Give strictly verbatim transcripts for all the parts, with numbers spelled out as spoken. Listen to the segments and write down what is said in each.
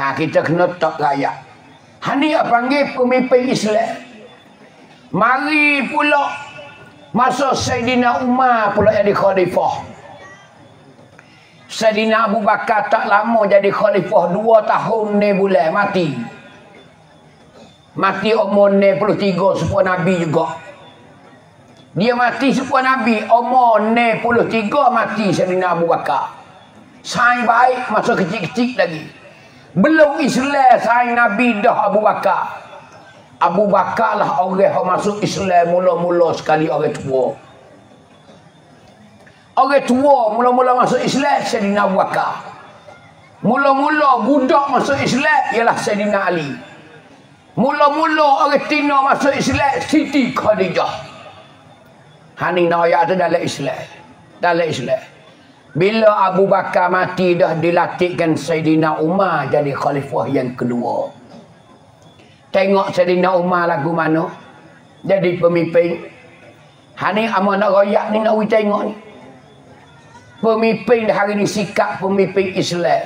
Ha, kita kena tak rakyat. Hani panggil pemimpin Islam. Mari pula masa Saidina Umar pula jadi khalifah. Saidina Abu Bakar tak lama jadi khalifah, dua tahun ni bulan mati. Mati umur enam puluh tiga sepuan Nabi juga. Dia mati sepuan Nabi, umur enam puluh tiga mati Saidina Abu Bakar. Saing baik masa kecil-kecil lagi. Belum Islam saing Nabi dah Abu Bakar. Abu Bakar lah orang yang masuk Islam mula-mula sekali, orang tua. Orang tua mula-mula masuk Islam Saidina Abu Bakar. Mula-mula budak masuk Islam ialah Saidina Ali. Mula-mula orang Tino masuk Islam Siti Khadijah. Hani ayat tu dalam Islam. Dalam Islam. Bila Abu Bakar mati dah dilatihkan Saidina Umar jadi khalifah yang kedua. Tengok Saidina Umar lagu mana jadi pemimpin. Hani amal nak royak ni nak we tengok ni. Pemimpin hari ni sikap pemimpin Islam.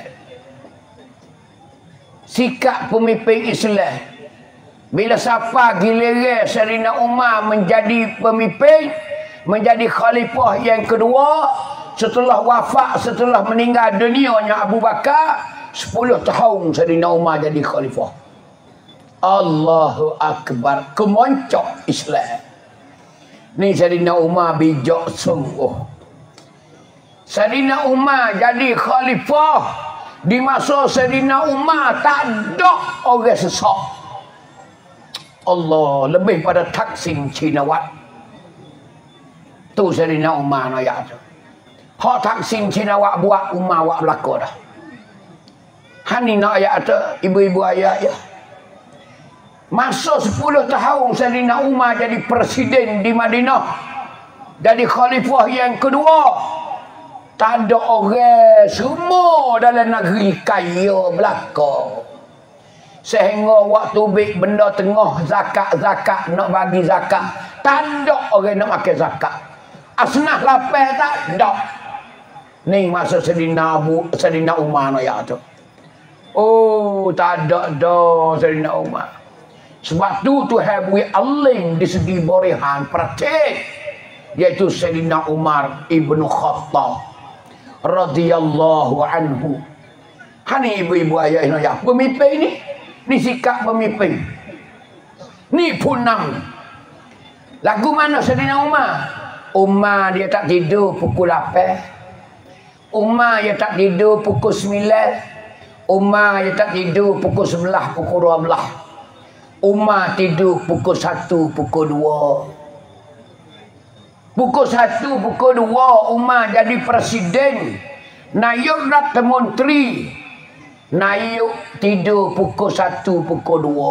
Sikap pemimpin Islam. Bila siapa giliran Saidina Umar menjadi pemimpin, menjadi khalifah yang kedua, setelah wafat, setelah meninggal dunianya Abu Bakar, sepuluh tahun Saidina Umar jadi khalifah. Allahu Akbar, kemoncok Islam. Ni Saidina Umar bijak sungguh. Saidina Umar jadi khalifah. Di masa Saidina Umar tak ada orang sesak. Allah, lebih pada Taksim Cinawat. Tu Saidina Umar no ya tu. Hak Taksim Cinawat buat Umar buat belaka dah. Hani nak ayat tu ibu-ibu ayat ya. Masa sepuluh tahun Saidina Umar jadi presiden di Madinah, jadi khalifah yang kedua, tak ada orang semua dalam negeri kaya belaka. Sehingga waktu bik benda tengah zakat-zakat nak bagi zakat, tak ada orang nak makan zakat. Asnah lapar tak ada. Ni masa Saidina Abu Saidina Umar no ya tu. Oh, tak ada dah Saidina Umar. Sebab tu Tuhan beri aling di segi borehan praktik, iaitu Saidina Umar ibnu Khattab radhiyallahu anhu. Hani ibu-ibu ayah ini ya, pemimpin ni, ni sikap pemimpin. Ni punam. Lagu mana Saidina Umar? Umar dia tak tidur pukul lapan. Umar dia tak tidur pukul sembilan. Umar dia tak tidur pukul sebelas, pukul dua belas. Umar tidur pukul satu, pukul dua. Pukul satu, pukul dua Umar jadi presiden. Nayuk Rata Menteri. Nayuk tidur pukul satu, pukul dua.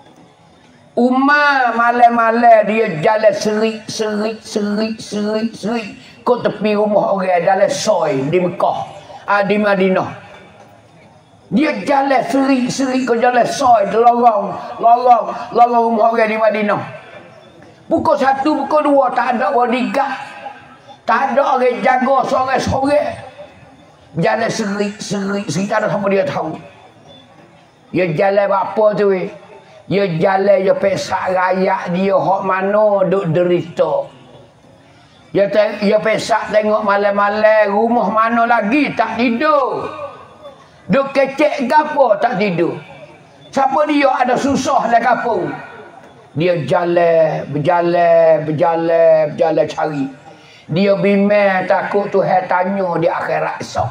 Umar malam-malam dia jalan serik, serik, serik, serik, serik. Kau tepi rumah orang dalam soy di Mekah, ah, di Madinah. Dia jalan serik-serik ke jalan soy, lorong, lorong, lorong rumah orang di Madinah. Pukul satu, pukul dua tak ada bodyguard. Tak ada orang jaga sore-sore. Jalan serik-serik, serik tak ada siapa dia tahu. Dia jalan apa tu weh? Dia jalan dia pesak rakyat dia hak mana duk derita. Dia dia pesak tengok malam-malam rumah mana lagi tak tidur. Duk kecek gapo tak tidur. Siapa dia ada susah dalam kampung. Dia jalan, berjalan, berjalan, berjalan cari. Dia bimbang takut Tuhan tanya di akhirat esok.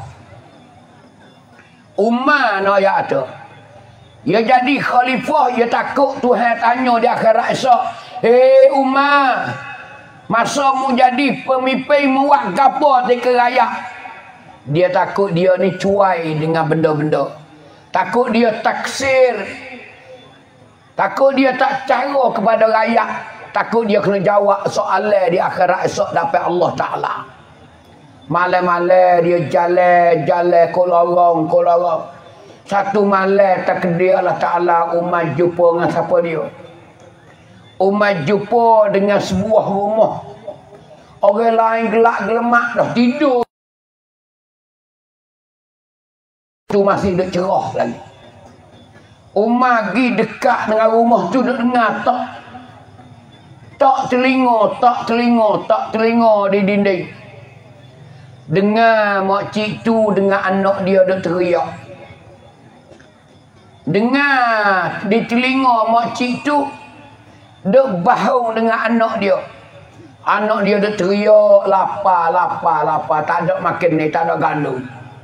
Umar nak ayat tu. Dia jadi khalifah, dia takut Tuhan tanya di akhirat esok. Hei Umar, masa mu jadi pemimpin mu buat gapo dekat rakyat? Dia takut dia ni cuai dengan benda-benda. Takut dia taksir. Takut dia tak cara kepada rakyat. Takut dia kena jawab soalan di akhirat esok dapat Allah Ta'ala. Malam-malam dia jalan-jalan kolorong, kolorong. Satu malam takdir Allah Ta'ala Umar jumpa dengan siapa dia? Umar jumpa dengan sebuah rumah. Orang lain gelak gelemak dah tidur. Tu masih duk cerah lagi. Umar pergi dekat dengan rumah tu, duk dengar tak. Tak telinga, tak telinga, tak telinga di dinding. Dengar makcik tu dengan anak dia duk teriak. Dengar di telinga makcik tu duk bahu dengan anak dia. Anak dia duk teriak, lapar, lapar, lapar, tak ada makan ni, tak ada gandum.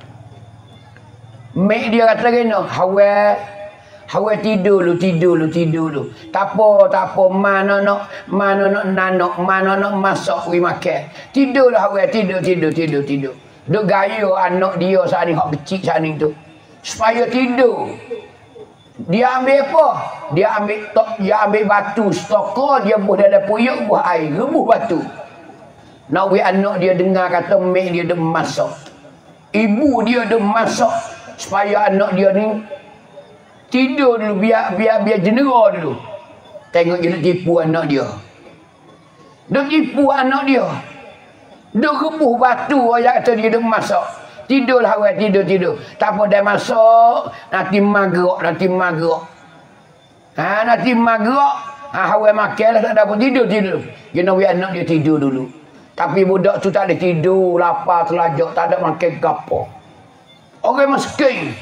Mek dia kata gini, Hawa, Hawa tidur lu, tidur lu, tidur lu. Tak apa, tak apa, mana nak, mana nak nanak, mana nak masak, we makan. Tidur lah Hawa, tidur, tidur, tidur, tidur. Duk gaya anak dia saat ni, hak kecil saat ni tu. Supaya tidur. Dia ambil apa? Dia ambil tok, dia ambil batu stokor, dia buh dalam puyuk, buh air, rebuh batu. Nak we anak dia dengar kata mek dia dah masak. Ibu dia dah masak supaya anak dia ni tidur dulu, biar biar biar jenera dulu. Tengok dia nak tipu anak dia. Dia tipu anak dia. Dia rebuh batu, orang kata dia dah masak. Tidurlah awak, tidur, tidur. Tak apa, dah masuk. Nanti maghrib, nanti maghrib. Ha, nanti maghrib. Ha, awak makan lah, tak ada apa. Tidur, tidur. Dia nak anak dia tidur dulu. Tapi budak tu tak ada tidur, lapar, telajak, tak ada makan apa. Orang miskin.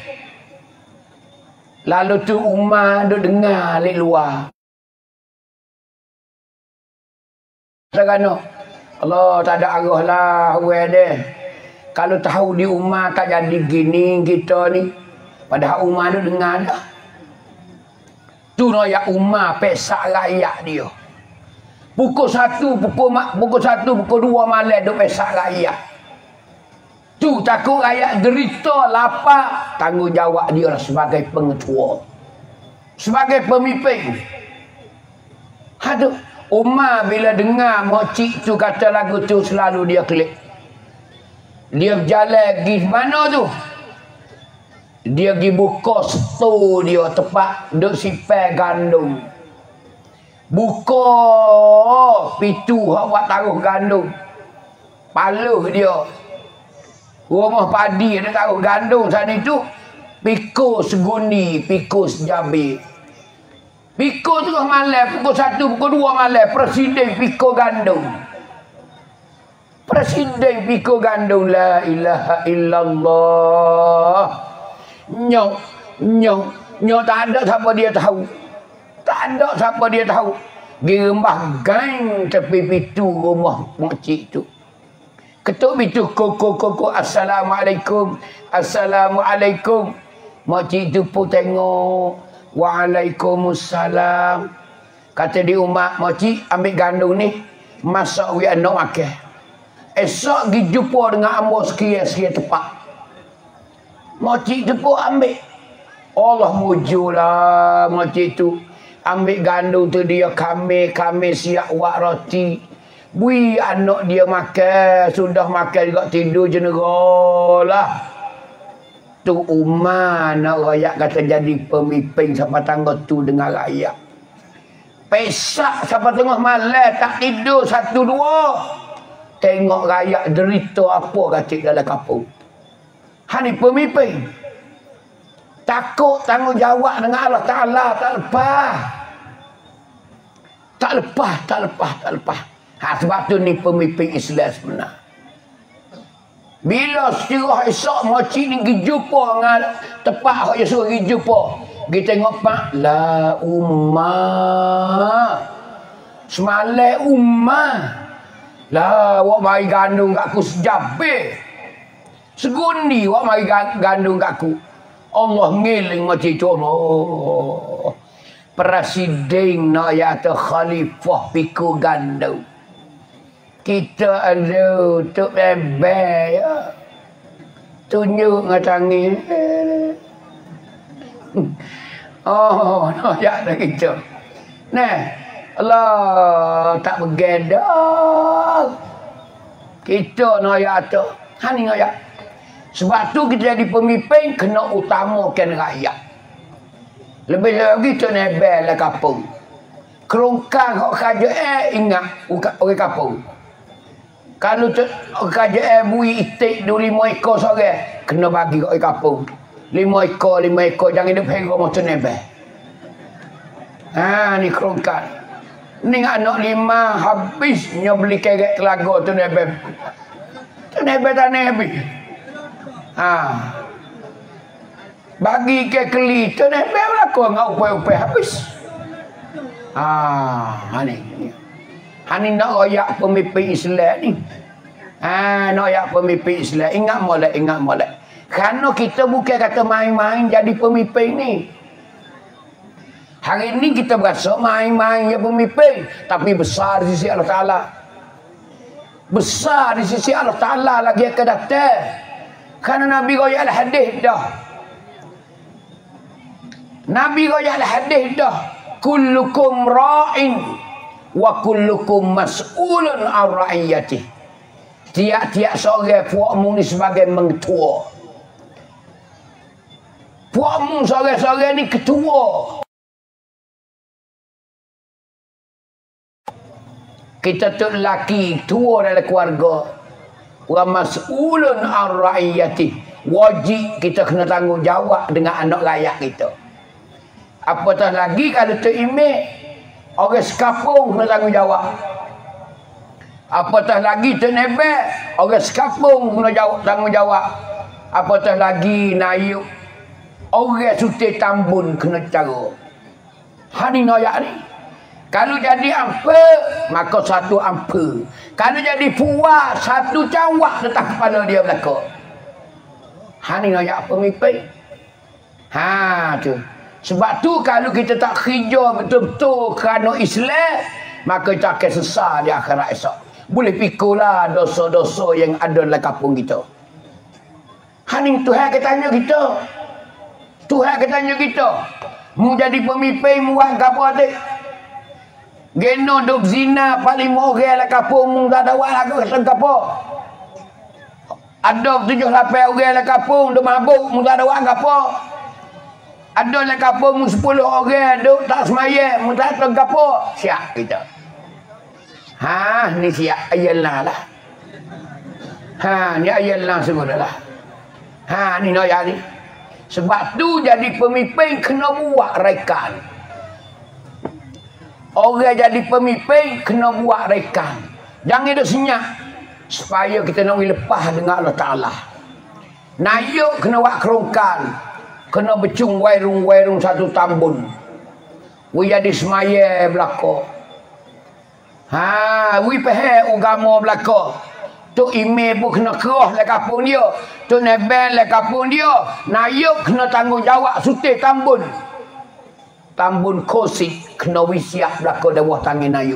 Lalu tu Umar duk dengar di luar. Kerana Allah tak ada arah lah, awak dia. Kalau tahu di Umar tak jadi gini kita ni. Padahal Umar tu dengar dah. Tu rakyat Umar pesak rakyat dia. Pukul satu, pukul pukul satu, pukul dua malam duk pesak rakyat. Tu takut rakyat derita, lapar. Tanggungjawab dia lah sebagai pengetua. Sebagai pemimpin. Aduh, Umar bila dengar makcik tu kata lagu tu selalu dia klik. Dia berjalan pergi mana tu? Dia pergi buka stor dia tempat duk simpan gandum. Buka pintu hak buat taruh gandum. Paluh dia. Rumah padi dia taruh gandum sana tu. Pikul seguni, pikul sejabi. Pikul tengah malam, pukul satu, pukul dua malam, presiden pikul gandum. Presiden pikul gandum, la ilaha illallah. Nyok, nyok, nyok tak ada siapa dia tahu. Tak ada siapa dia tahu. Dia rembah gang tepi pintu rumah makcik tu. Ketuk pintu, koko, koko, assalamualaikum, assalamualaikum. Makcik tu pun tengok, waalaikumsalam. Kata dia Umar, makcik ambil gandum ni, masak we anak makan. Esok pergi jumpa dengan ambo sekian-sekian tempat. Makcik tu pun ambil. Allah mujulah makcik tu. Ambil gandum tu dia kami-kami siap buat roti. Bui anak dia makan. Sudah makan juga tidur jenera lah. Tu Umar nak rakyat kata jadi pemimpin sampai tangga tu dengan rakyat. Pesak sampai tengah malam tak tidur satu dua. Tengok rakyat derita apa kacik dalam kampung. Hani pemimpin. Takut tanggungjawab dengan Allah Ta'ala. Tak lepas. Tak lepas, tak lepas, tak lepas. Ha, sebab tu ni pemimpin Islam sebenar. Bila setirah esok makcik ni pergi jumpa dengan tempat yang suruh pergi jumpa. Pergi tengok pak. La Umar. Semalam Umar. Lah, awak mari gandung kat aku sejabih. Segundi awak mari gandung kat aku. Allah ngiling macam tu. Oh. Presiden nak yata khalifah pikul gandung. Kita ada tuk bebek ya. Tunjuk dengan tangan. Oh, nak yata kita. Nah. Allah tak bergedok. Kita nak ayat tu. Hani ayat. Sebab tu kita jadi pemimpin kena utamakan rakyat. Lebih lagi tu nebel lah kampung. Kerongkang hak kerajaan ingat orang kampung. Kalau tu kerajaan bui itik dulu lima ekor seorang, kena bagi orang kampung. Lima ekor, lima ekor jangan hidup hero macam nebel. Ha, ni kerongkan. Ni anak lima habisnya beli kerek telaga tu nebe. Tu nebe tak nebe. Ha. Bagi ke keli tu nebe berlaku ngau upai-upai habis. Ha, ni. Hani nak royak pemimpin Islam ni. Ha, nak royak pemimpin Islam. Ingat molek, ingat molek. Kerana kita bukan kata main-main jadi pemimpin ni. Hari ini kita berasa main-main ya pemimpin. Tapi besar di sisi Allah Ta'ala. Besar di sisi Allah Ta'ala lagi akan datang. Kerana Nabi royak al-hadis dah. Nabi royak al-hadis dah. Kullukum ra'in wa kullukum mas'ulun an ra'iyatih. Tiap-tiap seorang puakmu ni sebagai mengetua. Puakmu seorang-seorang ni ketua. Kita tu lelaki tua dalam keluarga. Wa mas'ulun an ra'iyatih. Wajib kita kena tanggungjawab dengan anak rakyat kita. Apatah lagi kalau tu imej, orang sekampung kena tanggungjawab. Apatah lagi tu nebek, orang sekampung kena jawab, tanggungjawab. Apatah lagi nayuk, orang suti tambun kena cara. Hani noyak ni. Kalau jadi ampa, maka satu ampa. Kalau jadi puak, satu cawak letak kepala dia belakang. Hani noyak pemimpin. Ha tu. Sebab tu kalau kita tak kerja betul-betul kerana Islam, maka kita akan sesat di akhirat esok. Boleh pikulah dosa-dosa yang ada dalam kampung kita. Hani Tuhan kita tanya kita. Tuhan kita tanya kita. Mu jadi pemimpin, mu buat apa adik? Geno duk zina paling orang lah kampung mu tak ada wak lagu kata apa. Ada tujuh lapan orang lah kampung duk mabuk mu tak ada wak apa. Ada lah kampung mu sepuluh orang duk tak semaya mu tak ada apa. Siap kita. Ha ni siap ayalah lah. Ha ni ayalah sebenarnya. Ha ni noya ni. Sebab tu jadi pemimpin kena buat rekan. Orang jadi pemimpin kena buat rekan. Jangan duk senyap. Supaya kita nak lepas dengan Allah Ta'ala. Nayuk kena buat kerongkan. Kena becung wairung-wairung satu tambun. We jadi semaya belakang. Ha, we pahal agama belakang. Tu email pun kena kerah le kampung dia. Tu nebel le kampung dia. Nayuk kena tanggungjawab suti tambun. Tambun kosik kena wisiak belakang bawah tangan Ayub.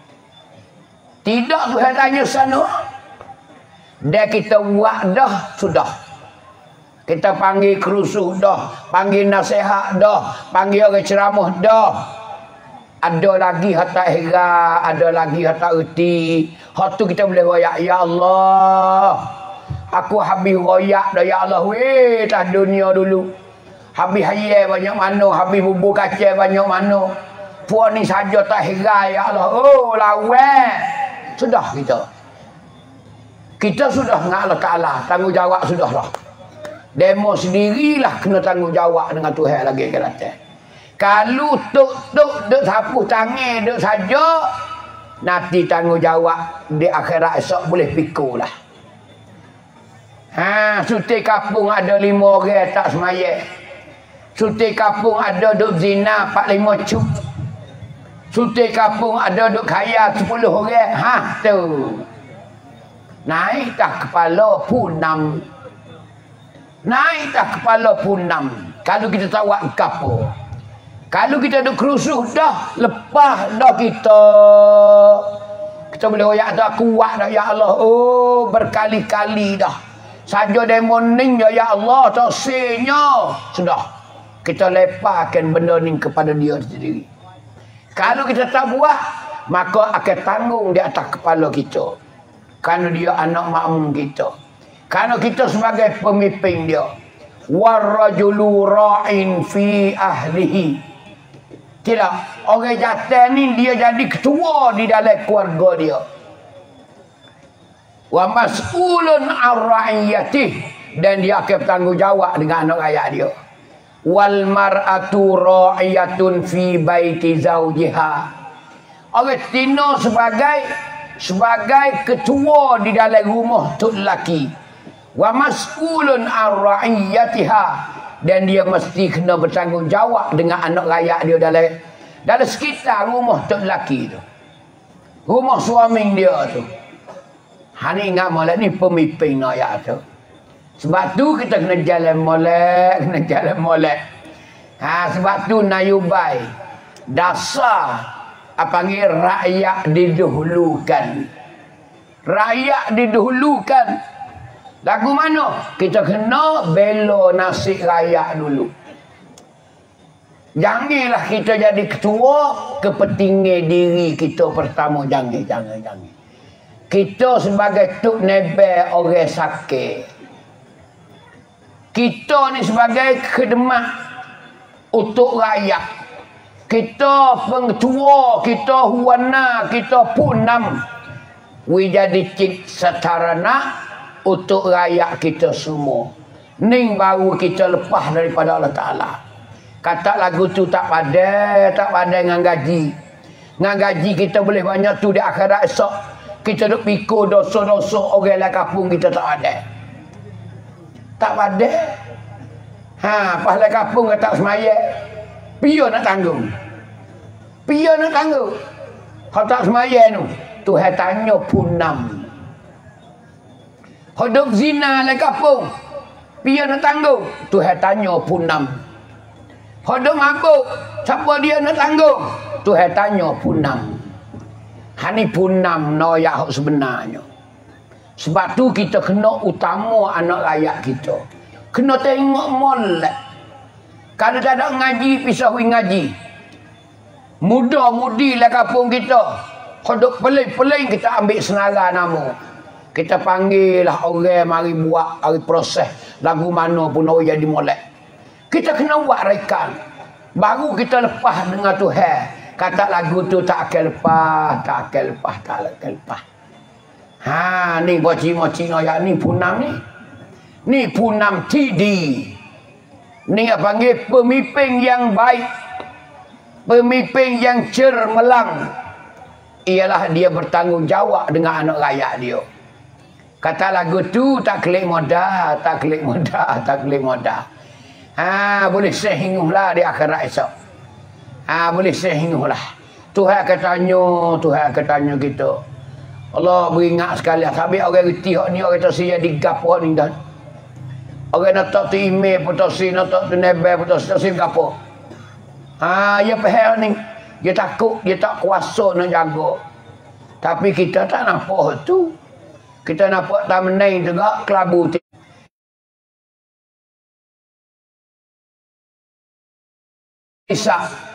Tidak Tuhan tanya sana. Dah kita buat dah sudah. Kita panggil kerusuh dah, panggil nasihat dah, panggil orang ceramah dah. Ada lagi hata hera, ada lagi hata erti. Hak tu kita boleh royak, ya Allah. Aku habis royak dah ya Allah weh tas dunia dulu. Habis hayat banyak mana, habis bubur kacang banyak mana. Puan ni saja tak herai ya Allah. Oh lawan. Sudah kita. Kita sudah dengan Allah Ta'ala. Tanggungjawab sudah lah. Demo sendirilah kena tanggungjawab dengan Tuhan lagi ke datang. Kalau tuk-tuk duk sapu tangan duk saja, nanti tanggungjawab di akhirat esok boleh pikul lah. Ha, suti kampung ada lima orang tak semaya. Suti kampung ada duk zina empat lima cup. Suti kampung ada duk kaya sepuluh orang. Ha tu. Naik tak kepala punam. Naik tak kepala punam. Kalau kita tak buat kapo. Kalau kita duk kerusuh dah, lepas dah kita. Kita boleh royak dah kuat dah ya Allah. Oh berkali-kali dah. Saja demo ning ya Allah tosenya. Sudah. Kita lepaskan benda ni kepada dia sendiri. Kalau kita tak buat, maka akan tanggung di atas kepala kita. Kerana dia anak makmum kita. Kerana kita sebagai pemimpin dia. Warrajulu ra'in fi ahlihi. Tidak. Orang jantan ni dia jadi ketua di dalam keluarga dia. Wa mas'ulun ar ra'iyatih. Dan dia akan bertanggungjawab dengan anak rakyat dia. wal mar'atu ra'iyatun fi baiti zawjiha. Orang tino sebagai sebagai ketua di dalam rumah tok lelaki. Wa mas'ulun ar ra'iyatiha, dan dia mesti kena bertanggungjawab dengan anak rakyat dia dalam dalam sekitar rumah tok lelaki tu. Rumah suami dia tu. Hani ingat molek ni pemimpin ayat tu. Sebab tu kita kena jalan molek, kena jalan molek. Ha, sebab tu nayubai dasar apa panggil rakyat didahulukan. Rakyat didahulukan. Lagu mana? Kita kena bela nasib rakyat dulu. Janganlah kita jadi ketua kepentingan diri kita pertama. Jangan, jangan, jangan. Kita sebagai tuk nebel orang sakit. Kita ni sebagai khidmat untuk rakyat. Kita pengetua, kita huwana, kita punam. We jadi cik satarana untuk rakyat kita semua. Ning baru kita lepas daripada Allah Ta'ala. Kata lagu tu tak pada, tak pada dengan gaji. Dengan gaji kita boleh banyak tu di akhirat esok. Kita duk pikul dosa-dosa orang lain kampung kita tak ada. Tak ada. Ha, pahala kampung kata semaya. Pia nak tanggung. Pia nak tanggung. Kalau tak semaya tu, Tuhan tanya punam. Hidup zina lain kampung. Pia nak tanggung. Tuhan tanya punam. Hidup mabuk. Siapa dia nak tanggung? Tuhan tanya punam. Hani punam noyak sebenarnya. Sebab tu kita kena utama anak rakyat kita. Kena tengok molek. Kalau tak ada ngaji, pisah ngaji. Muda-mudi lah kampung kita. Hidup peling-peling kita ambil senara nama. Kita panggil lah orang mari buat, mari proses. Lagu mana pun orang jadi molek. Kita kena buat rekan. Baru kita lepas dengan Tuhan. Kata lagu tu tak akan lepas, tak akan lepas, tak akan lepas. Ha, ni buat cino-cino yang ni punam ni. Ni punam T D. Ni apa panggil pemimpin yang baik. Pemimpin yang cermelang. Ialah dia bertanggungjawab dengan anak rakyat dia. Kata lagu tu tak kelik modal, tak kelik modal, tak kelik modal. Ha, boleh sehinggulah di akhirat esok. Ah, boleh sehinggulah. Tuhan akan tanya, Tuhan akan tanya kita. Allah beringat sekali. Sampai orang reti hak ni, orang tak si jadi gapo ni dah. Orang nak tak tu email pun tak si, nak tak tu nebel pun tak si, tak si gapo. Ah, dia faham ni. Dia takut, dia tak kuasa nak jaga. Tapi kita tak nampak tu. Kita nampak tak menang juga kelabu tu. Isa.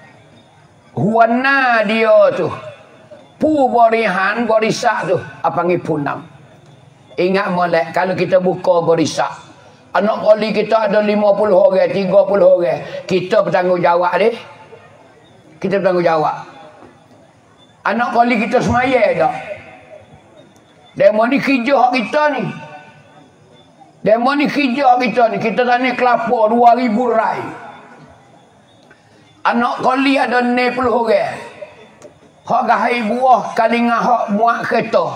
Huana dia tu. Pu borihan borisak tu. Apa panggil punam. Ingat molek. Kalau kita buka borisak. Anak kali kita ada lima puluh orang. tiga puluh orang. Kita bertanggungjawab deh. Kita bertanggungjawab. Anak kali kita semaya tak. Demo ni kerja kita ni. Demo ni kerja kita ni. Kita tanya kelapa dua ribu rai. Anak kali ada enam puluh orang. Hak gahai buah kalingah hak muat kereta.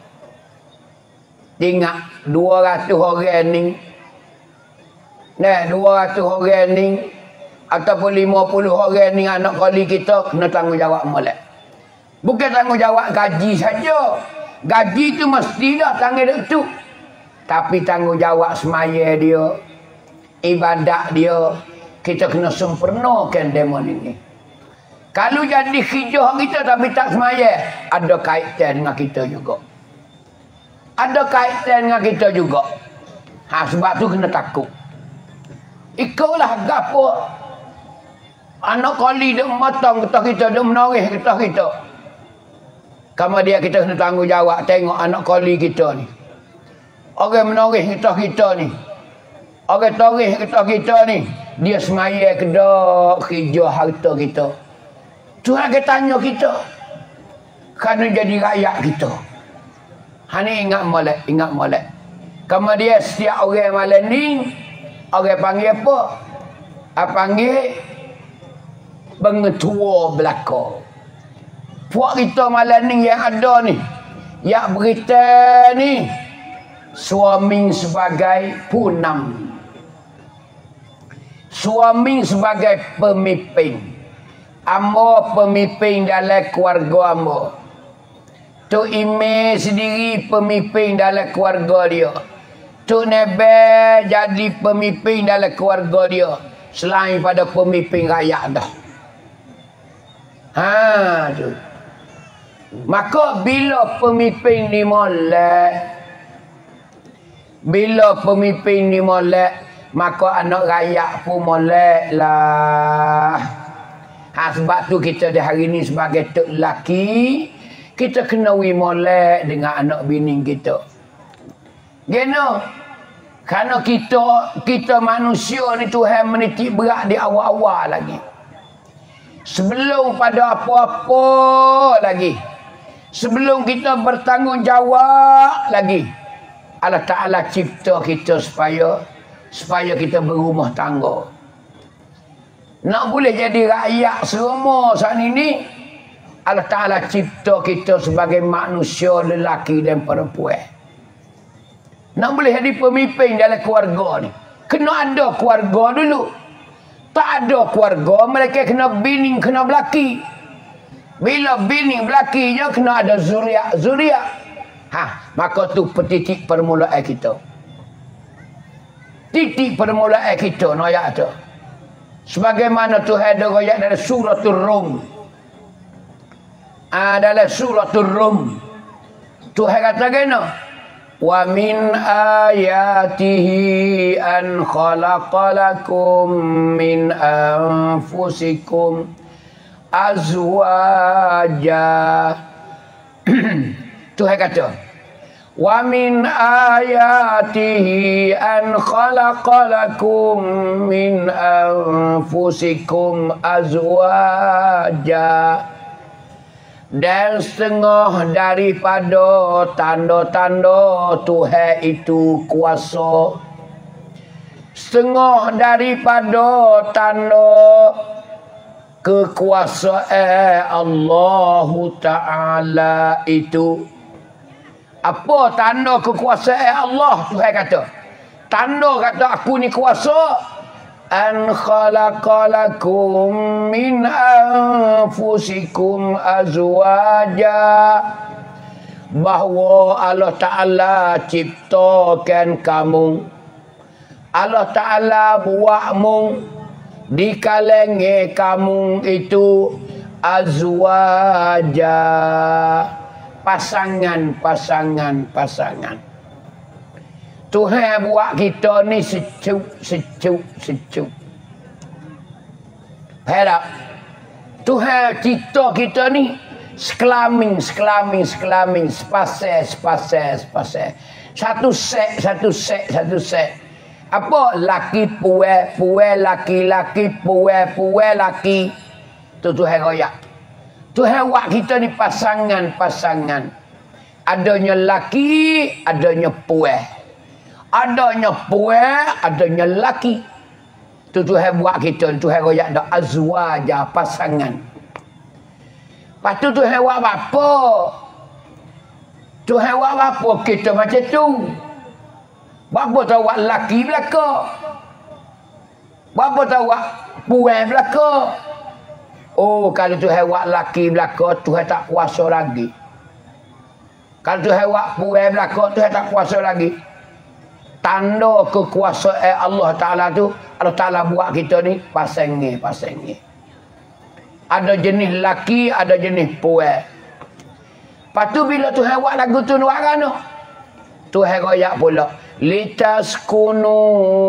Ingat dua ratus orang ni. Nah, dua ratus orang ni ataupun lima puluh orang ni anak kali kita kena tanggungjawab molek. Bukan tanggungjawab gaji saja. Gaji tu mestilah tanggung tu. Tapi tanggungjawab semaya dia, ibadat dia, kita kena sempurnakan demo ini. Kalau jadi hijau kita tapi tak semaya, ada kaitan dengan kita juga. Ada kaitan dengan kita juga. Ha, sebab tu kena takut. Ikulah gapo anak kali dia matang kita kita, dia menoreh kita kita. Kamu dia kita kena tanggungjawab tengok anak kali kita ni. Orang menoreh kita kita ni. Orang toreh kita kita ni. Dia semaya kedak kerja harta kita. Tuhan akan tanya kita. Kerana jadi rakyat kita. Hani ingat molek, ingat molek. Kamu dia setiap orang malam ni, orang panggil apa? Apa panggil? Pengetua belaka. Puak kita malam ni yang ada ni, yang berita ni, suami sebagai punam, suami sebagai pemimpin, ambo pemimpin dalam keluarga ambo. Tu Ime sendiri pemimpin dalam keluarga dia. Tu Nebe jadi pemimpin dalam keluarga dia. Selain pada pemimpin rakyat dah. Ha tu. Maka bila pemimpin ni molek, bila pemimpin ni molek, maka anak rakyat pun molek lah. Ha, sebab tu kita di hari ni sebagai tok lelaki, kita kena wi molek dengan anak bini kita. Geno. Kerana kita kita manusia ni Tuhan menitik berat di awal-awal lagi. Sebelum pada apa-apa lagi. Sebelum kita bertanggungjawab lagi. Allah Ta'ala cipta kita supaya supaya kita berumah tangga. Nak boleh jadi rakyat semua saat ini, Allah Ta'ala cipta kita sebagai manusia lelaki dan perempuan. Nak boleh jadi pemimpin dalam keluarga ni, kena ada keluarga dulu. Tak ada keluarga, mereka kena bini, kena belaki. Bila bini belakinya, kena ada zuriat, zuriat. Ha, maka tu petitik permulaan kita. Titik permulaan kita, no ayat tu. Sebagaimana Tuhan ada ayat dari suratul Rum. Ah, dalam suratul Rum. Tuhan kata kena. Wa min ayatihi an khalaqalakum min anfusikum azwaja. Tuhan kata, wa min ayatihi an khalaqalakum min anfusikum azwaja. Dan setengah daripada tanda-tanda Tuhan itu kuasa, setengah daripada tanda kekuasaan Allah Ta'ala itu. Apa tanda kekuasaan Allah? Tuhan kata, tanda kata aku ni kuasa. An khalaqalakum min anfusikum azwaja. Bahawa Allah Ta'ala ciptakan kamu, Allah Ta'ala buatmu di kalangan kamu itu azwaja, pasangan, pasangan, pasangan. Tuhan buat kita ni sejuk, sejuk, sejuk. Faham tak? Tuhan cipta kita ni sekelamin, sekelamin, sekelamin, sepasal, sepasal, sepasal. Satu set, satu set, satu set. Apa? Laki puai, puai laki, laki puai, puai laki. Tu Tuhan royak. Tuhan buat kita ni pasangan, pasangan. Adanya laki, adanya puai. Adanya puai, adanya laki. Tu Tuhan buat kita, Tuhan royak dak azwaja, pasangan. Lepas tu Tuhan buat apa? Tuhan buat apa kita macam tu? Apa tahu buat laki belaka? Apa tahu buat puai belaka? Oh, kalau Tuhan buat laki belaka, Tuhan tak kuasa lagi. Kalau Tuhan buat puai belaka, Tuhan tak kuasa lagi. Tanda kekuasaan Allah Ta'ala tu, Allah Ta'ala buat kita ni pasangnya, pasangnya. Ada jenis laki, ada jenis puai. Lepas tu bila Tuhan buat lagu tu buat kan tu, Tuhan royak pula, litaskunu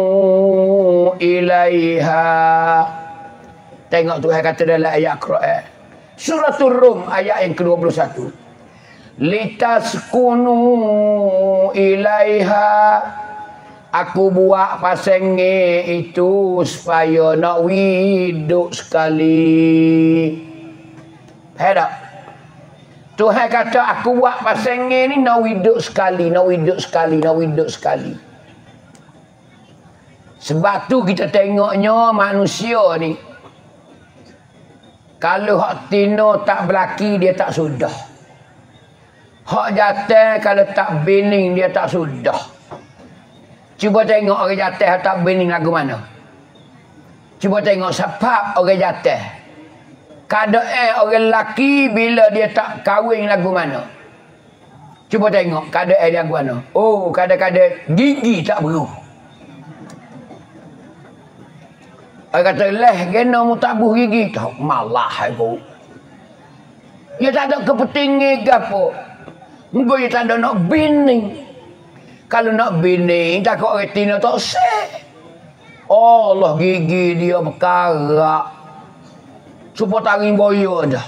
ilaiha. Tengok Tuhan kata dalam ayat Quran Suratul Rum ayat yang ke dua puluh satu, litaskunu ilaiha. Aku buat pasangnya itu supaya nak hidup sekali. Faham? Tuhan kata aku buat pasangnya ni nak hidup sekali, nak hidup sekali, nak hidup sekali. Sebab tu kita tengoknya manusia ni, kalau hak tino tak berlaki dia tak sudah. Hak jantan kalau tak bening dia tak sudah. Cuba tengok orang jantan tak bening lagu mana. Cuba tengok sebab orang jantan. Keadaan orang lelaki bila dia tak kahwin lagu mana. Cuba tengok keadaan dia lagu mana. Oh, kadang-kadang gigi tak beruh. Orang kata, leh, kena mu tak buh gigi. Tak, malah aku. Dia tak ada kepentingan ke apa. Mungkin dia tak ada nak bini. Kalau nak bini, takut orang tina tak seh. Oh Allah, gigi dia berkarak. Supaya taring boyo dah.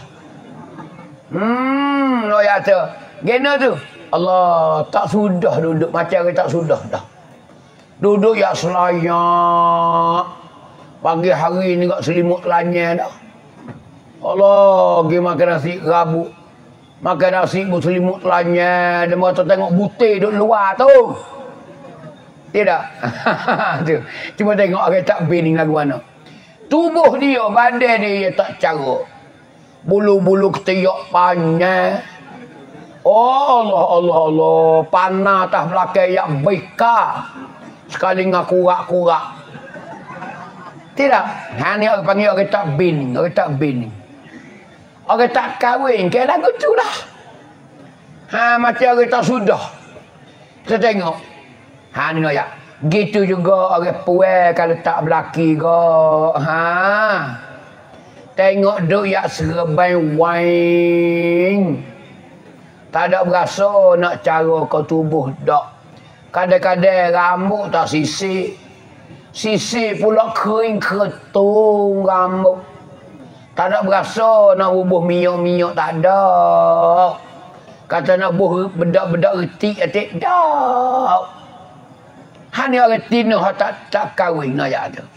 Hmm, lo ya tu. Kena tu. Allah, tak sudah duduk. Macam orang tak sudah dah. Duduk ya selayak. Pagi hari ni kat selimut lanyah dah. Allah, pergi makan nasi rabuk. Makan nasi bu selimut lanyah. Dia mahu tengok butir duduk luar tu. Tidak. Tu. Cuma tengok orang tak bening lagu mana. Tubuh dia, badan dia tak cara. Bulu-bulu ketiak panjang. Oh Allah, Allah, Allah. Panah atas belakang yang beka. Sekali dengan kurak-kurak. Tidak. Ha ni orang panggil orang tak bening, orang tak bening. Orang tak kahwin, kayak lagu tu lah. Ha macam orang tak sudah. Kita tengok. Ha ni ya. Gitu juga orang puai kalau tak berlaki ke. Ha. Tengok duk yak serban wine. Tak ada berasa nak cara kau tubuh dak. Kadang-kadang rambut tak sisik. Sisi pula kering ketung rambut. Tak ada berasa nak bubuh minyak-minyak, tak ada. Kata nak bubuh bedak-bedak retik atik, tak. Hanya orang tina tak tak kahwin nak ada.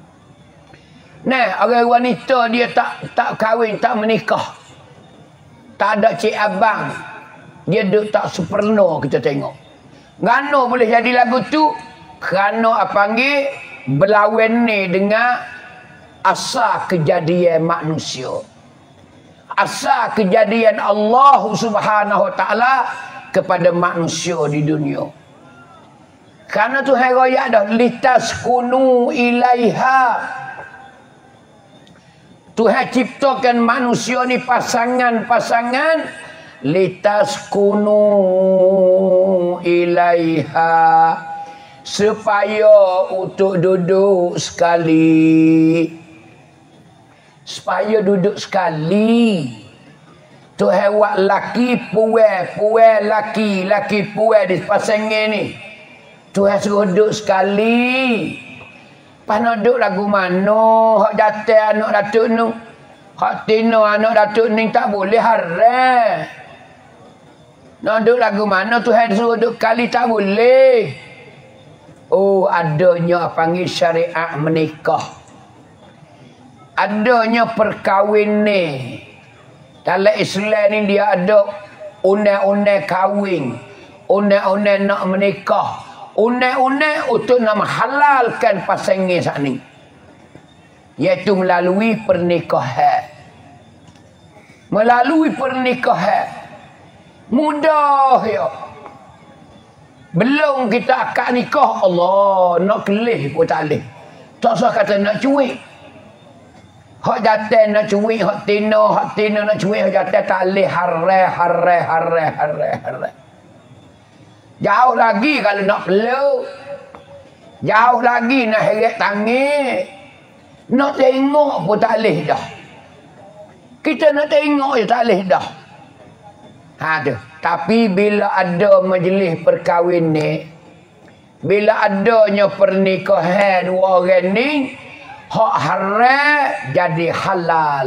Nah, orang wanita dia tak tak kahwin, tak menikah. Tak ada cik abang. Dia duk tak sempurna kita tengok. Ngano boleh jadi lagu tu? Kerana apa panggil berlawan ni dengan asal kejadian manusia. Asal kejadian Allah Subhanahu Wa Taala kepada manusia di dunia. Kerana Tuhan raya dah litaskunu ilaiha. Tuhan ciptakan manusia ni pasangan-pasangan litaskunu ilaiha. Supaya untuk duduk sekali. Supaya duduk sekali. Tuhan buat laki puai, puai laki, laki puai di pasangan ni. Tuhan suruh duduk sekali. Pas nak duduk lagu mana? Hak jatuh anak datuk ni. Hak tino anak datuk ni tak boleh haram. Nak duduk lagu mana? Tuhan suruh duduk kali tak boleh. Oh, adanya panggil syariat menikah. Adanya perkahwin ni. Dalam Islam ni dia ada undang-undang kahwin. Undang-undang nak menikah. Undang-undang untuk nak menghalalkan pasangan saat ni. Iaitu melalui pernikahan. Melalui pernikahan. Mudah ya. Belum kita akad nikah, Allah nak kelih pun tak boleh. Tak usah kata nak cuik. Hak jantan nak cuik, hak tina, hak tina nak cuik, hak jantan tak boleh. Harai, harai, harai, harai, harai. Jauh lagi kalau nak peluk. Jauh lagi nak heret tangan. Nak tengok pun tak boleh dah. Kita nak tengok je tak boleh dah. Ha tu. Tapi bila ada majlis perkahwin ni, bila adanya pernikahan dua orang ni, hak haram jadi halal.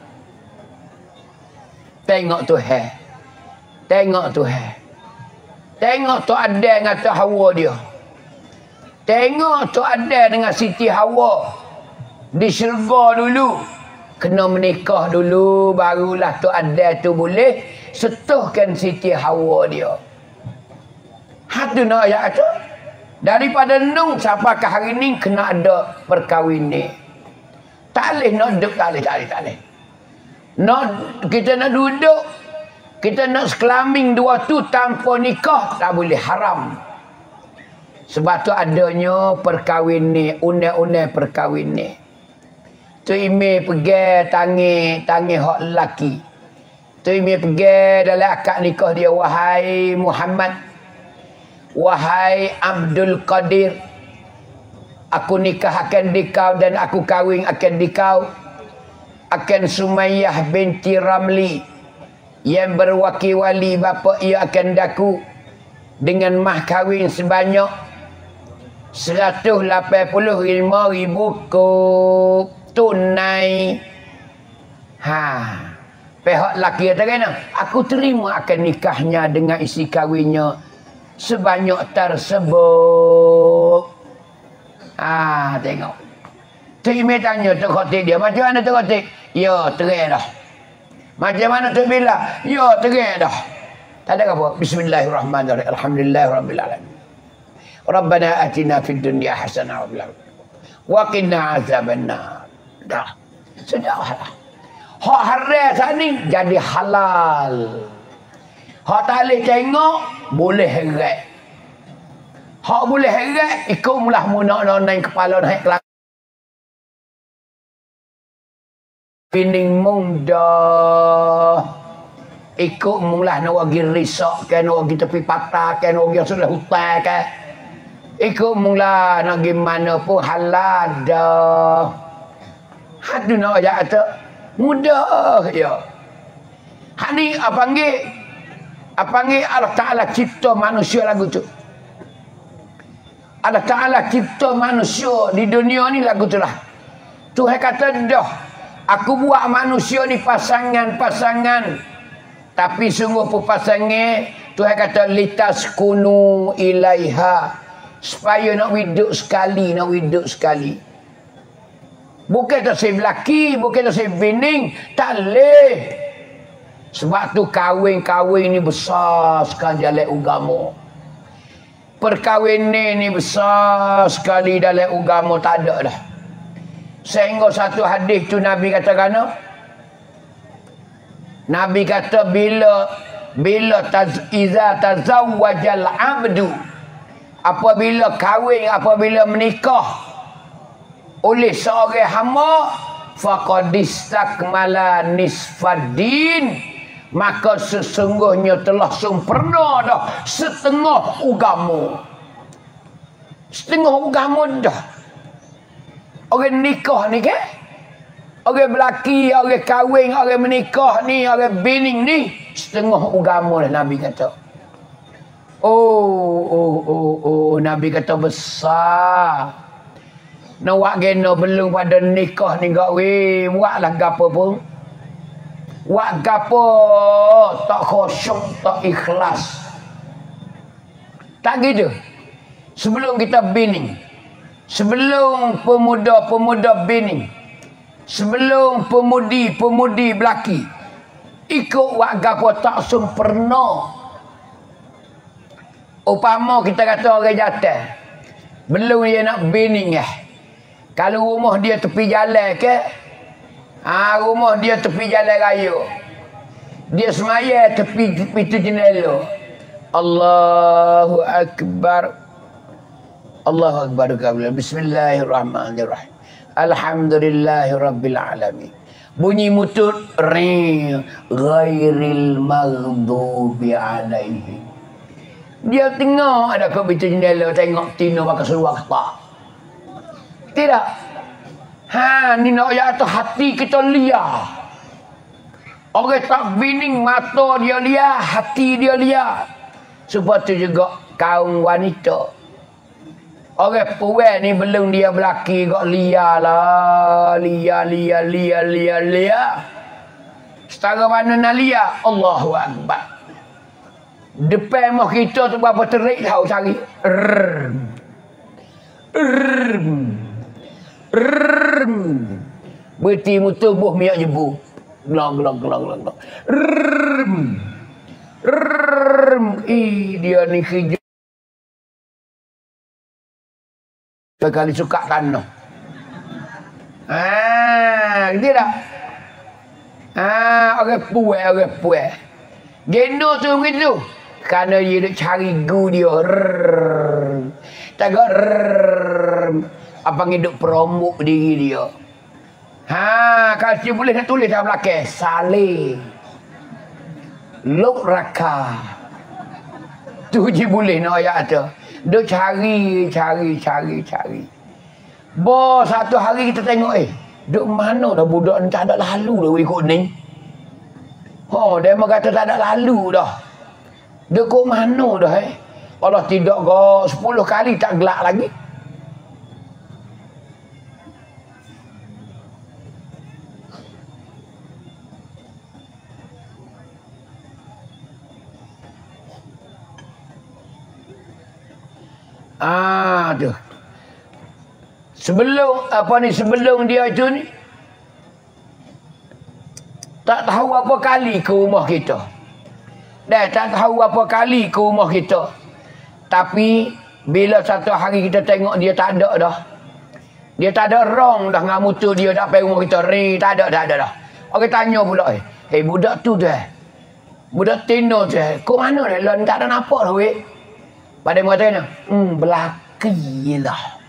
Tengok Tuhan. Tengok Tuhan. Tengok tu ada dengan tu Hawa dia. Tengok tu ada dengan Siti Hawa. Di syurga dulu. Kena menikah dulu, barulah tu ada tu boleh setuhkan Siti Hawa dia. Hatu nak ayat tu. Daripada nung sampai ke hari ni kena ada perkahwin ni. Tak boleh nak duduk, tak boleh, tak boleh, tak boleh. Nak, kita nak duduk, kita nak sekelamin dua tu tanpa nikah, tak boleh, haram. Sebab tu adanya perkahwin ni, undang-undang perkahwin ni. Tu email pergi tangi, tangi hak lelaki. Tu email pergi dalam akad nikah dia, wahai Muhammad, wahai Abdul Qadir, aku nikah akan dikau dan aku kahwin akan dikau akan Sumayyah binti Ramli yang berwakil-wali bapa ia akan daku dengan mah kahwin sebanyak seratus lapan puluh lima ribu kop tunai. Ha, pihak lelaki kata kena, aku terima akan nikahnya dengan isi kahwinnya sebanyak tersebut. Ah, tengok. Tu email tanya Tok Khatib dia, macam mana Tok Khatib? Ya, terang dah. Macam mana Tok Bila? Ya, terang dah. Tak ada apa. Bismillahirrahmanirrahim. Alhamdulillahirabbil alamin. Rabbana atina fid dunya hasanah wa fil akhirati wa qina azabannar. Dah. Sudahlah. Hak haram tadi jadi halal. Hak tak boleh tengok boleh heret. Hak boleh heret, ikut mulah munak naik kepala naik kelak. Pining muda. Ikut mulah nak wagi risak kan, nak wagi tepi patah kan, nak wagi sudah hutan kan. Ikut mulah nak gimana pun halal dah. Hadu nak ajak tu mudah ya. Hak ni apa panggil? Apa panggil Allah Ta'ala cipta manusia lagu tu. Allah Ta'ala cipta manusia di dunia ni lagu tu lah. Tuhan kata dah, aku buat manusia ni pasangan-pasangan. Tapi sungguh pun pasangan, Tuhan kata litaskunu ilaiha. Supaya nak hidup sekali, nak hidup sekali. Bukan tak saya lelaki, bukan tak saya bini, tak boleh. Sebab tu kahwin-kahwin ni besar sekali dalam agama. Perkahwinan ni besar sekali dalam agama, tak ada dah. Sehingga satu hadis tu Nabi kata kana, Nabi kata bila bila taz, iza tazawwajal abdu, apabila kahwin, apabila menikah oleh seorang hamba, faqad istakmala nisfaddin, maka sesungguhnya telah sempurna dah setengah agama. Setengah agama dah. Orang nikah ni kan, orang berlaki, orang kahwin, orang menikah ni, orang bining ni, setengah agama dah Nabi kata. Oh, oh, oh, oh, Nabi kata besar. Nak buat gena belum pada nikah ni gak weh, buatlah gapo pun. Buat gapo tak khusyuk, tak ikhlas. Tak gitu. Sebelum kita bining, sebelum pemuda-pemuda bining, sebelum pemudi-pemudi belaki, ikut buat gapo tak sempurna. Upama kita kata orang jatuh, belum dia nak bining eh. Kalau rumah dia tepi jalan ke, ah ha, rumah dia tepi jalan raya, dia semaya tepi pintu jendela. Allahu Akbar. Allahu Akbar. Bismillahirrahmanirrahim. Alhamdulillahirabbil alamin. Bunyi mutut ri ghairil maghdubi alaihim. Dia tengok ada ke pintu jendela, tengok Tino pakai seluar ketat. Tidak. Ha, ni nak ya tu hati kita liar. Orang tak bining mata dia liar, hati dia liar. Sebab tu juga kaum wanita. Orang puan ni belum dia berlaki kok liar lah, liar liar liar liar liar. Setara mana nak liar? Allahu Akbar. Depan mah kita tu berapa terik tahu cari. Rrrm. Rrrm. Rrrm. Berti mutubuh minyak jebu. Gelang gelang gelang gelang. Rrrm. Rrrm. Ih, dia ni kerja Kali suka kan no. Ah, gitu dah. Ah, orang puai, orang puai. Geno tu begitu. Kerana dia duk cari gu dia. Tengok apa ngiduk promo diri dia. Ha, kalau dia boleh nak tulis dalam belakang. Saleh. Luk raka. Tu je boleh nak ayat tu. Duk cari, cari, cari, cari. Bo satu hari kita tengok eh, duk mana dah budak ni tak ada lalu dah ikut ni. Oh, dia mah kata tak ada lalu dah. Duk kat mana dah eh? Allah tidak kau sepuluh kali tak gelak lagi. Ah, tu. Sebelum apa ni sebelum dia tu ni tak tahu apa kali ke rumah kita. Dah tak tahu apa kali ke rumah kita. Tapi bila satu hari kita tengok dia tak ada dah. Dia tak ada rong dah dengan mutu dia dak pergi rumah kita. Ri tak ada tak ada dah. Orang tanya pula eh, "Hey budak tu tu eh. Budak Tino tu eh. Kau mana dah? Lan tak ada nampak dah weh." Pada mengatakan, "Hmm, belaki lah."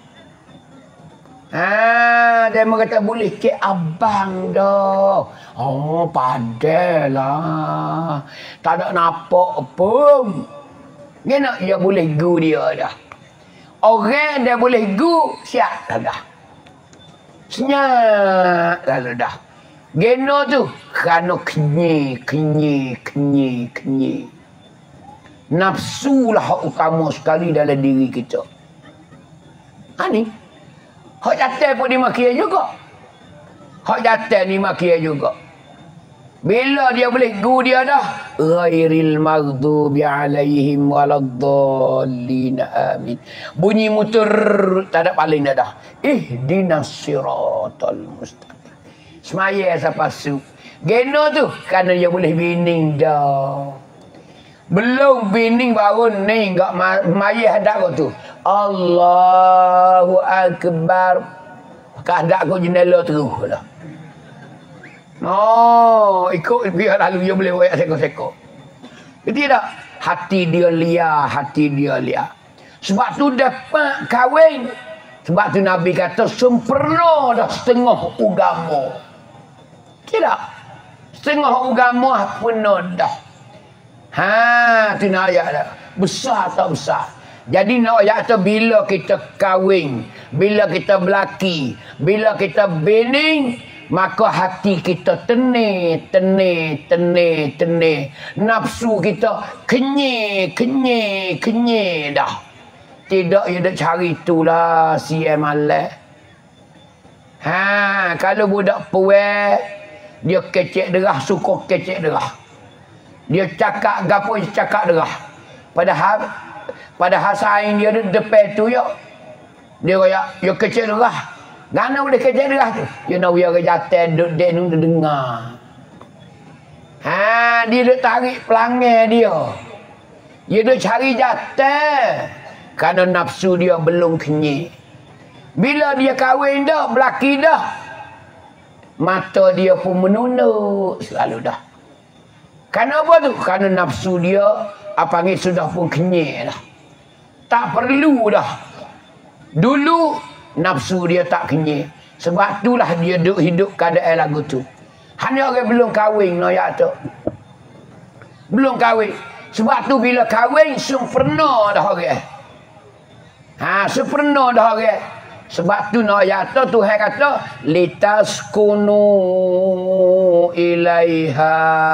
Ah, dia kata boleh ke abang dah. Oh, padalah. Tak ada nampak pun. Gena dia boleh gu dia dah. Orang dia boleh gu siap dah dah. Senyap lalu dah. Gena tu kerana kenyi, kenyi, kenyi, kenyi. Nafsu lah hak utama sekali dalam diri kita. Ha ni. Hak jatuh pun dimaki juga. Hak jatuh dimaki juga. Bila dia boleh gu dia dah. Ghairil maghdubi alaihim waladdallin amin. Bunyi muter tak ada paling dah dah. Ihdinas siratal mustaqim. Semaya siapa su. Geno tu kerana dia boleh bining dah. Belum bining baru ni enggak mayah dak kau tu. Allahu akbar. Kadak kau jendela terus lah. Oh, ikut biar lalu dia boleh buat seko-seko. Jadi tak hati dia liar, hati dia liar. Sebab tu dapat kahwin. Sebab tu Nabi kata sempurna dah setengah agama. Tidak. Setengah agama penuh dah. Ha, tu nak ayat dah. Besar tak besar. Jadi nak ayat tu bila kita kahwin, bila kita berlaki, bila kita bening, maka hati kita tenir, tenir, tenir, tenir. Nafsu kita kenyir, kenyir, kenyir dah. Tidak dia nak cari itulah si malas. Ha, kalau budak puas, dia kecek derah, suka kecek derah. Dia cakap gapo dia cakap derah. Padahal padahal saing dia depan tu ya. Dia kaya dia kecek derah. Gana boleh kecek derah tu. Dia nak biar jatuh duk dek nu dengar. Ha, dia duk tarik pelangai dia. Dia duk cari jatuh. Kerana nafsu dia belum kenyik. Bila dia kahwin dah, berlaki dah, mata dia pun menunduk selalu dah. Kerana apa tu? Kerana nafsu dia apa ni sudah pun kenyik dah. Tak perlu dah. Dulu nafsu dia tak kenyik. Sebab itulah dia duk hidup keadaan lagu tu. Hanya orang belum kahwin noyak tu. Belum kahwin. Sebab tu bila kahwin sempurna dah orang. Ha, sempurna dah orang. Sebab tu noyak tu Tuhan kata litaskunu ilaiha.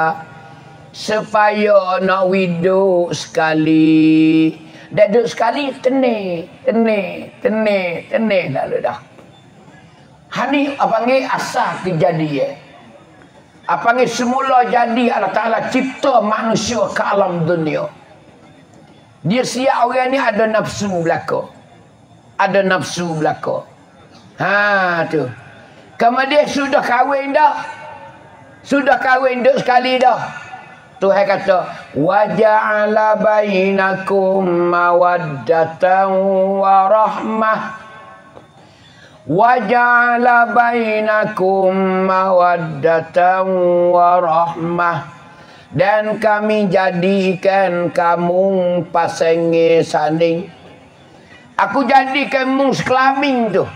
Supaya nak hidup sekali. Dah duduk sekali, tenir, tenir, tenir, tenir lalu dah. Hani apa panggil asal kejadian. Apa panggil semula jadi Allah Ta'ala cipta manusia ke alam dunia. Dia siap orang ni ada nafsu belaka. Ada nafsu belaka. Ha tu. Kemudian sudah kahwin dah. Sudah kahwin duduk sekali dah. Tuhan kata wa ja'ala bainakum mawaddatan wa rahmah. Waja'ala bainakum mawaddatan warahmah. Dan kami jadikan kamu pasangi saling. Aku jadikan kamu sekelamin tu.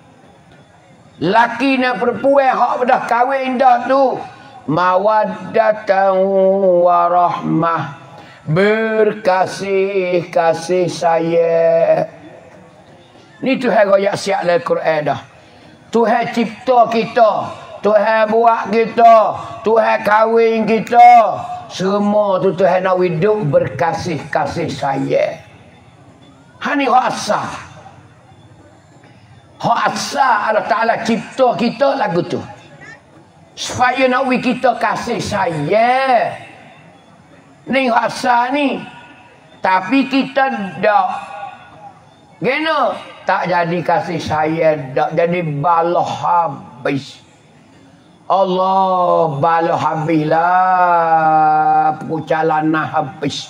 Laki dan perempuan hak dah kahwin dah tu. Mawaddatan warahmah. Berkasih-kasih sayang. Ni Tuhan royak siap dalam Quran dah. Tuhan cipta kita. Tuhan buat kita. Tuhan kahwin kita. Semua tu Tuhan nak hidup berkasih-kasih sayang. Hani hak asal. Hak asal Allah Ta'ala cipta kita lagu tu. Supaya nak wi kita kasih sayang. Ni hak asal ni. Tapi kita dak. Gena tak jadi kasih sayang, dak jadi baloh habis. Allah baloh habis lah. Perjalanan habis.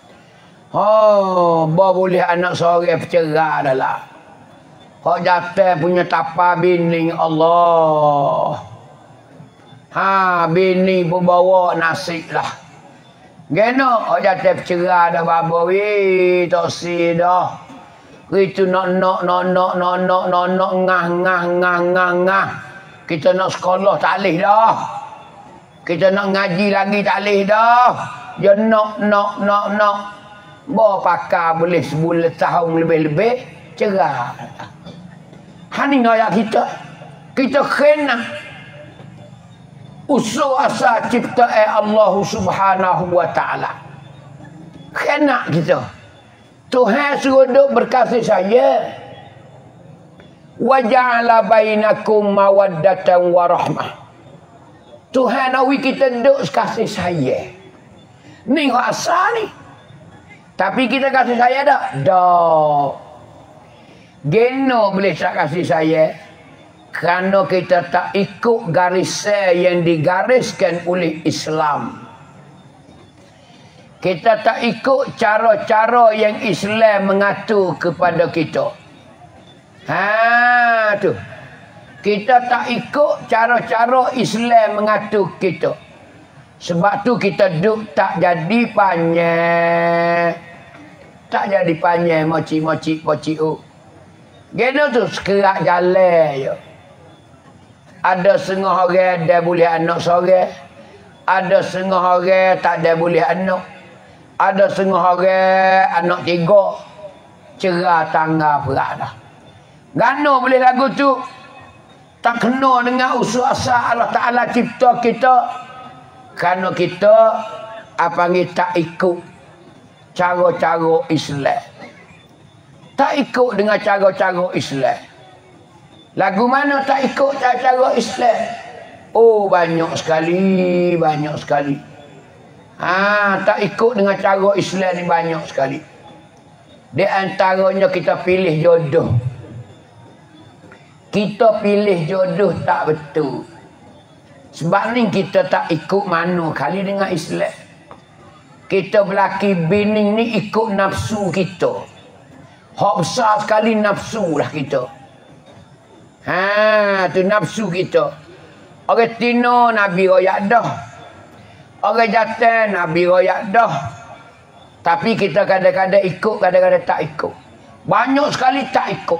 Oh, bawa boleh anak seorang bercerai dah lah. Hak jatuh punya tapa bini Allah. Ha, bini pun bawa nasib lah. Gena hak jatuh bercerai dah babo weh, tak si dah. Itu nak nak nak nak nak nak nak nak ngah ngah ngah ngah ngah. Kita nak sekolah tak boleh dah. Kita nak ngaji lagi tak boleh dah. Ya nak nak nak nak. Bawa pakar boleh sebulan tahun lebih-lebih cerah. Hani ngoyak kita. Kita kena usul asal ciptaan Allah Subhanahu wa taala. Kena kita. Tuhan suruh duk berkasih sayang. Wa ja'ala bainakum mawaddatan warahmah. Tuhan nak kita duk kasih sayang. Ni hak asal ni. Tapi kita kasih sayang tak? Tak. Geno boleh tak kasih sayang? Kerana kita tak ikut garisan yang digariskan oleh Islam. Kita tak ikut cara-cara yang Islam mengatur kepada kita. Ha tu. Kita tak ikut cara-cara Islam mengatur kita. Sebab tu kita duduk tak jadi panjang. Tak jadi panjang moci-moci poci-u. Gena tu sekerak jalan je. Ada setengah orang dia boleh anak seorang. Ada setengah orang tak ada boleh anak. Ada setengah orang anak tiga. Cerah tangga berat dah. Gana boleh lagu tu? Tak kena dengan usul asal Allah Ta'ala cipta kita. Kerana kita apa ni tak ikut cara-cara Islam. Tak ikut dengan cara-cara Islam. Lagu mana tak ikut cara-cara Islam? Oh banyak sekali, banyak sekali. Ah, tak ikut dengan cara Islam ni banyak sekali. Di antaranya kita pilih jodoh. Kita pilih jodoh tak betul. Sebab ni kita tak ikut mana kali dengan Islam. Kita berlaki bini ni ikut nafsu kita. Hak besar sekali nafsu lah kita. Ha, tu nafsu kita. Orang tino Nabi royak dah. Orang jatuh Nabi royak dah. Tapi kita kadang-kadang ikut, kadang-kadang tak ikut. Banyak sekali tak ikut.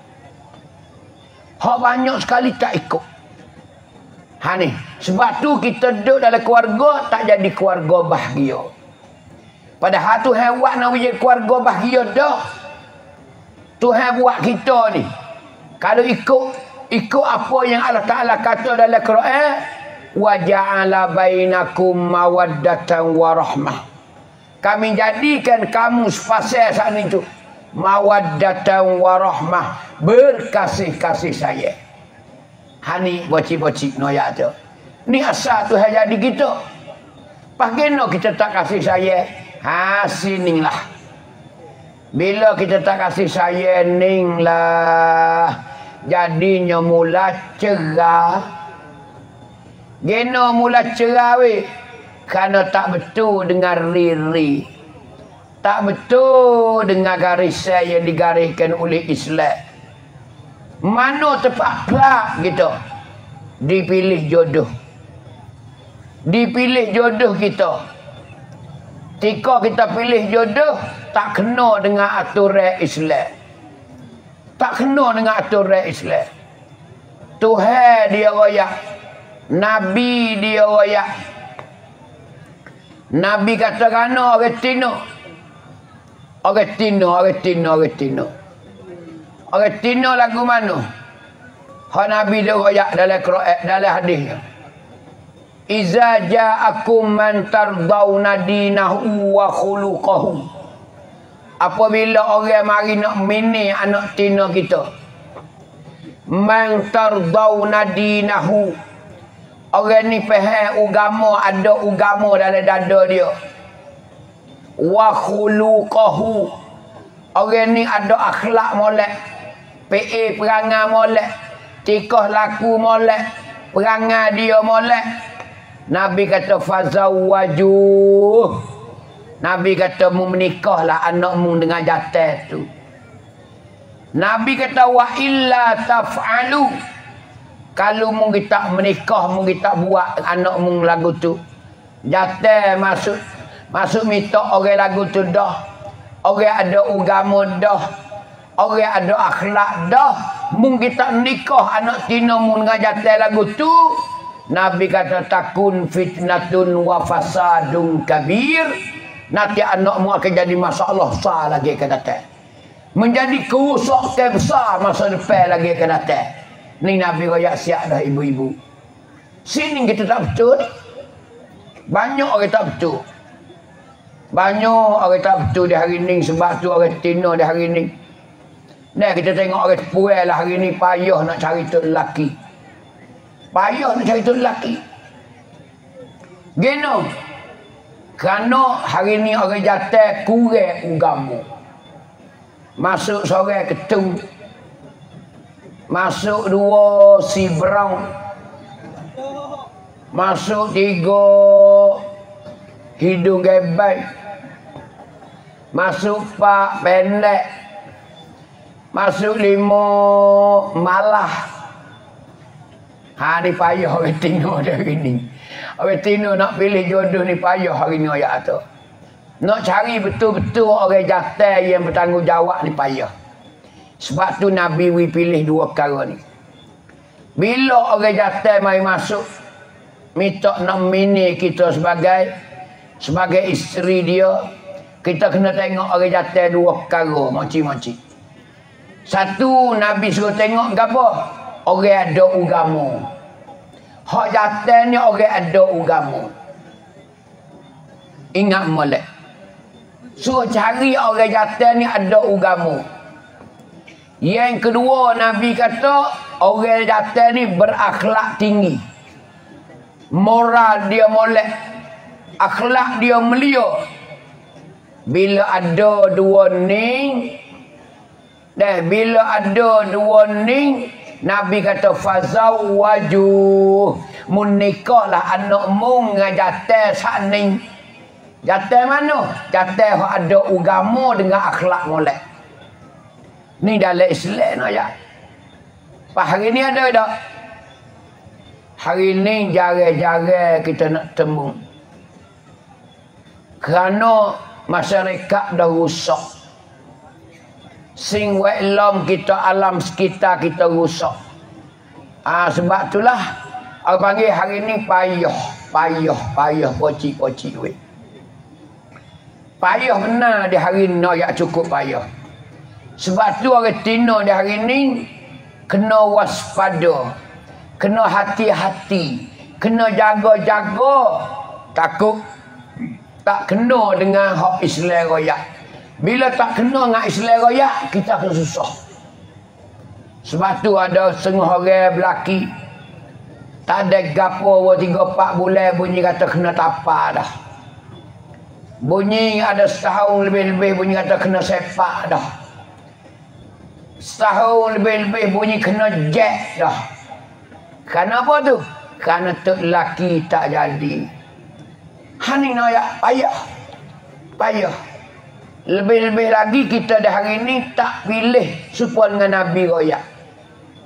Hak banyak sekali tak ikut. Ha ni. Sebab tu kita duduk dalam keluarga tak jadi keluarga bahagia. Padahal Tuhan buat nak jadi keluarga bahagia dah. Tuhan buat kita ni. Kalau ikut ikut apa yang Allah Ta'ala kata dalam Quran. Wa ja'ala bainakum mawaddatan warahmah. Kami jadikan kamu sepasal saat itu mawaddatan warahmah, berkasih-kasih sayang. Hani bocik-bocik noyak tu. Ni asal Tuhan jadi kita. Bagaimana kita tak kasih sayang? Ha sinilah. Bila kita tak kasih sayang ninglah jadinya mula cerah. Geno mula cerah weh. Kerana tak betul dengan riri. Tak betul dengan garisan yang digariskan oleh Islam. Mana tepat kelak gitu. Dipilih jodoh. Dipilih jodoh kita. Tika kita pilih jodoh, tak kena dengan aturan Islam. Tak kena dengan aturan Islam. Tuhan dia royak. Nabi dia royak. Nabi kata kena orang tino. Orang tino, orang tino, orang tino. Orang tino lagu mana? Ha Nabi dia royak dalam Quran, dalam hadisnya. Iza ja'akum man tardawna dinahu wa khuluquhu. Apabila orang mari nak mini anak tino kita. Man tardawna dinahu. Orang ni faham agama, ada agama dalam dada dia. Wa khuluquhu. Orang ni ada akhlak molek. P A perangai molek. Tikah laku molek. Perangai dia molek. Nabi kata fazawwaju. Nabi kata mu menikahlah anakmu dengan jantan tu. Nabi kata wa illa taf'alu. Kalau mu kita menikah, mu kita buat anakmu lagu tu. Jantan masuk masuk minta orang lagu tu dah. Orang ada agama dah. Orang ada akhlak dah. Mu kita nikah anak tinamu dengan jantan lagu tu. Nabi kata takun fitnatun wa fasadun kabir. Nanti anakmu akan jadi masalah besar lagi akan datang. Menjadi kerusakan besar masa depan lagi akan datang. Ni Nabi royak siap dah ibu-ibu. Sini kita tak betul. Banyak orang tak betul. Banyak orang tak betul di hari ni. Sebab tu orang tino di hari ni. Nah kita tengok orang puai lah hari ni payah nak cari tu lelaki. Payah nak cari tu lelaki. Gino. Kerana hari ni orang jantan kurang agama. Masuk seorang ketung. Masuk dua si brown. Masuk tiga hidung gebek. Masuk pak pendek. Masuk lima malah. Ha ni payah orang tino hari ni. Orang tino nak pilih jodoh ni payah hari ni ayat tu. Nak cari betul-betul orang jantan yang bertanggungjawab ni payah. Sebab tu Nabi wi pilih dua perkara ni. Bila orang jantan mai masuk minta nak mini kita sebagai sebagai isteri dia, kita kena tengok orang jantan dua perkara moci-moci. Satu Nabi suruh tengok gapo? Orang ada agama. Hak jantan ni orang ada agama. Ingat molek. Suruh cari orang jantan ni ada agama. Yang kedua Nabi kata orang jantan ni berakhlak tinggi. Moral dia molek. Akhlak dia mulia. Bila ada dua ni, dan bila ada dua ni, Nabi kata fazawwaju, menikahlah anakmu dengan jantan sakning. Jantan mana? Jantan yang ada agama dengan akhlak molek. Ni dalam Islam aja. Pak hari ni ada tak? Hari ni jarang-jarang kita nak temu. Kerana masyarakat dah rusak. Sing welam kita, alam sekitar kita rusak. Ah sebab itulah aku panggil hari ni payah, payah, payah, poci-poci we. Payah benar di hari ni nak cukup payah. Sebab tu orang tino di hari ni kena waspada, kena hati-hati, kena jaga-jaga, takut tak kena dengan hak Islam royak. Bila tak kena dengan Islam royak, kita akan susah. Sebab tu ada setengah orang berlaki. Tak ada gapo dua tiga empat bulan bunyi kata kena tapa dah. Bunyi ada setahun lebih-lebih bunyi kata kena sepak dah. Setahun lebih-lebih bunyi kena jet dah. Kenapa tu? Kerana tok laki tak jadi. Hani nak payah. Payah. Lebih-lebih lagi kita dah hari ni tak pilih supaya dengan Nabi royak.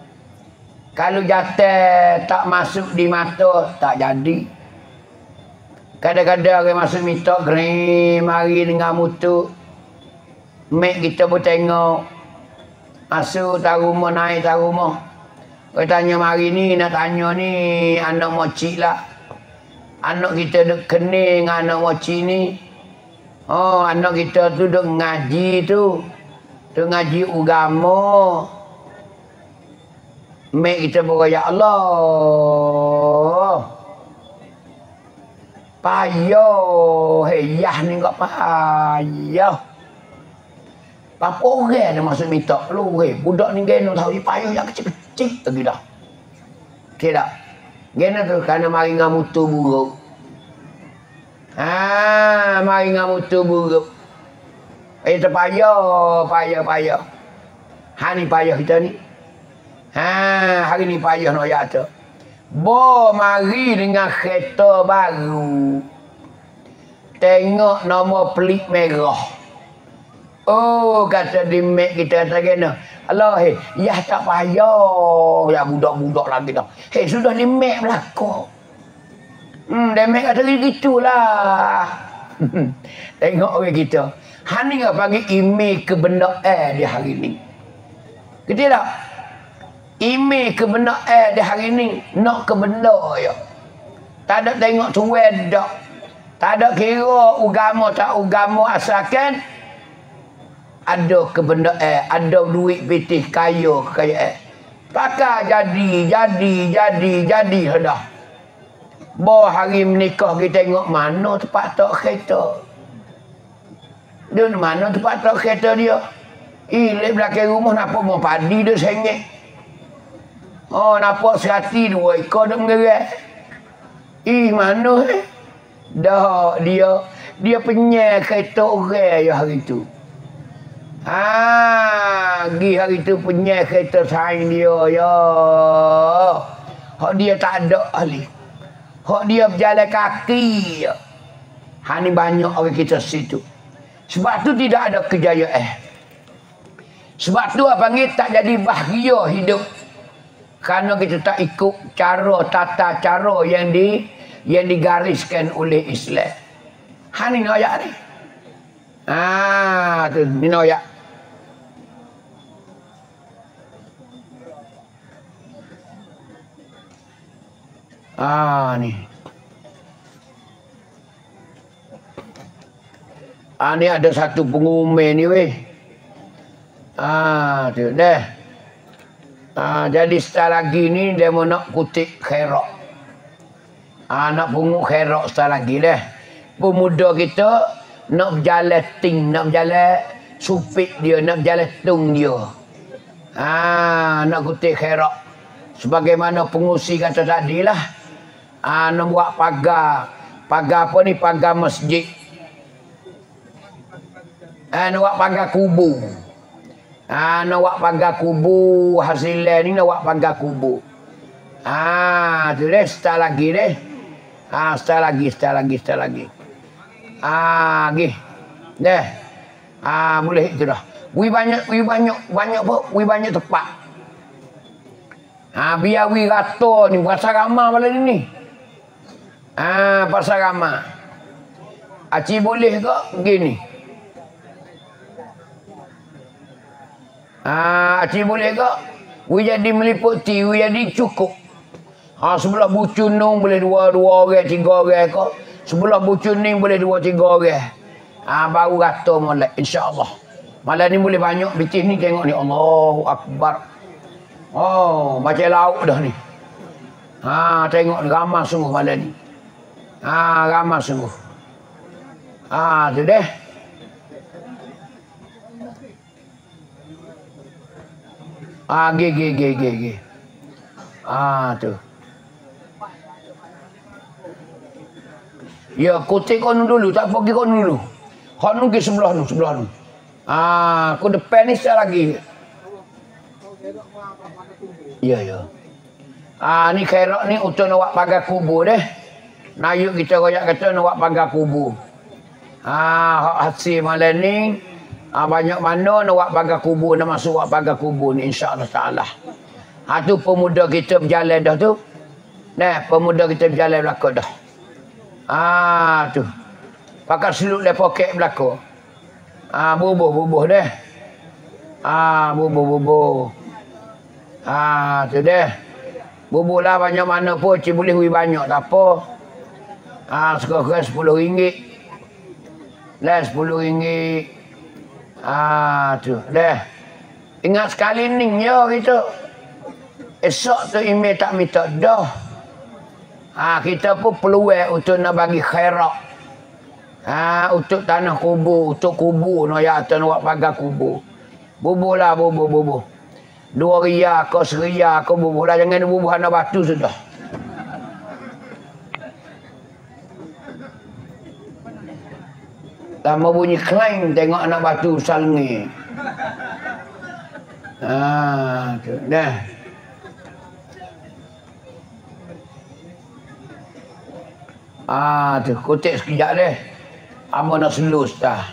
Kalau jatuh tak masuk di mata, tak jadi. Kadang-kadang orang masuk minta gering, mari dengan mutu. Mek kita pun tengok. Masuk tak rumah, naik tak rumah. Orang tanya mari ni, nak tanya ni, anak moci lah. Anak kita duk kening, anak moci ni. Oh, anak kita tu duk ngaji tu. Duk ngaji agama. Mek kita pun ya Allah. Payah. Heyah ni kok payah. Apa orang dia masuk minta. Lu, hey, budak ni gena tahu dia payah yang kecil-kecil lagi dah. Tidak. Gena tu kerana mari dengan mutu buruk. Ah, mari dengan mutu buruk. Eh, terpayah, payah, payah. Ha ni payah kita ni. Ha, hari ni payah nak ayat tu. Bo mari dengan kereta baru. Tengok nombor pelik merah. Oh, kata di mek kita tak kena. Allah, hei, ya tak payah. Ya budak-budak lagi dah. Hei, sudah di mek belakang. Hmm, di mek kata gitulah. Tengok orang kita. Hani nggak panggil email kebenar eh di hari ni. Kita tak? Email kebenar eh di hari ni. Nak kebenar ya. Tak ada tengok tu wedak. Tak ada kira agama tak agama asalkan ada kebenar eh, ada duit pitih kaya kaya eh. Pakai jadi, jadi, jadi, jadi dah. Bawa hari menikah kita tengok mana tempat tak kereta. Dia mana tempat tak kereta dia. Ilik belakang rumah nampak mau padi dia sengit. Oh, nampak serati dua ekor dia menggerak. Ih, mana eh? Dah, dia dia penyel kereta orang ya hari tu. Ah, pergi hari tu penyel kereta saing dia ya. Hak dia tak ada ahli. Hak dia berjalan kaki ya. Ha ni banyak orang kita situ. Sebab tu tidak ada kejayaan. Sebab tu abang tak jadi bahagia hidup. Kerana kita tak ikut cara tata cara yang di yang digariskan oleh Islam. Ha ni ayat ni. Ah, tu ni ayat. Ah ni. Ah ni ada satu pengumuman ni weh. Ah tu dah. Ah, jadi setelah lagi ni dia mau nak kutip khairat. Ah, nak pungut khairat setelah lagi dah. Pemuda kita nak berjalan ting, nak berjalan supit dia, nak berjalan tung dia. Ah, nak kutip khairat. Sebagaimana pengusi kata tadi lah. Ah, nak buat pagar. Pagar apa ni? Pagar masjid. Ah, nak buat pagar kubur. Ah, nak buat pagar kubur. Hasilnya ni nak buat pagar kubur. Ah, tu deh, start lagi deh. Ah, start lagi, start lagi, start lagi. Ah, lagi. Deh. Ah, boleh itu dah. Wi banyak, wi banyak, banyak apa? Wi banyak tempat. Ah, biar wi rata ni pasal ramah malam ni. Ah, pasal ramah. Aci boleh ke begini? Ah, Acik boleh ke? We jadi meliputi, we jadi cukup. Ha, sebelah bucun nung boleh dua dua orang, tiga orang ke? Sebelah bucun ni boleh dua tiga orang. Ah, baru rata molek insya-Allah. Malam ni boleh banyak bitih ni tengok ni. Allahu Akbar. Oh, macam lauk dah ni. Ha, tengok ni ramai sungguh malam ni. Ha, ramai sungguh. Ha, tu deh. Ah, ge ge ge ge ge. Ah, tu. Ya, kutip kon dulu, tak pergi kon dulu. Kon nu ke sebelah nu, sebelah nu. Ah, aku depan ni sekali lagi. Ya, ya. Ah, ni khairat ni untuk nak buat pagar kubur deh. Nayuk kita royak kata nak buat pagar kubur. Ah, hasil malam ni ah, banyak mana nak buat pagar kubur, nak masuk buat pagar kubur ni insya-Allah taala. Ha tu pemuda kita berjalan dah tu. Nah, pemuda kita berjalan belakang dah. Ah tu. Pakai seluk le poket belakang. Ah bubuh-bubuh deh. Ah bubuh-bubuh. Ah tu deh. Bubuh lah banyak mana pun cik boleh hui banyak tak apa. Ah sekarang sepuluh ringgit. Lah sepuluh ringgit. Ah tu deh. Ingat sekali ni ya kita. Esok tu email tak minta dah. Ah kita pun peluang untuk nak bagi khairat. Ah untuk tanah kubur, untuk kubur no ya atas nak pagar kubur. Bubuh lah bubuh bubuh. Dua ria ke seria ke bubuh lah, jangan bubuh anak batu sudah. Lama bunyi klang tengok anak batu salngi. Ah tu dah. Ah tu kutip sekejap deh. Amo nak selus dah.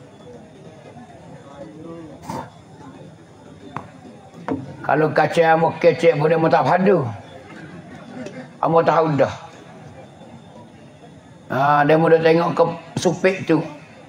Kalau kaca amo kecek boleh mo tak padu. Amo tahu dah. Ah dia mau tengok ke supik tu.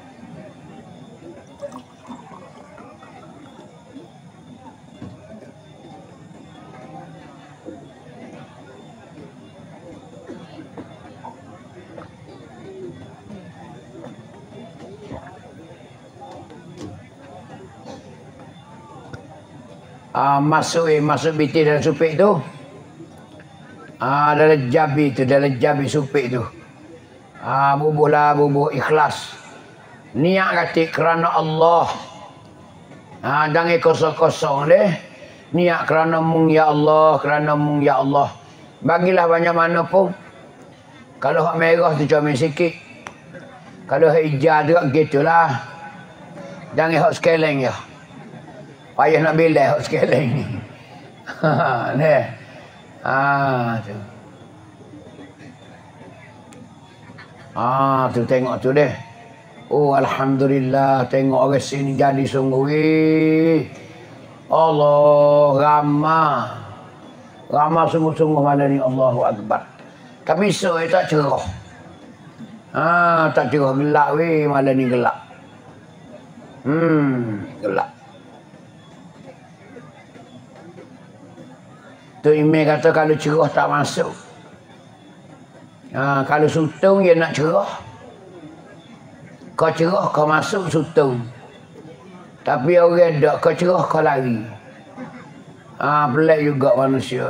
Ah, masuk eh, masuk biti dalam supik tu. Ah, dalam jabi tu, dalam jabi supik tu. Ah, bubuh lah, bubuh ikhlas. Niat kata kerana Allah. Ah, jangan kosong-kosong deh. Niat kerana mung ya Allah, kerana mung ya Allah. Bagilah banyak mana pun. Kalau hak merah tu comel sikit. Kalau hak hijau tu gitulah. Jangan hak sekeleng ya. Payah nak bilai hak sekeleng ni. Ha, ni. Ah, tu. Ah, tu tengok tu deh. Oh, alhamdulillah tengok orang sini jadi sungguh. Weh. Allah ramah. Ramah sungguh-sungguh mana ni, Allahu Akbar. Tapi so eh, tak cerah. Ah, tak cerah, gelap weh, malam ni gelap. Hmm, gelap. Tu email kata kalau cerah tak masuk. Ha, kalau sutung dia nak cerah. Kau cerah kau masuk sutung. Tapi orang tak kau cerah kau lari. Ah ha, pelik juga manusia.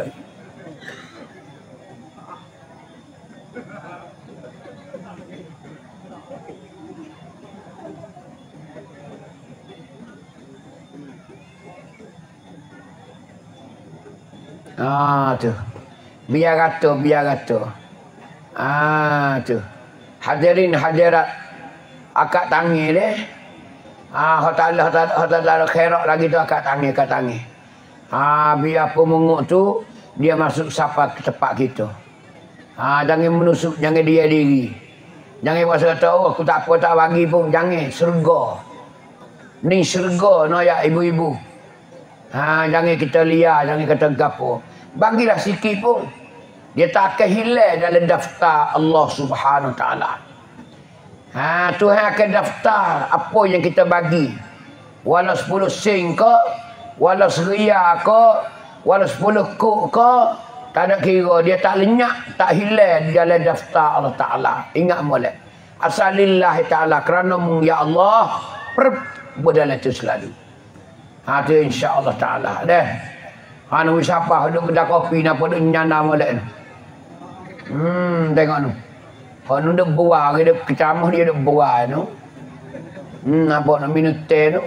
Ah tu. Biar kata, biar kata. Ah tu. Hadirin hadirat akak tangi deh. Ah hak Allah hak Allah khairat lagi tu akak tangi, akak tangi. Ah biar pemunguk tu dia masuk sapa ke tempat kita. Ah jangan menusuk, jangan dia diri. Jangan pasal kata oh, aku tak apa tak bagi pun, jangan serga. Ni serga no ya ibu-ibu. Ha, jangan kita liar, jangan kata gapo. Bagilah sikit pun. Dia tak akan hilang dalam daftar Allah Subhanahu Taala. Ha, Tuhan akan daftar apa yang kita bagi. Walau sepuluh sen ke, walau seria ke, walau sepuluh kok ke, tak ada kira. Dia tak lenyap, tak hilang dalam daftar Allah Taala. Ingat molek. Asalillah Taala kerana mung ya Allah per dalam itu selalu. Ha tu insya-Allah taala deh. Ha nu siapa duduk kedai kopi napa duk nyana molek tu. Hmm tengok tu. Ha nu duk buah dia kecamah dia duk buah tu. Hmm apa nak minum teh tu.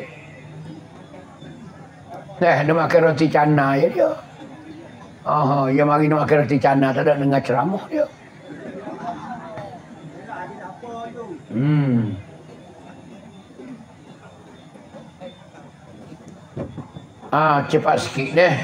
Eh dia makan roti canai ya dia. Ah dia mari nak makan roti canai tak ada dengar ceramah dia. Hmm. Ah, cepat sikit deh.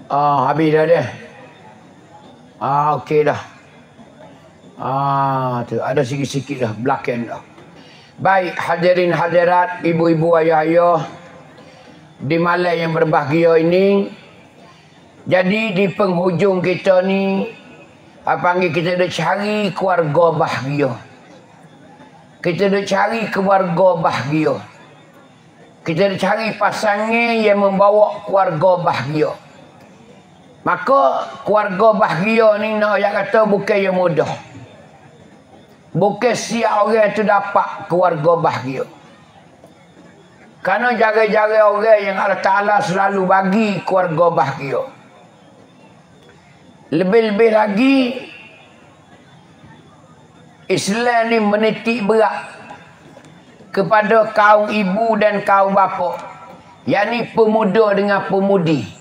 Ah, habis dah dia. Ah, okey dah. Ah, tu ada sikit-sikit dah, belakang dah. Baik, hadirin hadirat, ibu-ibu, ayah-ayah di malam yang berbahagia ini. Jadi di penghujung kita ni, apa panggil, kita nak cari keluarga bahagia. Kita nak cari keluarga bahagia. Kita nak cari pasangan yang membawa keluarga bahagia. Maka keluarga bahagia ni nak ayat kata bukan yang mudah. Bukan setiap orang tu dapat keluarga bahagia. Kerana jaga-jaga orang yang Allah Ta'ala selalu bagi keluarga bahagia. Lebih-lebih lagi, Islam ni menitik berat kepada kaum ibu dan kaum bapa, yakni pemuda dengan pemudi.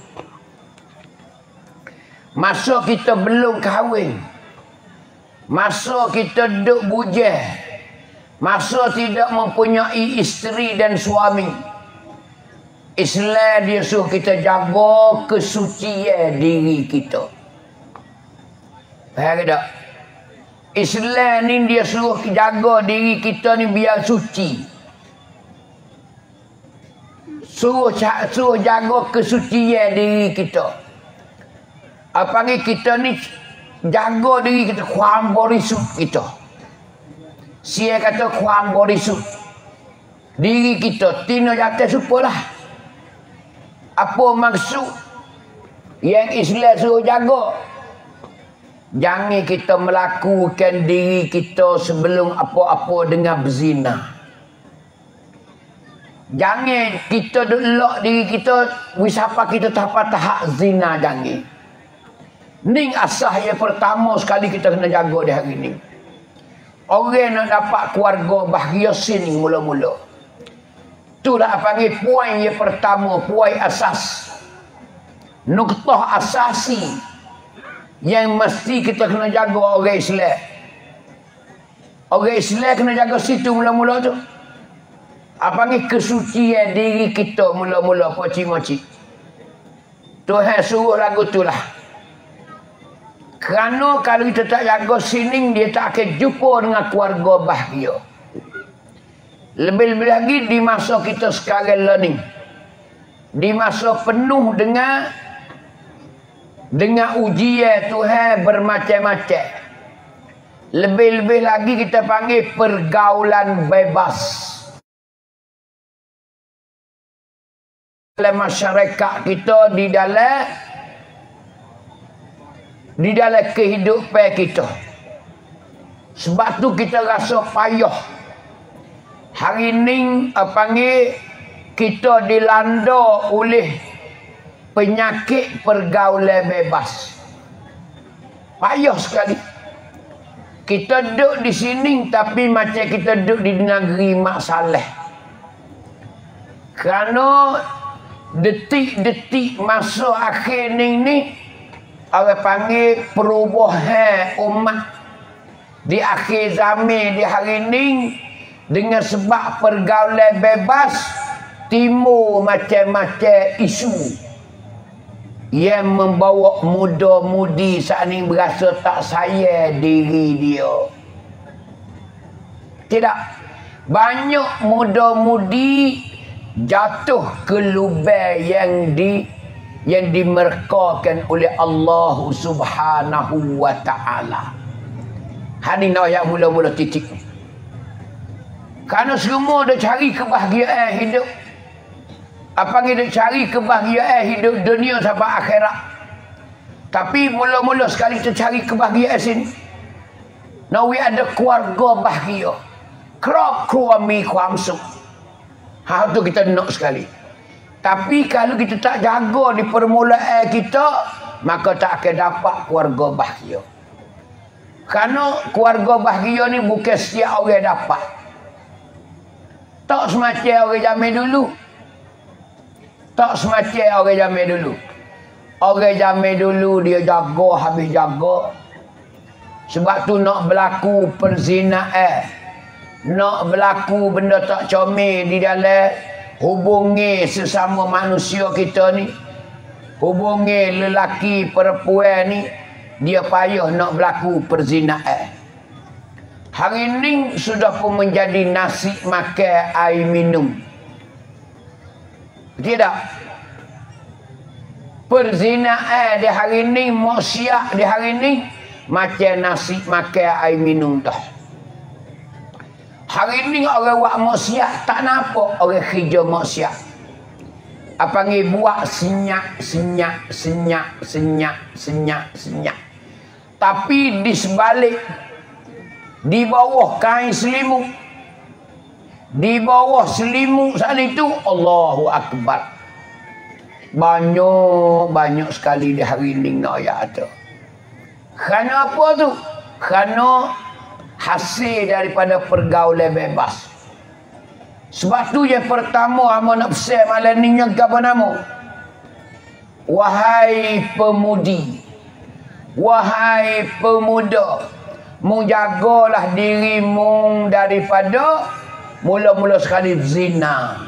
Masa kita belum kahwin, masa kita duduk bujang, masa tidak mempunyai isteri dan suami, Islam dia suruh kita jaga kesucian diri kita. Faham tak? Islam ni dia suruh jaga diri kita ni biar suci. Suruh, suruh jaga kesucian diri kita. Apa ni kita ni jaga diri kita, kuam borisut kita. Sia kata kuam borisut. Diri kita tina jatuh supalah. Apa maksud yang Islam suruh jaga? Jangan kita melakukan diri kita sebelum apa-apa dengan berzina. Jangan kita lock diri kita wisapa kita tahap tahap zina, jangan. Ni asah yang pertama sekali kita kena jaga di hari ni. Orang nak dapat keluarga bahagia sini mula-mula. Itulah panggil poin yang pertama, poin asas. Nuktah asasi yang mesti kita kena jaga orang Islam. Orang Islam kena jaga situ mula-mula tu. Apa ni kesucian diri kita mula-mula, poci-moci. Tuhan suruh lagu tu lah. Kerana kalau kita tak jaga sini, dia tak akan jumpa dengan keluarga bahagia. Lebih-lebih lagi di masa kita sekarang learning. Di masa penuh dengan dengan ujian Tuhan bermacam-macam. Lebih-lebih lagi kita panggil pergaulan bebas. Dalam masyarakat kita, di dalam di dalam kehidupan kita. Sebab tu kita rasa payah. Hari ni apa panggil, kita dilanda oleh penyakit pergaulan bebas. Payah sekali. Kita duduk di sini tapi macam kita duduk di negeri Mak Saleh. Kerana detik-detik masa akhir ni ni orang panggil perubahan umat di akhir zaman di hari ni, dengan sebab pergaulan bebas timbul macam-macam isu yang membawa muda-mudi saat ni berasa tak sayang diri dia. Tidak, banyak muda-mudi jatuh ke lubang yang di yang dimerkakan oleh Allah Subhanahu wa Ta'ala. Hari ni ayat mula-mula titik. Kerana semua dah cari kebahagiaan hidup. Apa yang dia cari kebahagiaan hidup dunia sampai akhirat. Tapi mula-mula sekali kita cari kebahagiaan sini. Nawi ada keluarga bahagia. Kerap kuami kuamsuk. Hal tu kita nak sekali. Tapi kalau kita tak jaga di permulaan kita, maka tak akan dapat keluarga bahagia. Kerana keluarga bahagia ni bukan setiap orang dapat. Tak semacam orang zaman dulu. Tak semacam orang zaman dulu. Orang zaman dulu dia jaga habis jaga. Sebab tu nak berlaku perzinaan. Nak berlaku benda tak comel di dalam hubungi sesama manusia kita ni, hubungi lelaki perempuan ni, dia payah nak berlaku perzinaan. Hari ini sudah pun menjadi nasi makan air minum. Tidak. Perzinaan di hari ini, maksiat di hari ini macam nasi makan air minum dah. Hari ini orang buat maksiat tak nampak orang kerja maksiat. Apa panggil buat senyak, senyak, senyak, senyak, senyak, senyak. Tapi di sebalik, di bawah kain selimut, di bawah selimut sana itu, Allahu Akbar. Banyak, banyak sekali di hari ini nak ayat tu. Kerana apa tu? Kerana hasil daripada pergaulan bebas. Sebab tu yang pertama hamba nak pesan malam ni apa nama? Wahai pemudi, wahai pemuda, mu jagalah dirimu daripada mula-mula sekali zina.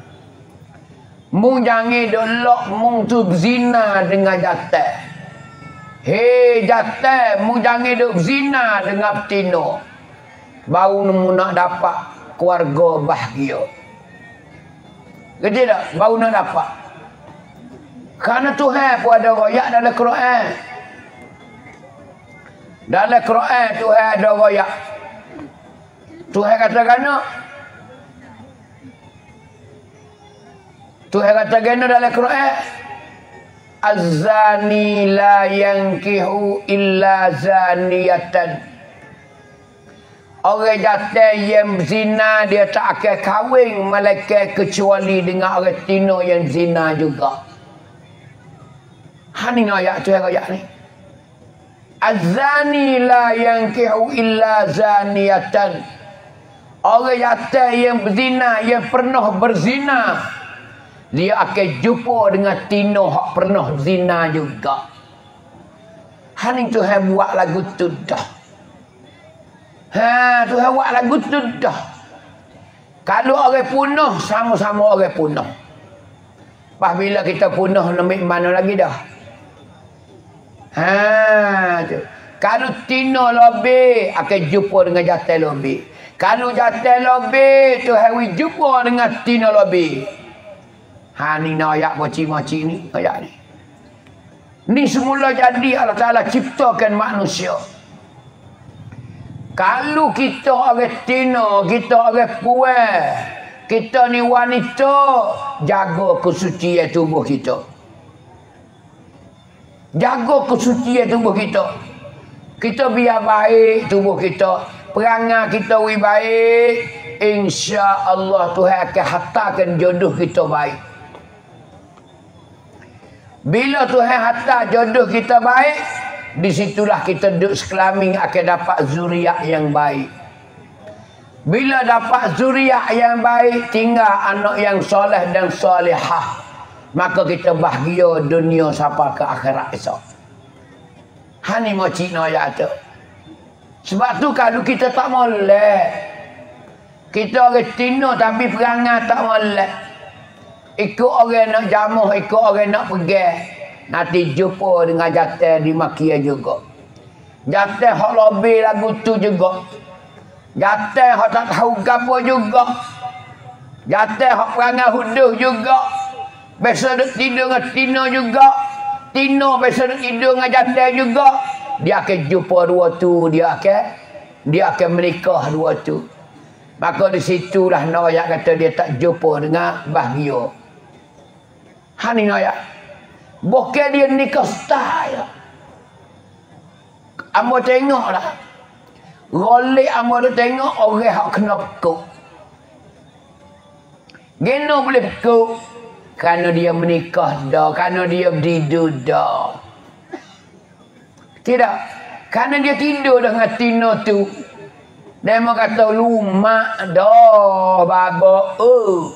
Mu jangan dolok mu tu zina dengan jatah. Hei jatah, mu jangan duk zina dengan betina. Baru mu nak dapat keluarga bahagia. Kerti tak? Baru nak dapat. Kerana Tuhan pun ada royak dalam Quran. Dalam Quran Tuhan ada royak. Tuhan kata kerana Tuhan kata kerana dalam Quran, Az-zani la yankihu illa zaniyatan. Orang jatuh yang zina dia tak akan kahwin malaikat kecuali dengan orang tino yang zina juga. Hani ayat tu ayat ni. Az-zani la yankihu illa zaniyatan. Orang jatuh yang berzina, yang pernah berzina, dia akan jumpa dengan tino hak pernah zina juga. Hani Tuhan buat lagu tu dah. Ha, Tuhan buat lagu tu dah. Kalau orang punah, sama-sama orang punah. Pas bila kita punah, namik mana lagi dah? Ha, tu. Kalau tino lebih, akan jumpa dengan jatah lebih. Kalau jatah lebih, Tuhan jumpa dengan tino lebih. Ha, ni nak ayat moci-moci ni, ayat ni. Ni semula jadi Allah Ta'ala ciptakan manusia. Kalau kita orang tino, kita orang puan, kita ni wanita, jaga kesucian tubuh kita. Jaga kesucian tubuh kita. Kita biar baik tubuh kita. Perangai kita lebih baik. Insya Allah Tuhan akan hantarkan jodoh kita baik. Bila Tuhan hantar jodoh kita baik, di situlah kita duduk sekelamin akan dapat zuriat yang baik. Bila dapat zuriat yang baik, tinggal anak yang soleh dan solehah, maka kita bahagia dunia sampai ke akhirat esok. Hani mau cik ayat tu. Sebab tu kalau kita tak molek, kita orang tino tapi perangai tak molek, ikut orang nak jamuh, ikut orang nak pergi, nanti jumpa dengan jatah di makia juga. Jatah hak lebih lagu tu juga. Jatah hak tak tahu gapo juga. Jatah hak perangai huduh juga. Biasa duk tidur dengan tino juga. Tino biasa duk tidur dengan jatah juga. Dia akan jumpa dua tu, dia akan dia akan menikah dua tu. Maka di situlah Noyak kata dia tak jumpa dengan bahagia. Hani Noyak. Bukan dia nikah style. Amba tengoklah. Golek amba tu tengok orang hak kena pekuk. Geno boleh pekuk kerana dia menikah dah, kerana dia tidur dah. Tidak, kerana dia tidur dengan tino tu. Dia mau kata lumak dah baba. Oh.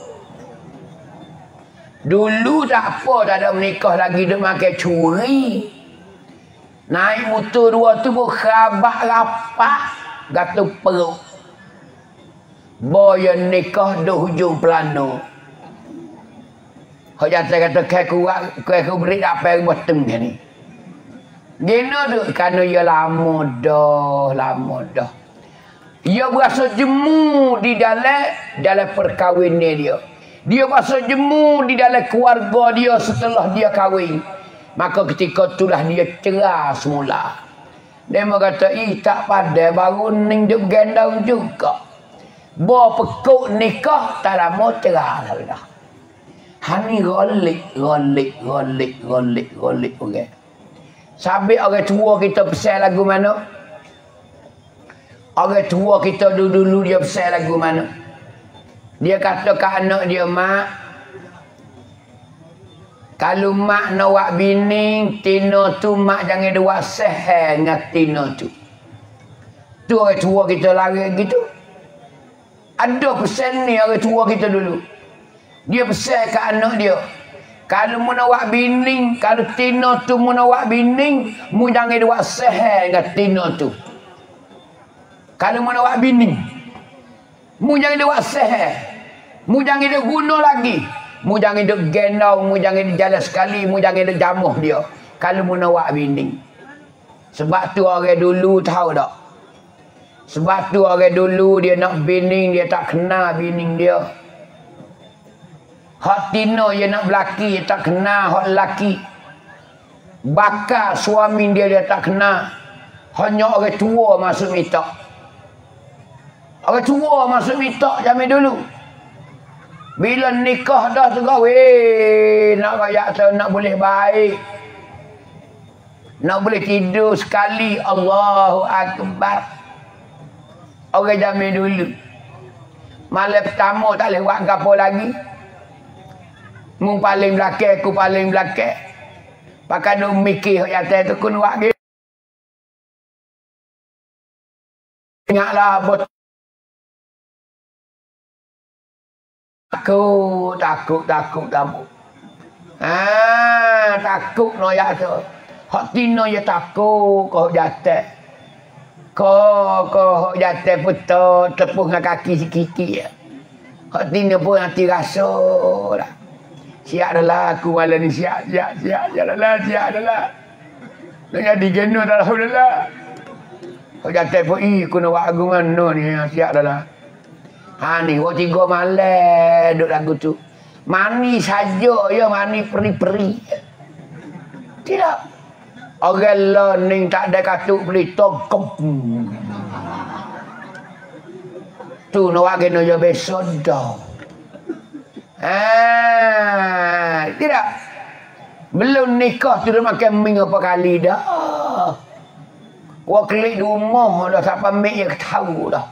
Dulu tak apa, tak ada menikah lagi, dia makan curi. Naik motor dua tu pun khabak rapak, gatuh perut. Boy nikah di hujung pelana. Hok jatuh kata kai kuat, kai ku beri apa yang beteng ni. Gino tu kerana ia lama dah, lama dah. Ia berasa jemu di dalam dalam perkahwinan dia. Dia berasa jemu di dalam keluarga dia setelah dia kahwin. Maka ketika itulah dia cerah semula. Dia kata, "Ih tak pada baru ning duk gendau juga." Bawa pekuk nikah tak lama cerah dah. Hani golik, golik, golik, golik, golik okey. Sampai orang tua kita pesan lagu mana? Orang tua kita dulu-dulu dia pesan lagu mana? Dia kata ke anak dia, "Mak, kalau mak nak buat bini, tina tu mak jangan buat seher dengan tina tu." Tu orang tua kita lari gitu. Ada pesan ni orang tua kita dulu. Dia pesan ke anak dia, kalau mu nak buat bini, kalau tina tu mu nak buat bini, mu jangan buat seher dengan tina tu. Kalau mu nak buat bini, mu jangan buat seher. Mu jangan duk guna lagi. Mu jangan duk gendau, mu jangan jalan sekali, mu jangan duk jamuh dia. Kalau mu nak buat bini. Sebab tu orang dulu tahu tak? Sebab tu orang dulu dia nak bini, dia tak kenal bini dia. Hak tina dia nak berlaki, dia tak kenal hak lelaki. Bakal suami dia, dia tak kenal. Hanya orang tua masuk minta. Orang tua masuk minta zaman dulu. Bila nikah dah tu kau, weh, nak rakyat tu nak boleh baik. Nak boleh tidur sekali, Allahu Akbar. Orang zaman dulu. Malam pertama tak boleh buat apa lagi. Mu paling belakang, aku paling belakang. Pakai duk mikir hak jatuh tu kun buat gitu. Ingatlah bot. Takut, takut, takut, takut. Ah, takut noyak tu. Hak tina je takut kau jatuh. Kau, kau hak jatuh putar tepung dengan kaki sikit-sikit. Hak tina pun hati rasa lah. Siap dah lah aku malam ni, siap, siap, siap, siap dah lah, siap dah lah. Nak jadi gena dah lah, dah lah. Kau jatuh pun, ih, aku nak buat lagu mana ni, siap dah lah. Ha ni, waktu tiga malam duduk lagu tu. Mani saja ya, mani peri-peri. Tidak. Orang learning tak ada katuk beli tokop. Tu nak buat gena je besok dah. Ah, tidak. Belum nikah tu dah makan ming apa kali dah. Wah kelik di rumah dah sampai mek dia tahu dah.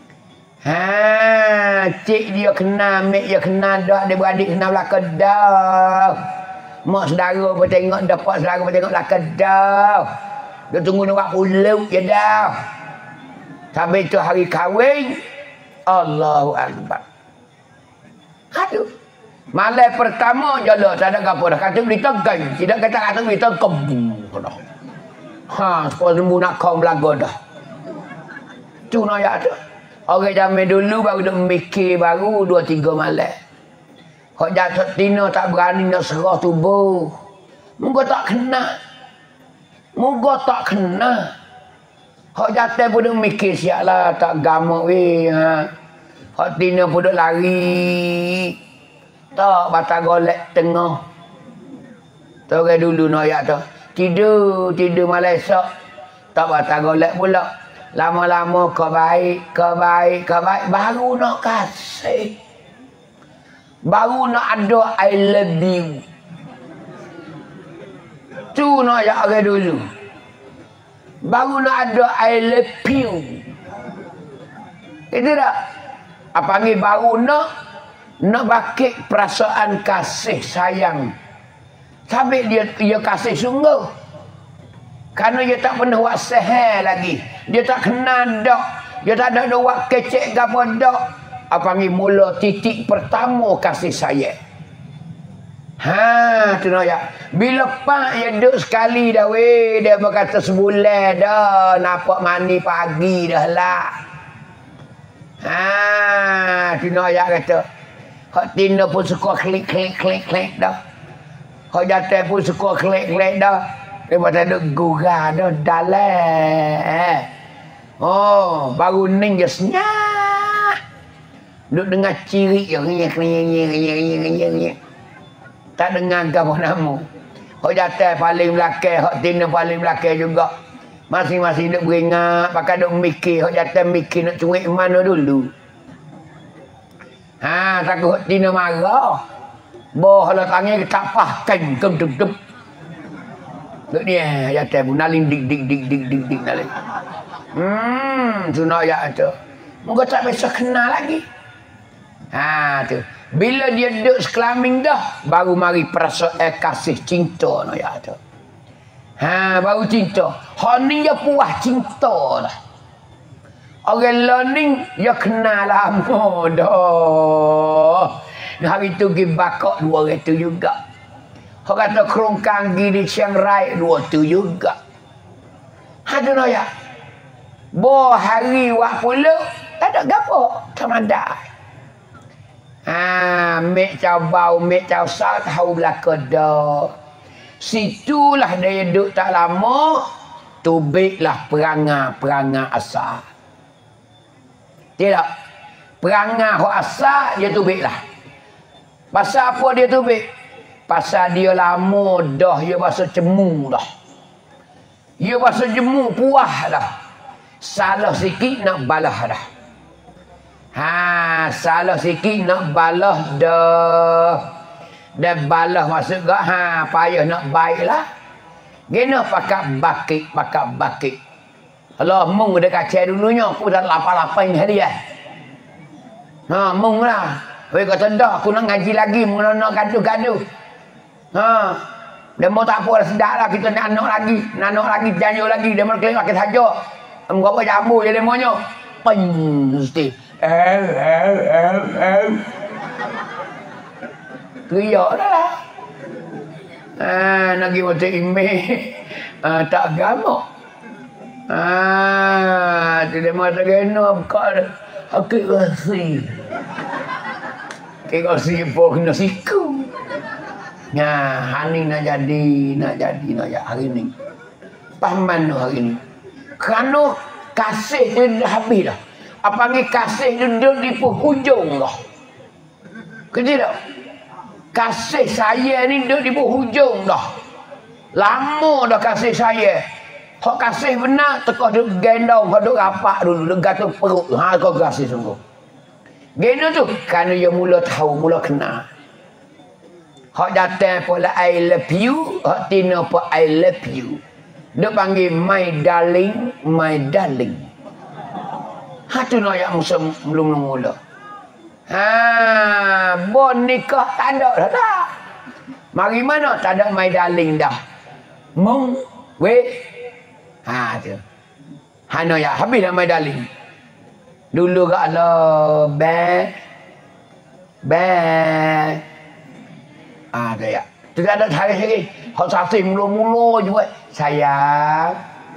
Ha, cik dia kenal, mek dia kenal dah, dia beradik kenal belakang dah. Mak saudara pun tengok dah, pak saudara pun tengok belakang dah. Dia tunggu nak pulau je dah. Sampai tu hari kahwin, Allahu Akbar. Aduh. Malam pertama je lah, tak ada apa dah. Kata berita kan. Tidak kata kata berita kebu. Ha, sekolah sembuh nak kau belaga dah. Tu nak ya tu. Orang zaman dulu baru duk mikir baru dua tiga malam. Hak jatuh tina tak berani nak serah tubuh. Moga tak kena. Moga tak kena. Hak jatuh pun duk mikir siaplah tak gamak weh. Ha. Hak tina pun duk lari. Tak batang golek tengah. Tu orang dulu nak ya tu. Tidur, tidur malam esok. Tak batang golek pula. Lama-lama kau baik, kau baik, kau baik. Baru nak kasih. Baru nak ada I love you. Tu nak ya orang dulu. Baru nak ada I love you. Itu tak? Apa panggil baru nak? Nak bakit perasaan kasih sayang. Sampai dia dia kasih sungguh. Kerana dia tak pernah buat seher lagi. Dia tak kenal dak. Dia tak ada buat kecek ke apa dak. Apa panggil mula titik pertama kasih sayang. Ha, tu nak ya. Bila pak dia duduk sekali dah weh, dia berkata sebulan dah, nampak mandi pagi dah lah. Ha, tu nak ya kata. Hak tina pun suka klik klik klik klik dah. Hak jatuh pun suka klik klik dah. Dia pada duk gurah dah dalam. Oh, baru ning je senyap. Duk dengar ciri je nyek nyek nyek nyek nyek nyek. Tak dengar gapo nama. Hak jatuh paling belakang, hak tina paling belakang juga. Masing-masing duk beringat, pakai duk mikir, hak jatuh mikir nak cuik mana dulu. Ha, takut tina marah. Boh kalau tangan tak pahkan kem dup dup. Duk dia jatuh pun naling dik dik dik dik dik dik naling. Hmm, tu nak ya tu. Moga tak biasa kenal lagi. Ha tu. Bila dia duduk sekelamin dah, baru mari perasaan kasih cinta nak ya tu. Ha, baru cinta. Hak ni dia puas cinta dah. Orang learning dia kenal lama dah. Hari tu pergi bakok dua orang tu juga. Orang kata kerongkang pergi di Chiang Rai dua tu juga. Ada nak ya? Bo hari wak pula tak ada gapo. Tak ada. Ha, mek cau bau, mek cau sal tahu belaka dah. Situlah dia duduk tak lama. Tubiklah perangai-perangai asal. Tidak. Perangai hok asal dia tubiklah. Pasal apa dia tubik? Pasal dia lama dah dia rasa cemu dah. Dia rasa jemu puas dah. Salah sikit nak balas dah. Ha, salah sikit nak balas dah. Dan balas maksud gak ha payah nak baiklah. Gena pakai bakit, pakai bakit. Allah mung dia kacau dulunya aku dah lapan-lapan hari ya. Ha mung lah. Wei kata dah aku nak ngaji lagi, mung nak gaduh-gaduh. Ha. Dia mau tak apa sedap lah kita nak anak lagi, nak anak lagi janji lagi dia mau keling pakai saja. Am apa jambu je demonya. Pen mesti. Eh eh eh eh. Teriak dah lah. Ah, nak pergi macam email. Ah, tak agama. Ah, tu dia mata kena buka dah. Akik rasi. Akik rasi pun kena siku. Nah, hari nak jadi, nak jadi, nak jadi hari ni. Paman hari ni. Kerana kasih dia dah habis dah. Apa ni kasih dia duduk di penghujung dah. Kerti tak? Kasih saya ni duduk di penghujung dah. Lama dah kasih saya. Hak kasih benar, tekah duduk gendong, kau duduk rapak dulu, duduk gatul perut. Ha, kau kasih sungguh. Gena tu, kerana dia mula tahu, mula kenal. Hak datang pula I love you, hak tina pun I love you. Dia panggil my darling, my darling. Ha tu nak yang musa belum mula. Ha, bon nikah tak ada dah tak. Mari mana tak ada my darling dah. Mung, weh. Ha tu. Ha no ya, habis dah my darling. Dulu gak lo be be. Ah tu ya. Tu ada hari lagi. Hak sasi mula-mula juga. Sayang.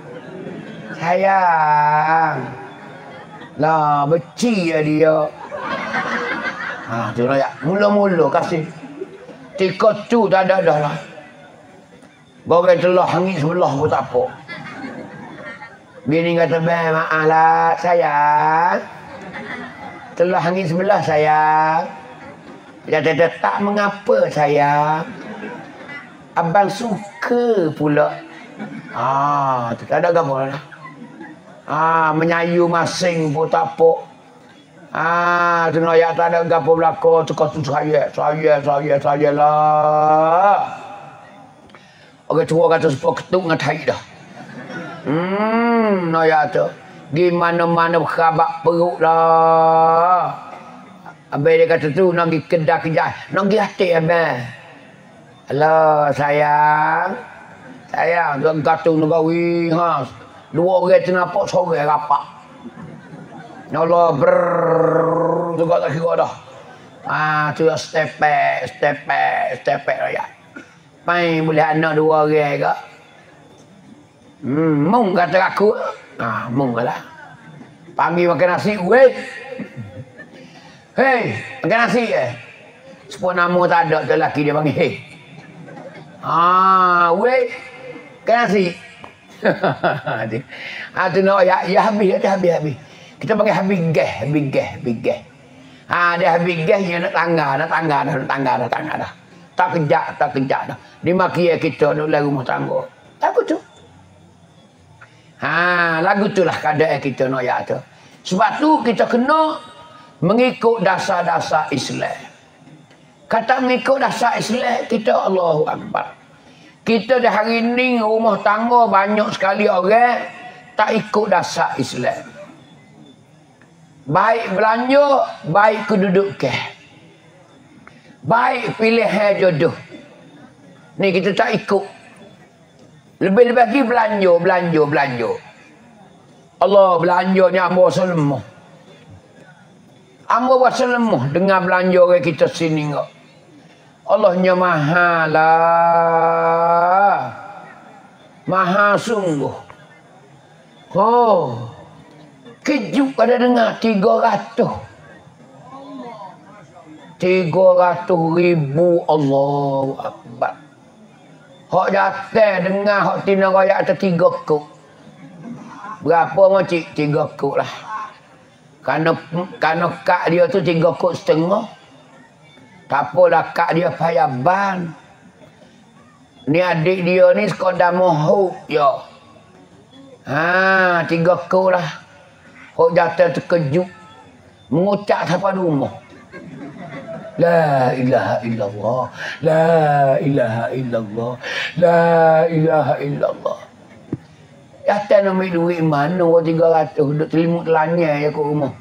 Sayang. Lah beci ya dia. Ha tu ya. Mula-mula kasih. Tika tu tak ada dah lah. Goreng telah hangit sebelah pun tak apa. Bini kata, "Bang, maaf lah sayang. Telah hangit sebelah sayang." Dia kata, "Tak mengapa sayang. Abang suka pula." Ah, tu tak ada gambar lah. Ah, menyayu masing pun tak apa. Ah, tu nak ya tak ada gapo belaka, tu kau tu saya, saya, saya, saya lah. Orang tua kata sepuluh ketuk dengan tai dah. Hmm, nak ya tu. Di mana-mana berkabak perut lah. Abang dia kata tu nak pergi kedai kejap, nak pergi hati abang. Alah sayang. Sayang, tu gatung negawi ha. Dua orang tu nampak sore rapak. Allah ber juga tak kira dah. Ah tu step back, step back, step back raya. Pai boleh anak dua orang ke? Hmm, mung kata aku. Ah, mung lah. Panggil makan nasi, weh. Hei, makan nasi eh. Sepuluh nama tak ada tu lelaki dia panggil. Hey. Ah, weh. Kan nasi. Ah tu nak ya ya habis dia habis habis. Kita panggil habis gas, habis gas, habis gas. Ah dia habis gas dia nak tangga, nak tangga dah, nak tangga dah, tangga dah. Tak kejak, tak kejak dah. Dia maki kita nak lagu rumah tangga. Lagu tu. Ha, lagu itulah keadaan kita nak ya tu. Sebab tu kita kena mengikut dasar-dasar Islam. Kata mengikut dasar Islam, kita Allahu Akbar. Kita di hari ni rumah tangga banyak sekali orang tak ikut dasar Islam. Baik belanja, baik kedudukan. Baik pilihan jodoh. Ni kita tak ikut. Lebih-lebih lagi belanja, belanja, belanja. Allah belanja ni ambo selemah. Ambo buat selemah dengan belanja orang kita sini kok. Allahnya maha lah. Maha sungguh. Oh. Kejut ada dengar tiga ratus. Tiga ratus ribu Allahu Akbar. Hak jatuh dengar hak tina raya atas tiga kuk. Berapa macam tiga kuk lah. Karena karena kak dia tu tiga kuk setengah. Tak apalah kak dia payah ban. Ni adik dia ni sekadar mohok ya. Ha, tiga kuk lah. Hak jatuh terkejut. Mengucap sampai rumah. La ilaha illallah. La ilaha illallah. La ilaha illallah. Jatuh nak ambil duit mana tiga ratus. Duduk telimut telanya ya ke rumah.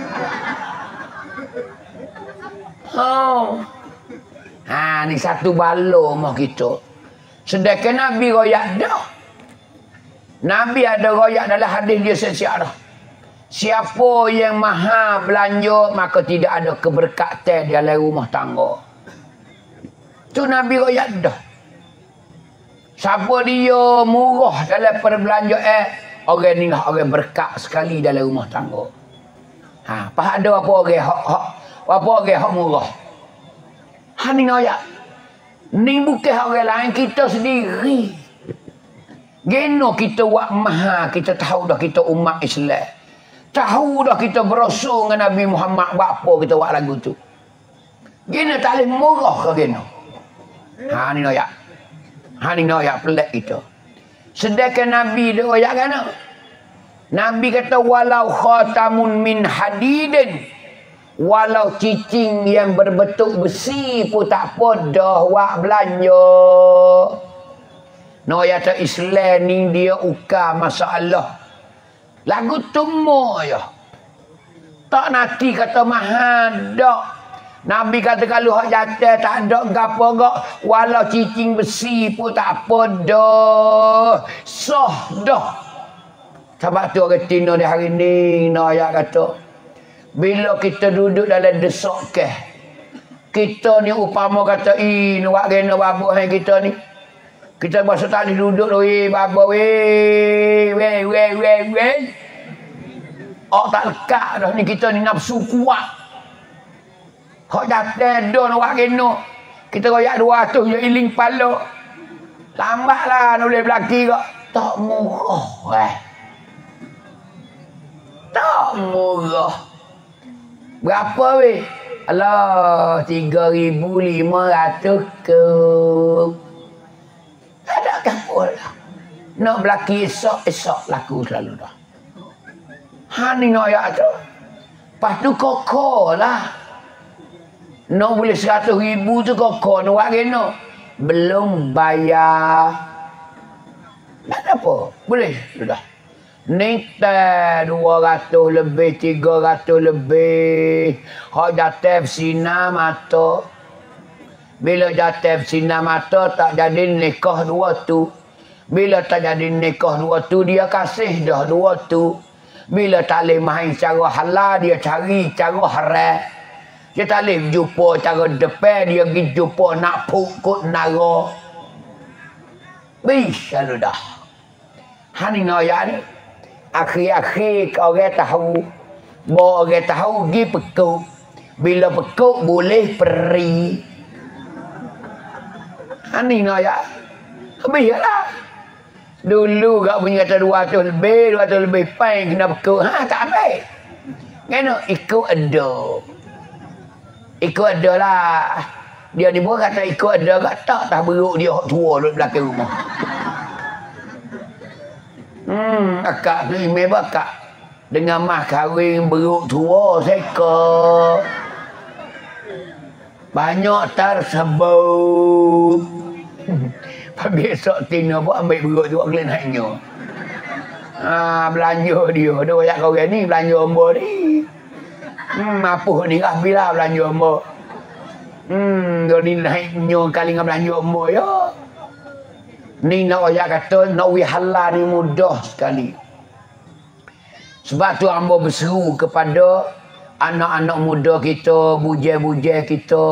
Oh. Ha, ni satu balo mah kita. Sedangkan Nabi royak dah. Nabi ada royak dalam hadis dia secara. Siapa yang maha belanja maka tidak ada keberkatan di dalam rumah tangga. Tu Nabi royak dah. Siapa dia murah dalam perbelanjaan, orang ni lah orang berkat sekali dalam rumah tangga. Ha, pas ada apa orang hak hak apa orang hak murah. Ha ni royak. Ni bukan orang lain, kita sendiri. Geno kita buat maha, kita tahu dah kita umat Islam. Tahu dah kita berasul dengan Nabi Muhammad. Buat apa kita buat lagu tu? Gena tak boleh murah ke gena? Ha ni noyak. Ha ni noyak pelik kita. Sedangkan Nabi dia royak kan? Nabi kata walau khatamun min hadidin. Walau cicing yang berbentuk besi pun tak apa dah buat belanja. Noyak tak Islam ni dia ukar masalah. Lagu temu ya. Tak nanti kata mahal dak. Nabi kata kalau hak jatuh tak ada gapo gak, walau cicing besi pun tak apa dah. Sah dah. Sebab tu orang Tino di hari ni nak kata bila kita duduk dalam desak ke, kita ni upama kata ih nak kena babuk hai kita ni. Kita bahasa tak boleh duduk tu, weh, baba, weh, weh, weh, weh, weh. Oh, tak lekat dah ni kita ni nafsu kuat. Hak jatuh dah nak buat kena. Kita royak dua ratus je iling pala. Lambatlah nak boleh berlaki kak. Tak murah, eh. Tak murah. Berapa, weh? Alah, tiga ribu lima ratus ke. Ada kapal lah. Nak berlaki esok-esok laku selalu dah. Ha ni nak ayat tu. Lepas tu kokoh lah. Nak boleh seratus ribu tu kokoh. Nak buat kena. Belum bayar. Tak apa. Boleh. Sudah. Ni tak dua ratus lebih, tiga ratus lebih. Hak jatuh sinar mata. Bila jatuh sinar mata tak jadi nikah dua tu. Bila tak jadi nikah dua tu dia kasih dah dua tu. Bila tak boleh main cara halal dia cari cara haram. Dia tak boleh jumpa cara depan dia pergi jumpa nak pukul nara. Bisa lu dah. Hani noya ni. Akhir-akhir orang tahu. Bawa orang tahu pergi pekuk. Bila pekuk boleh peri. Ani no ya. Biarlah. Dulu kak punya kata dua ratus lebih, dua ratus lebih pain kena pekuk. Ha tak ambil. Kena ikut ada. Ikut ada lah. Dia ni pun kata ikut ada kat tak tak beruk dia tua duduk belakang rumah. Hmm, akak tu email akak dengan mah kahwin beruk tua seka. Banyak tersebut. Pagi esok Tina pun ambil beruk tu kalian naiknya. Ah, belanja dia. Dia banyak orang ni belanja umur ni. Hmm, apa ni kah bila belanja umur. Hmm, dia ni naiknya kali dengan belanja umur ya. Ni nak ayat kata nak wi halal ni mudah sekali. Sebab tu hamba berseru kepada anak-anak muda kita, bujai-bujai kita.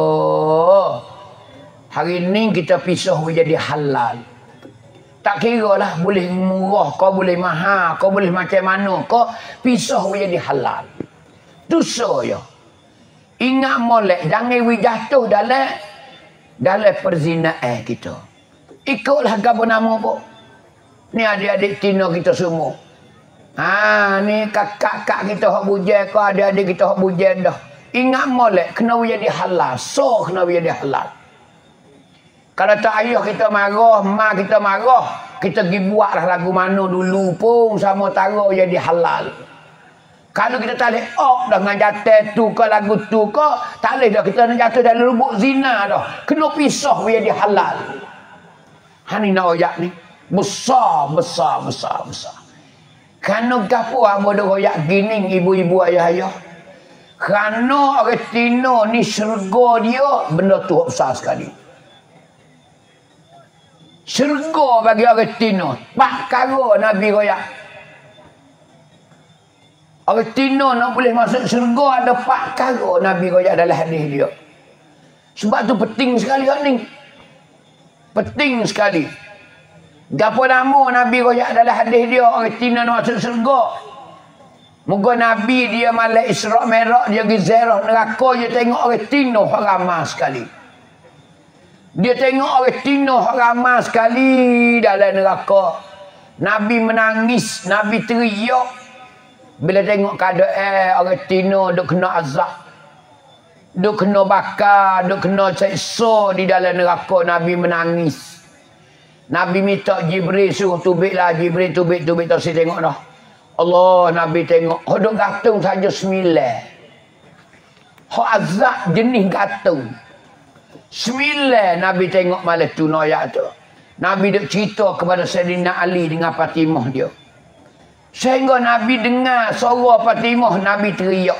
Hari ni kita pisah menjadi halal. Tak kira lah boleh murah kau, boleh mahal kau, boleh macam mana kau, pisah menjadi halal. Dosa ya. Ingat molek, jangan wi jatuh dalam dalam perzinaan kita. Ikutlah apa nama pun. Ni adik-adik Tina kita semua. Ha, ni kakak-kakak kita hak bujai kau, adik-adik kita hak bujai dah. Ingat molek kena jadi halal. So kena jadi halal. Kalau tak ayah kita marah, mak kita marah, kita pergi buatlah lagu mana dulu pun sama tara jadi halal. Kalau kita tak boleh ok dengan jatuh tu ke lagu tu ke, tak boleh dah kita nak jatuh dalam lubuk zina dah. Kena pisah jadi halal. Hani nak oyak ni besar besar besar besar. Kerana gapo hamba dak oyak gini ibu-ibu ayah-ayah. Kerana orang Tino ni syurga dia benda tu besar sekali. Syurga bagi orang Tino. Pak karo Nabi oyak. Orang Tino nak boleh masuk syurga ada pak karo Nabi oyak dalam hadis dia. Sebab tu penting sekali hak ni. Penting sekali. Gapo nama Nabi royak dalam hadis dia orang Tina nak masuk syurga. Moga Nabi dia malam Isra' Mi'raj dia pergi ziarah neraka, dia tengok orang Tina hak ramai sekali. Dia tengok orang Tina hak ramai sekali dalam neraka. Nabi menangis, Nabi teriak bila tengok keadaan orang Tina duk kena azab. Duk kena bakar, duk kena seksa di dalam neraka. Nabi menangis. Nabi minta Jibril suruh tubiklah. Jibril tubik, tubik tak si tengok dah. Allah, Nabi tengok. Oh, duk gantung saja sembilan. Hak azab jenis gantung. Sembilan Nabi tengok malam tu noyak tu. Nabi duk cerita kepada Sayyidina Ali dengan Fatimah dia. Sehingga Nabi dengar suara Fatimah, Nabi teriak.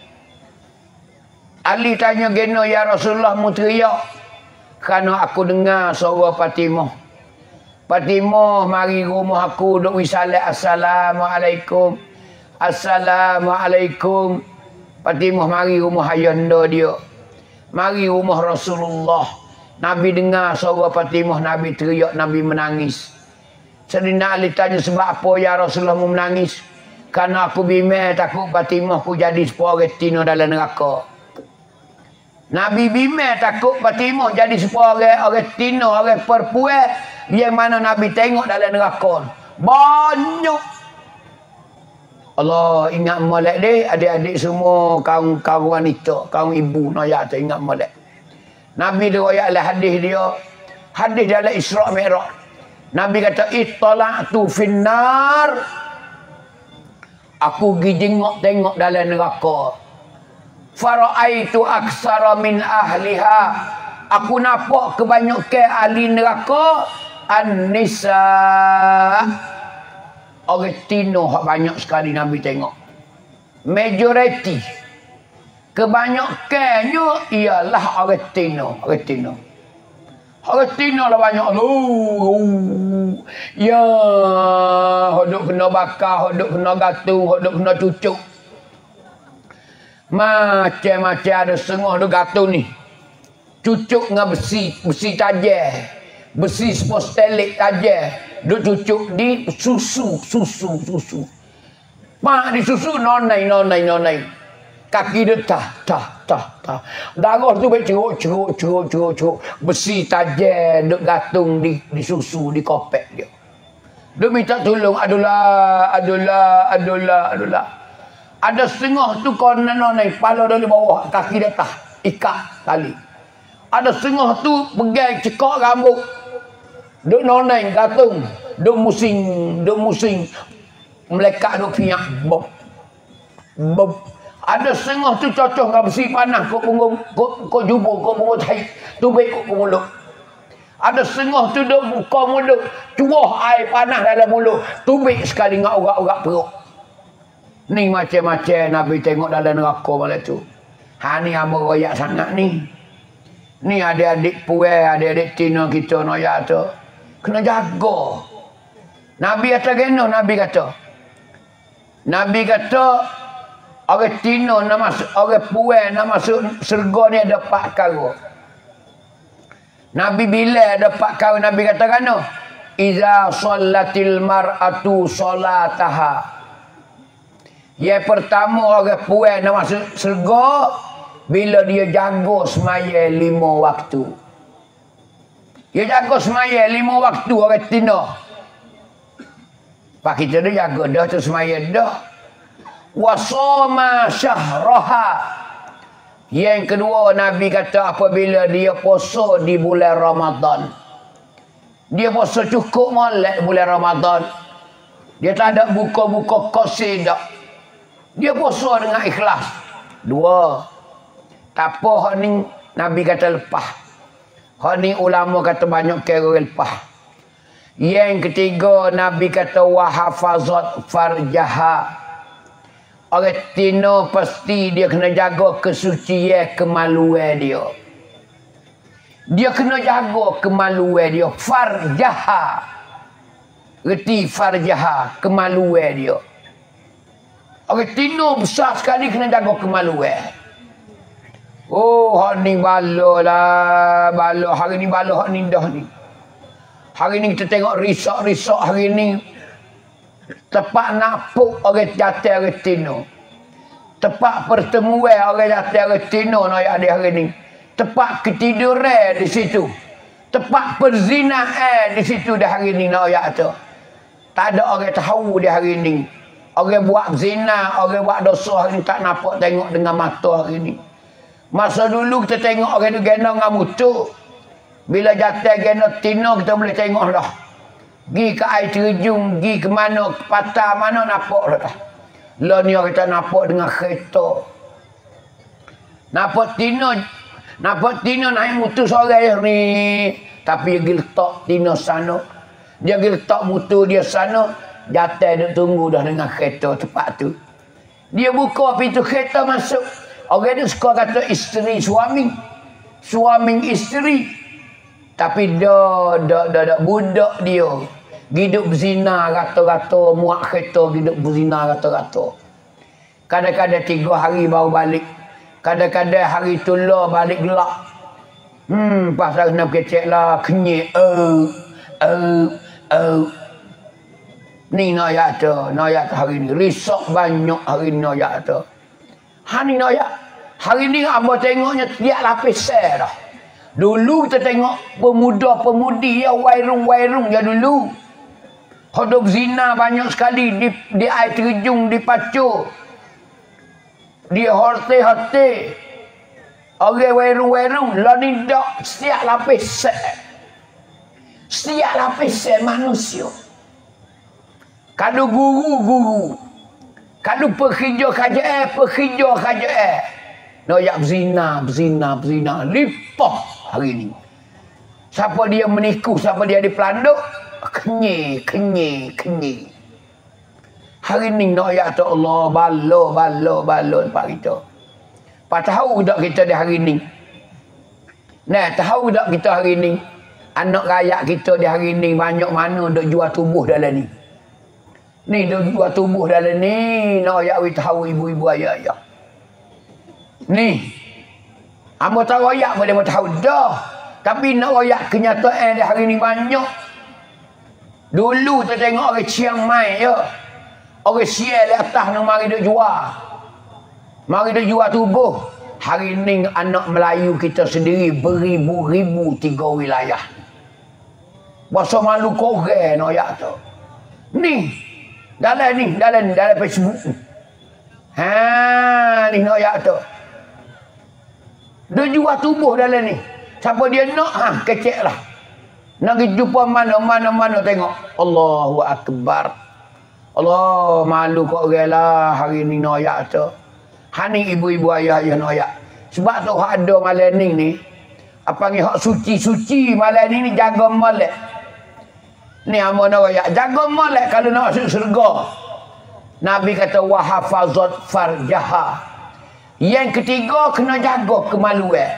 Ali tanya geno ya Rasulullah mu teriak. Kerana aku dengar suara Fatimah. Fatimah mari rumah aku duk wisalat assalamualaikum. Assalamualaikum. Fatimah mari rumah ayahanda dia. Mari rumah Rasulullah. Nabi dengar suara Fatimah, Nabi teriak, Nabi menangis. Sayyidina Ali tanya sebab apa ya Rasulullah mu menangis? Karena aku bimbang takut Fatimah ku jadi seorang Tina dalam neraka. Nabi bimbang takut Fatimah jadi seorang orang Tina, orang perempuan yang mana Nabi tengok dalam neraka. Banyak. Allah ingat molek deh adik-adik semua kaum kaum wanita, kaum ibu noyak tu ingat molek. Nabi riwayat lah hadis dia. Hadis dalam Isra' Mi'raj. Nabi kata ittala'tu finnar. Aku pergi tengok-tengok dalam neraka. Fara'aitu aksara min ahliha. Aku nampak kebanyakan ahli neraka an-nisa. Orang Tino hak banyak sekali Nabi tengok. Majority. Kebanyakannya ialah orang Tino, orang Tino. Orang Tino lah banyak. Oh, ya, hodok kena bakar, hodok kena gantung, hodok kena cucuk. Macam-macam ada setengah tu gantung ni. Cucuk dengan besi, besi tajam. Besi spostelik tajam. Duk cucuk di susu, susu, susu. Mak di susu nonai, nonai, nonai. kaki dia tah, tah, tah, tah. Darah tu baik ceruk, ceruk, ceruk, ceruk, ceruk. Besi tajam, duk gantung di, di susu, di kopek dia. Dia minta tolong, adulah, adulah, adulah, adulah. Ada setengah tu kau naik, kepala dari bawah, kaki dia tah, ikat tali. Ada setengah tu pegang cekak rambut. Duk noneng, gantung. Duk musing, duk musing. Melekat duk piak, bob. Bob. Ada setengah tu cocok dengan besi panas. Kau punggung, kau, kau jubur, kau punggung cahit. Tubik kau mulut. Ada setengah tu duk buka mulut. Cuah air panas dalam mulut. Tubik sekali dengan urat-urat perut. Ni macam-macam Nabi tengok dalam neraka malam tu. Ha ni hamba royak sangat ni. Ni adik-adik puai, adik-adik tina kita noyak tu. Kena jaga. Nabi kata geno, Nabi kata. Nabi kata, orang tina nak masuk, orang puai nak masuk surga ni ada empat perkara. Nabi bila ada empat perkara, Nabi kata geno. Iza sholatil mar'atu sholataha. Yang pertama orang puai nak masuk surga bila dia jaga semaya lima waktu. Dia jaga semaya lima waktu orang tina. Pak kita dia jaga dah tu semaya dah. Wasoma syahraha. Yang kedua Nabi kata apabila dia puasa di bulan Ramadan. Dia puasa cukup molek bulan Ramadan. Dia tak ada buka-buka kosi dak. Dia puasa dengan ikhlas. Dua. Tak apa hak ni Nabi kata lepas. Hak ni ulama kata banyak kira lepas. Yang ketiga Nabi kata wahafazat farjaha. Orang tina pasti dia kena jaga kesucian kemaluan dia. Dia kena jaga kemaluan dia. Farjaha. Reti farjaha, kemaluan dia. Orang tina besar sekali kena jaga kemaluan. Oh, hak ni bala lah. Bala. Hari ni bala hak ni dah ni. Hari ni kita tengok risak-risak hari ni. Tempat napuk orang jatuh orang tina. Tempat pertemuan orang jatuh orang tina nak ada hari ni. Tempat ketiduran di situ. Tempat perzinahan di situ dah hari ni nak ada. Tak ada orang tahu di hari ni. Orang buat zina, orang buat dosa hari ni tak nampak tengok dengan mata hari ni. Masa dulu kita tengok orang tu gendong dengan mutu. Bila jatuh gendong tina kita boleh tengok dah. Gi ke air terjun, gi ke mana, ke patah mana nampak dah. Lah ni kita nampak dengan kereta. Nampak tina, nampak tina naik mutu seorang ni. Tapi dia pergi letak tina sana. Dia pergi letak mutu dia sana. Jatuh dia tunggu dah dengan kereta tempat tu. Dia buka pintu kereta masuk. Orang dia suka kata isteri suami. Suami isteri. Tapi dah, dah, dah, dah budak dia. Hidup berzina rata-rata. Muak kereta hidup berzina rata-rata. Kadang-kadang tiga hari baru balik. Kadang-kadang hari tu lah balik gelap. Hmm, pasal kena kecek lah. Kenyek. Oh, oh, oh. Ni nak yata. Nak yata hari ni. Risak banyak hari ni nak yata. Hari ni nak yata. Hari ni abang tengoknya tiap lapis sel dah. Dulu kita tengok pemuda-pemudi ya wairung-wairung ya dulu. Hidup zina banyak sekali di, di air terjun, di pacur. Di horte-horte. Orang wairung-wairung. Lah ni dak setiap lapis sel. Setiap lapis sel manusia. Kalau guru-guru. Kalau pekerja kerajaan, pekerja kerajaan. Nak yak berzina, berzina, berzina. Lipah hari ni. Siapa dia meniku, siapa dia dipelanduk. Kenyi, kenyi, kenyi. Hari ni nak yak tu Allah. Balo, balo, balo tempat kita. Pak tahu tak kita di hari ni? Nah, tahu tak kita hari ni? Anak rakyat kita di hari ni banyak mana duk jual tubuh dalam ni. Ni duk jual tubuh dalam ni. Nak yak we tahu ibu-ibu ayah-ayah. Ni. Hamba tahu ayat boleh tahu dah. Tapi nak ayat kenyataan di hari ni banyak. Dulu kita tengok orang Chiang Mai ya. Orang sial di atas nak mari duk jual. Mari dia jual tubuh. Hari ni anak Melayu kita sendiri beribu-ribu tiga wilayah. Bahasa malu korang nak ya tu. Ni. Dalam ni. Dalam dalam Facebook. Ha, ni nak ya tu. Dia jual tubuh dalam ni. Siapa dia nak, ha, kecek lah. Nak pergi jumpa mana-mana-mana tengok. Allahu Akbar. Allah, malu kok orang lah hari ni noyak tu. Hani ibu-ibu ayah-ayah noyak. Sebab tu hak ada malam ni ni. Apa ni hak suci-suci malam ni ni jaga molek. Ni hamba noyak. Jaga molek kalau nak masuk surga. Nabi kata wahafazat farjaha. Yang ketiga kena jaga kemaluan.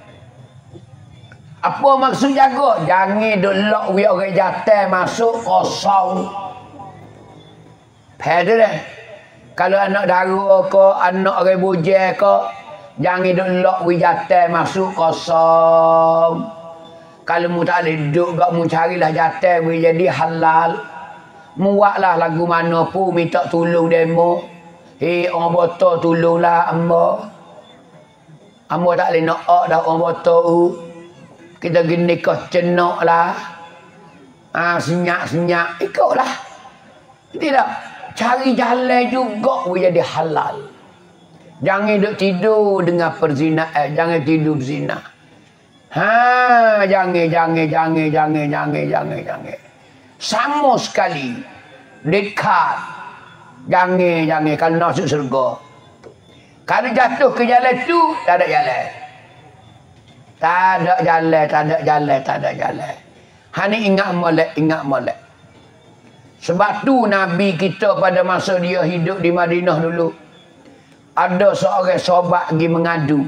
Apa maksud jaga? Jangan duk lock we orang jatuh masuk kosong. Faham dah? Kalau anak dara ke, anak orang bujang ke, jangan duk lock we jatuh masuk kosong. Kalau mu tak boleh duduk, gak mu carilah jatuh we jadi halal. Muaklah lagu mana pun minta tolong demo. Hei orang botol tolonglah amba. Amba tak boleh nak ak dah orang botol. Kita gini kau cenok lah. Ah, senyak-senyak. Ikutlah. Tidak. Cari jalan juga we jadi halal. Jangan duduk tidur dengan perzinaan. Jangan tidur berzina. Ha, jangan, jangan, jangan, jangan, jangan, jangan, jangan. Sama sekali. Dekat. Jangan, jangan. Kalau nak masuk surga. Kalau jatuh ke jalan tu, tak ada jalan. Tak ada jalan, tak ada jalan, tak ada jalan. Hani ingat molek, ingat molek. Sebab tu Nabi kita pada masa dia hidup di Madinah dulu. Ada seorang sahabat pergi mengadu.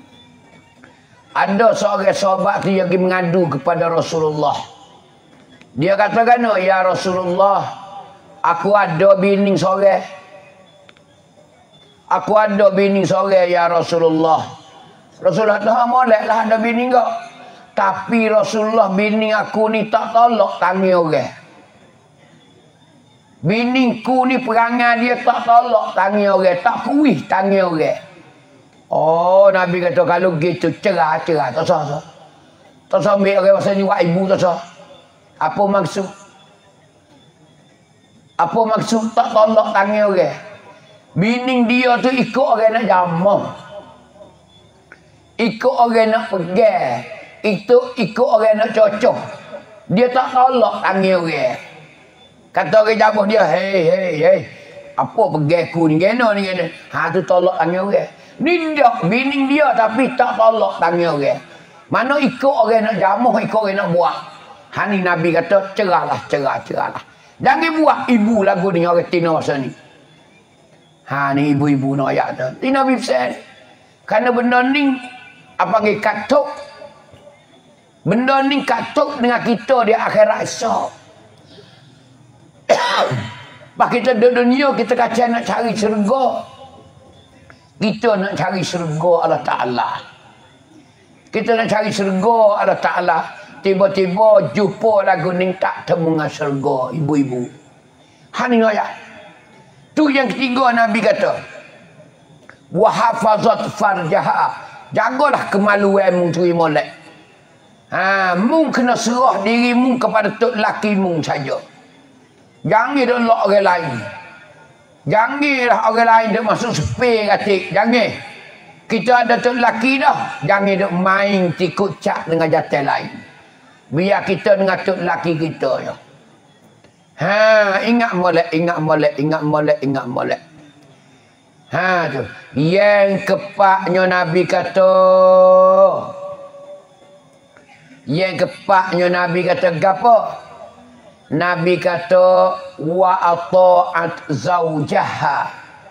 Ada seorang sahabat tu yang pergi mengadu kepada Rasulullah. Dia katakan, ya Rasulullah, aku ada bini seorang. Aku ada bini seorang ya Rasulullah. Rasulullah dah moleklah ada bini kau. Tapi Rasulullah bini aku ni tak tolak tangi orang. Biniku ni perangai dia tak tolak tangi orang, tak kuih tangi orang. Oh, Nabi kata kalau gitu cerah-cerah tak sah. Tak sah ambil orang masa ni buat ibu tak sah. Apa maksud? Apa maksud tak tolak tangi orang? Bini dia tu ikut orang nak jamah. Ikut orang nak pegang. Itu ikut orang nak cocok. Dia tak tolak tangi orang. Kata orang jamah dia, hei, hei, hei. Apa pegang ku ni, gena ni, gena. Ha, tu tolak tangi orang. Ni dia, bini dia tapi tak tolak tangi orang. Mana ikut orang nak jamah, ikut orang nak buat. Ha, ni Nabi kata, cerahlah, cerah, cerahlah. Jangan buat ibu lagu ni orang Tina masa ni. Ha, ni ibu-ibu nak ayat tu. Ini Nabi pesan. Kerana benda ni, apa ni katuk. Benda ni katuk dengan kita di akhirat esok. Pak kita di dunia, kita kacau nak cari syurga. Kita nak cari syurga Allah Ta'ala. Kita nak cari syurga Allah Ta'ala. Tiba-tiba jumpa lagu ni tak temu dengan syurga, ibu-ibu. Ha, ni ayat. Tu yang ketiga Nabi kata. Wahafazat farjaha. Jagalah kemaluan mu curi molek. Ha, mu kena serah diri mu kepada tok laki mu saja. Jangan dah lok orang lain. Janganlah orang lain dah masuk sepir katik. Jangan. Kita ada tok laki dah. Jangan dah main tikut cak dengan jatuh lain. Biar kita dengan tok laki kita ya. Ha, ingat molek, ingat molek, ingat molek, ingat molek. Ha tu. Yang kepaknya Nabi kata. Yang kepaknya Nabi kata gapo? Nabi kata wa ata'at zaujaha.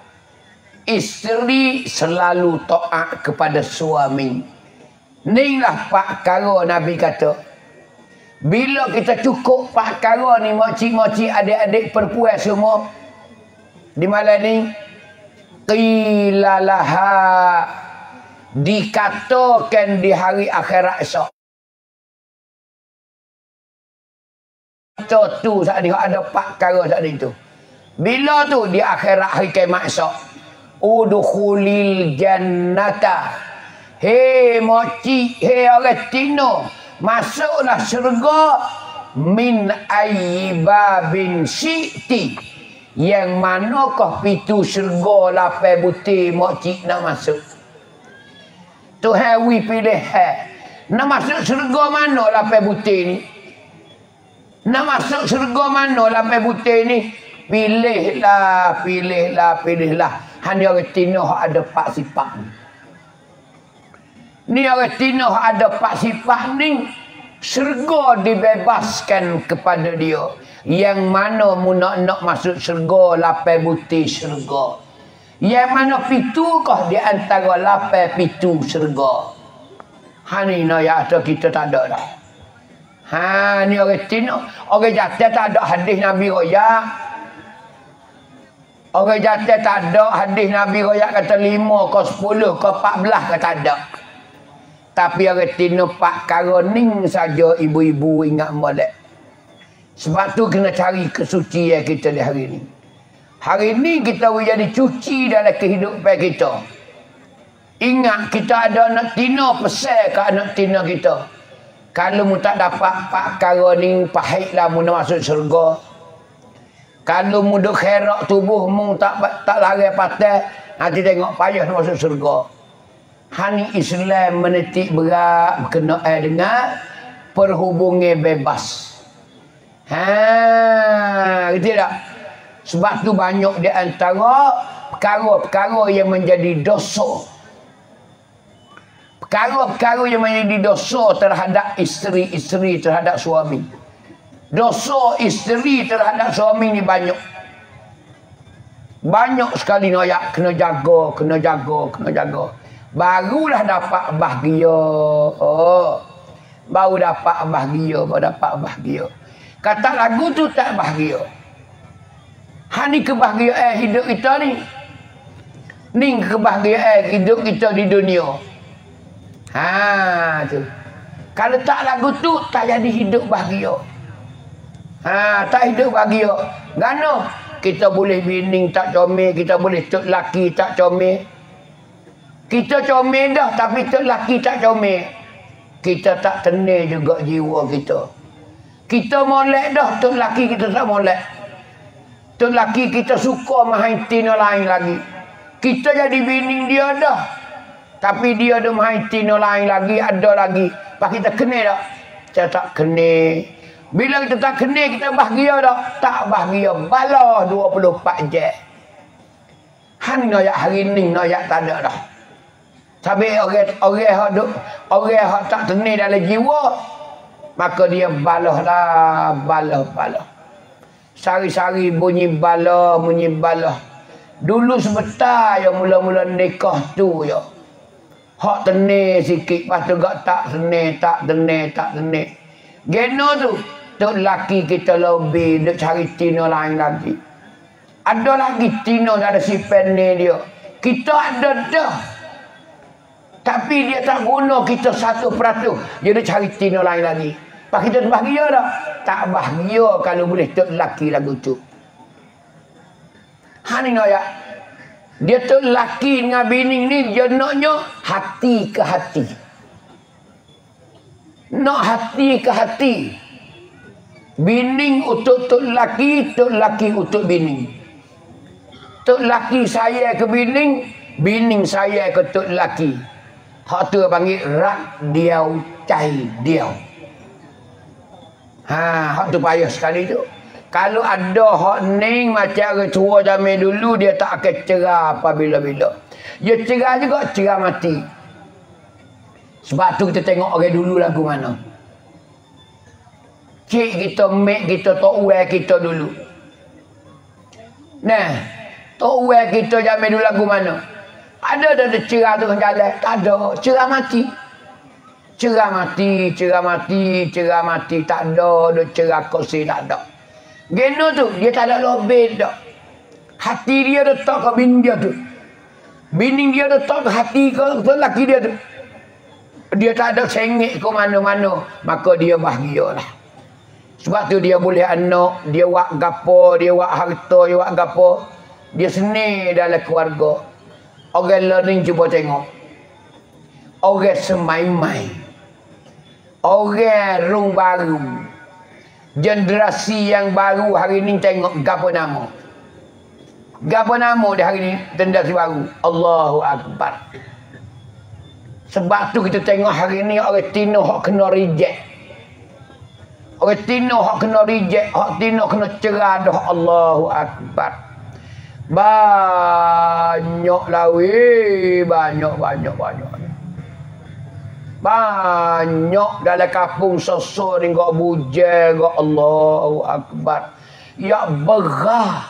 Isteri selalu taat kepada suami. Inilah pak kara Nabi kata. Bila kita cukup pak kara ni, makcik-makcik adik-adik perempuan semua di malam ni, qilalaha, dikatakan di hari akhirat esok. Kita tu saat ni ada pak kara saat ni tu. Bila tu di akhirat hari kiamat esok, udkhulil jannata. Hei moci, hei orang tino, masuklah syurga min ayyibabin syi'ti. Yang manakah pintu syurga lapai butir moci nak masuk. Tuhan wi pilih hai. Nak masuk syurga mana lapai butir ni? Nak masuk syurga mana lapai butir ni? Pilihlah, pilihlah, pilihlah. Hanya orang tino ada empat sifat ni. Ni orang tino ada empat sifat ni. Syurga dibebaskan kepada dia. Yang mana mu nak nak masuk syurga lapai butir syurga. Yang mana pintu kah di antara lapai pintu syurga. Ha ni no ya ada kita tak ada dah. Ha ni orang tino, orang jatuh tak ada hadis Nabi royak. Orang jatuh tak ada hadis Nabi royak kata lima ke sepuluh ke empat belas ke tak ada. Tapi orang tino pak karoning saja ibu-ibu ingat molek. Sebab tu kena cari kesucian kita di hari ni. Hari ni kita boleh jadi cuci dalam kehidupan kita. Ingat kita ada anak tino, pesan ke anak tino kita. Kalau mu tak dapat pak karoning pahitlah mu nak masuk syurga. Kalau mu duk kherak tubuh mu tak tak lari patah, nanti tengok payah nak masuk syurga. Hani Islam menetik berat berkenaan dengan perhubungan bebas. Ha, gitu tak? Sebab tu banyak di antara perkara-perkara yang menjadi dosa. Perkara-perkara yang menjadi dosa terhadap isteri-isteri terhadap suami. Dosa isteri terhadap suami ni banyak. Banyak sekali noyak kena jaga, kena jaga, kena jaga. Barulah dapat bahagia. Oh. Baru dapat bahagia, baru dapat bahagia. Kata lagu tu tak bahagia. Ha ni kebahagiaan hidup kita ni. Ni kebahagiaan hidup kita di dunia. Ha tu. Kalau tak lagu tu tak jadi hidup bahagia. Ha tak hidup bahagia. Gano kita boleh bining tak comel, kita boleh tok laki tak comel. Kita comel dah tapi tok laki tak comel. Kita tak tenang juga jiwa kita. Kita molek dah, tok laki kita tak molek. Tok laki kita suka main tino lain lagi. Kita jadi bining dia dah. Tapi dia ada main tino lain lagi, ada lagi. Pak kita kena tak? Kita tak kena. Bila kita tak kena, kita bahagia tak? Tak bahagia. Balah dua puluh empat jam. Han noyak hari ni, noyak tak ada dah. Tapi orang orang orang orang tak tenang dalam jiwa, maka dia balah lah, balah, balah. Sari-sari bunyi balah, bunyi balah. Dulu sebentar yang mula-mula nikah tu ya. Hak tenang sikit, lepas tu gak tak tenang, tak tenang, tak tenang. Geno tu, tok laki kita lebih, duk cari tino lain lagi. Ada lagi tino ada si pendek dia. Kita ada dah. Tapi dia tak guna kita satu peratus. Dia duk cari tino lain lagi. Pak kita bahagia tak? Tak bahagia kalau boleh tok laki lagu tu. Ha ni ya. Dia tok laki dengan bini ni dia naknya hati ke hati. Nak hati ke hati. Bini untuk tok laki, tok laki untuk bini. Tok laki saya ke bini, bini saya ke tok laki. Hak tu panggil rak diau cai diau. Ha, hak tu payah sekali tu. Kalau ada hak ning macam orang tua zaman dulu, dia tak akan cerah apabila-bila. Dia cerah juga, cerah mati. Sebab tu kita tengok orang dulu lagu mana. Cik kita, mek kita, tok uai kita dulu. Nah, tok uai kita zaman dulu lagu mana? Ada ada cerah tu kan jalan? Tak ada, cerah mati. Cerah mati, cerah mati, cerah mati. Tak ada, ada cerah kursi, tak ada. Geno tu, dia tak ada lobet dah. Hati dia letak ke bini dia tu. Bini dia letak ke hati ke lelaki dia tu. Dia tak ada sengit ke mana-mana. Maka dia bahagia lah. Sebab tu dia boleh anak, dia wak gapo, dia wak harta, dia wak gapo. Dia seni dalam keluarga. Orang learning cuba tengok. Orang semai-mai. Orang rung baru. Generasi yang baru hari ni tengok gapo nama. Gapo nama dia hari ni generasi baru. Allahu Akbar. Sebab tu kita tengok hari ni orang Tino hak kena reject. Orang Tino hak kena reject, hak Tino kena cerah dah. Allahu Akbar. Banyak lawi, banyak banyak banyak. Banyak dalam kampung sosor ni kau bujang kau. Allahu Akbar. Ya berah.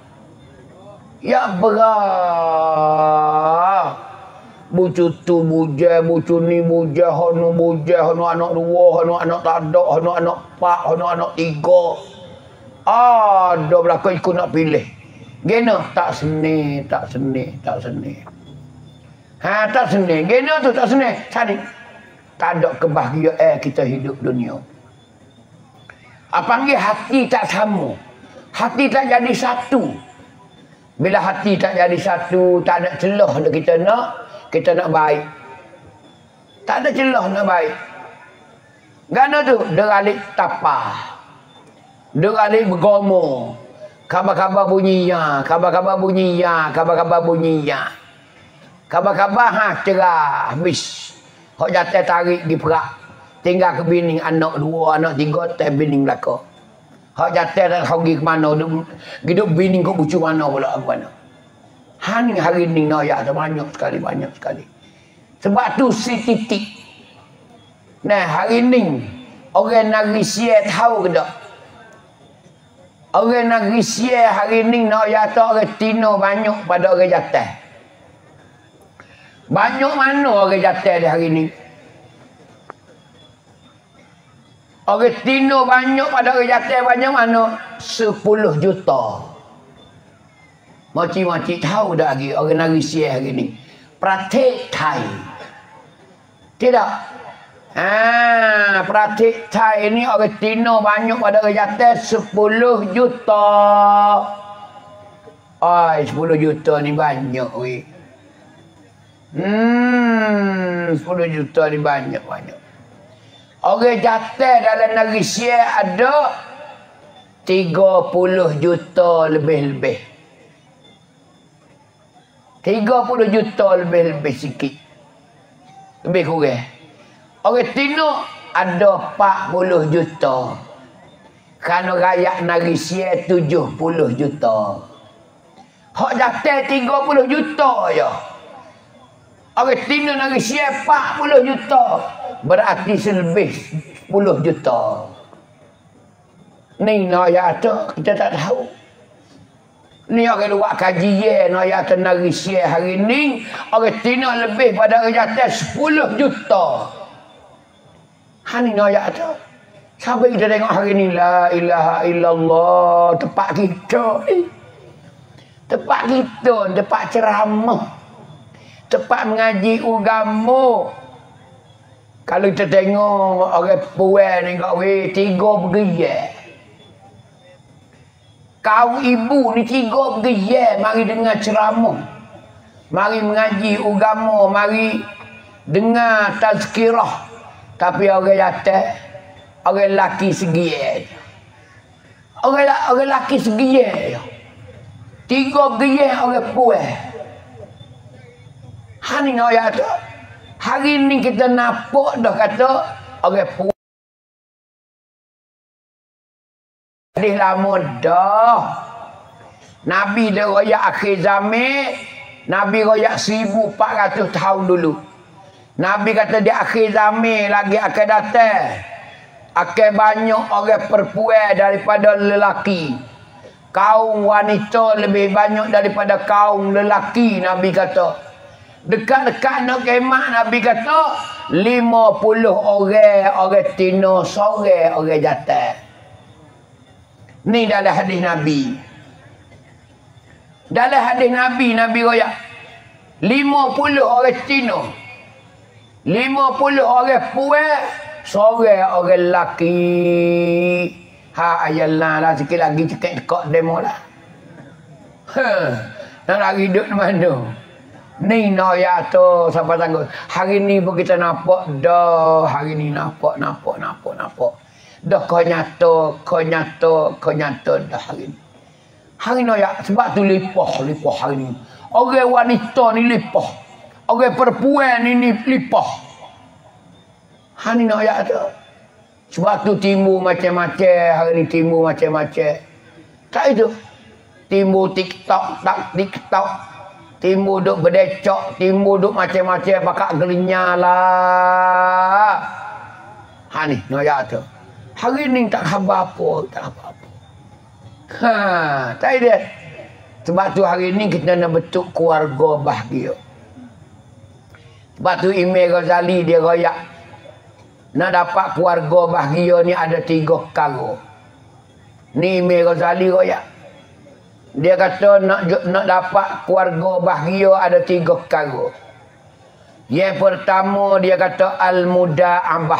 Ya berah. Bucu tu bujang, bucu ni bujang, hono bujang, hono anak dua, hono anak tak ada, hono anak pak, hono anak tiga. Ada belakang ikut nak pilih. Gena tak seni, tak seni, tak seni. Ha, tak seni. Gena tu tak seni. Tadi tak ada kebahagiaan kita hidup dunia. Apa panggil hati tak sama. Hati tak jadi satu. Bila hati tak jadi satu, tak ada celah untuk kita nak, kita nak baik. Tak ada celah nak baik. Gana tu, deralik tapah. Deralik bergomo. Kabar-kabar bunyi ya, kabar-kabar bunyi ya, kabar-kabar bunyi ya. Kabar-kabar ha cerah habis. Hok jatuh tarik di perak. Tinggal ke bini anak dua, anak tiga, teh bini belaka. Hok jatuh dan kau pergi ke mana, hidup bini kau bucu mana pula aku mana. Hani hari ni noyak ada banyak sekali, banyak sekali. Sebab tu si titik. Nah hari ni orang negeri Sia tahu ke tak? Orang negeri Sia hari ni noyak tak orang Tino banyak pada orang jatuh. Banyak mana orang jatuh di hari ni? Orang Tino banyak pada orang jatuh banyak mana? sepuluh juta. Moci-moci tahu dah lagi orang negeri Sia hari ni. Pratik Thai. Tidak. Ah, pratik Thai ni orang Tino banyak pada orang jatuh sepuluh juta. Ai, sepuluh juta ni banyak weh. Hmm, sepuluh juta ni banyak-banyak. Orang jatuh dalam negeri Sia ada tiga puluh juta lebih-lebih. tiga puluh juta lebih-lebih sikit. Lebih kurang. Orang Tino ada empat puluh juta. Kerana rakyat negeri Sia tujuh puluh juta. Hak jatuh tiga puluh juta je. Orang Tino negeri Sia empat puluh juta. Berarti selebih sepuluh juta. Ni noyak tu kita tak tahu. Ni orang buat kajian noyak tu negeri Sia hari ni. Orang Tino lebih pada orang jatuh sepuluh juta. Hani noyak tu. Sampai kita tengok hari ni la ilaha illallah. Tempat kita ni. Tempat kita, tempat ceramah. Tempat mengaji agama. Kalau kita tengok orang puan ni kat weh, tiga bergiyah. Kau ibu ni tiga bergiyah mari dengar ceramah. Mari mengaji agama, mari dengar tazkirah. Tapi orang jatuh, orang lelaki segiyah. Orang, orang lelaki segiyah. Tiga bergiyah orang puan. Hani noyak tu. Hari ni kita nampak dah kata orang puan. Hadis lama dah. Nabi dia royak akhir zaman. Nabi royak seribu empat ratus tahun dulu. Nabi kata di akhir zaman lagi akan datang. Akan banyak orang perempuan daripada lelaki. Kaum wanita lebih banyak daripada kaum lelaki. Nabi kata. Dekat-dekat nak kemat Nabi kata lima puluh orang orang Tino sore orang jatuh. Ni dalam hadis Nabi. Dalam hadis Nabi Nabi royak lima puluh orang Tino. lima puluh orang puan sore orang lelaki. Ha ayalah lah sikit lagi cekak-cekak demo lah. Ha, nak lagi hidup mana? Ni noya tu siapa sanggup. Hari ni pun kita nampak dah. Hari ni nampak, nampak, nampak, nampak. Dah kau nyata, kau nyata, kau nyata dah hari ni. Hari noya sebab tu lipah, lipah hari ni. Orang wanita ni lipah. Orang perempuan ni lipah. Hari noya tu. Sebab tu timbul macam-macam. Hari ni timbul macam-macam. Tak itu. Timbul TikTok, tak TikTok. Timbul duk berdecok. Timbul duk macam-macam. Pakak gelinya lah. Ha ni, noyak tu. Hari ni tak khabar apa. Tak khabar apa. Ha, tak ada. Sebab tu hari ni kita nak bentuk keluarga bahagia. Sebab tu Imam Ghazali dia royak. Nak dapat keluarga bahagia ni ada tiga perkara. Ni Imam Ghazali royak. Dia kata nak nak dapat keluarga bahagia ada tiga perkara. Yang pertama dia kata al-muda'abah.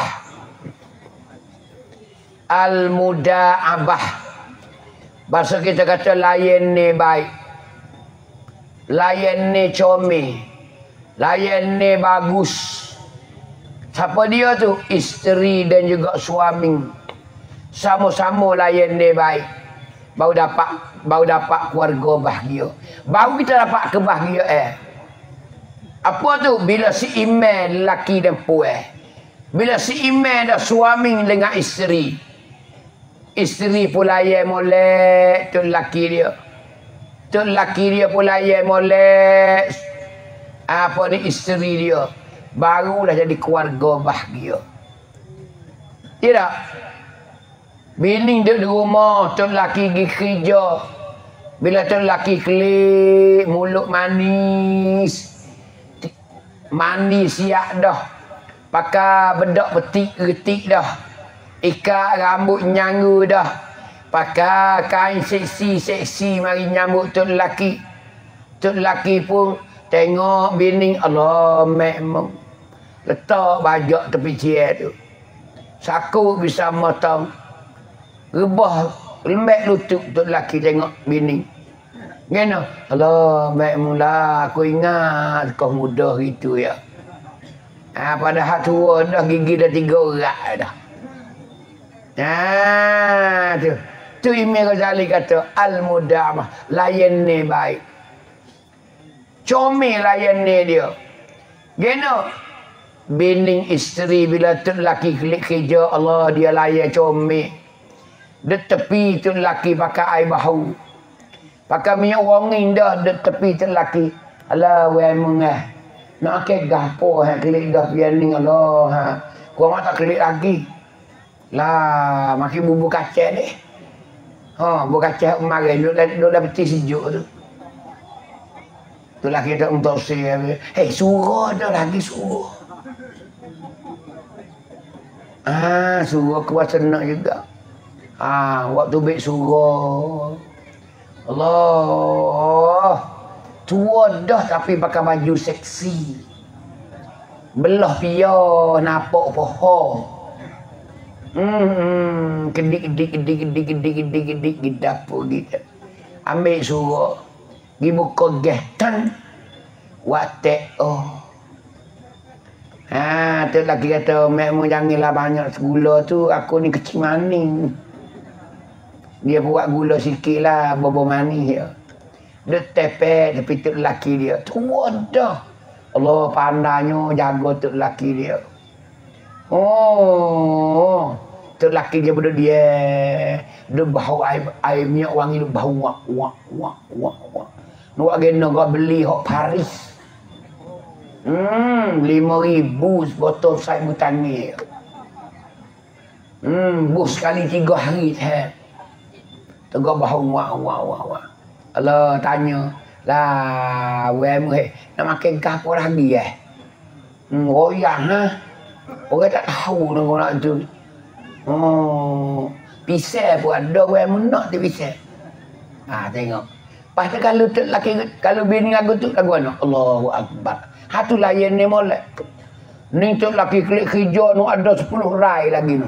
Al-muda'abah. Bahasa kita kata layan ni baik. Layan ni comel. Layan ni bagus. Siapa dia tu? Isteri dan juga suami. Sama-sama layan dia baik. Baru dapat baru dapat keluarga bahagia. Baru kita dapat kebahagiaan. Apa tu? Bila si iman lelaki dan perempuan. Bila si iman dan suami dengan isteri. Isteri pun layan molek tu lelaki dia. Tu lelaki dia pun layan molek apa ni isteri dia. Barulah jadi keluarga bahagia. Tidak. Bini duduk di rumah, tu lelaki pergi kerja. Bila tu lelaki kelik, mulut manis. Mandi siap dah. Pakai bedak petik-retik dah. Ikat rambut nyanggu dah. Pakai kain seksi-seksi mari nyambut tu lelaki. Tu lelaki pun tengok bini, Allah memang letak bajak tepi chair tu. Saku bisa motong. Rebah lembek lutut tu lelaki tengok bini. Gana? Allah memang lah aku ingat kau muda gitu ya. Ha, padahal tua dah gigi dah tiga urat dah. Ha, tu. Tu Imam Ghazali kata al-muda'abah, layan ni baik. Comel layan ni dia. Gena bini isteri bila tu lelaki kelik kerja, Allah dia layan comel. Di tepi tu lelaki pakai air bau. Pakai minyak wangi dah di tepi tu lelaki. Alah wei mengah. Nak ke gapo ha kelik dah pianing Allah ha. Gua tak kelik lagi. Lah makin bubur kacang deh. Ha, bubur kacang kemarin duk duk dah peti sejuk tu. Tu lelaki tak untuk saya. Hei, suruh dah lagi suruh. Ah, suruh kuasa nak juga. Ah, waktu baik suruh. Allah. Tua dah tapi pakai baju seksi. Belah pia nampak pohon. Hmm, kedik kedik kedik kedik kedik kedik kedik di dapur kita. Ambil suruh. Gi buka getan. Watek oh. Ha, tu lagi kata memang janganlah banyak gula tu, aku ni kecil manis. Dia buat gula sikit lah, bobo manis dia. Dia tepek tapi tu lelaki dia. Tua dah. Allah pandainya jaga tu lelaki dia. Oh, tu lelaki dia berdua dia. Dia bau air, air minyak wangi dia bau wak wak wak wak wak. Nak kena kau beli hok Paris. Hmm, lima ribu botol saya butangi. Hmm, bus sekali tiga hari teh. Tegak bau wak wak wak wak. Allah tanya, lah, weh muhe, nak makan gapo lagi eh? Hmm, royak ha? Orang tak tahu nak nak tu. Oh, pisau pun ada weh menak tu pisau. Ah, tengok. Pasal kalau tu laki kalau bini aku tu lagu mana? Allahu Akbar. Hatu layan ni molek. Ni tu laki klik kerja nu ada sepuluh rai lagi nu.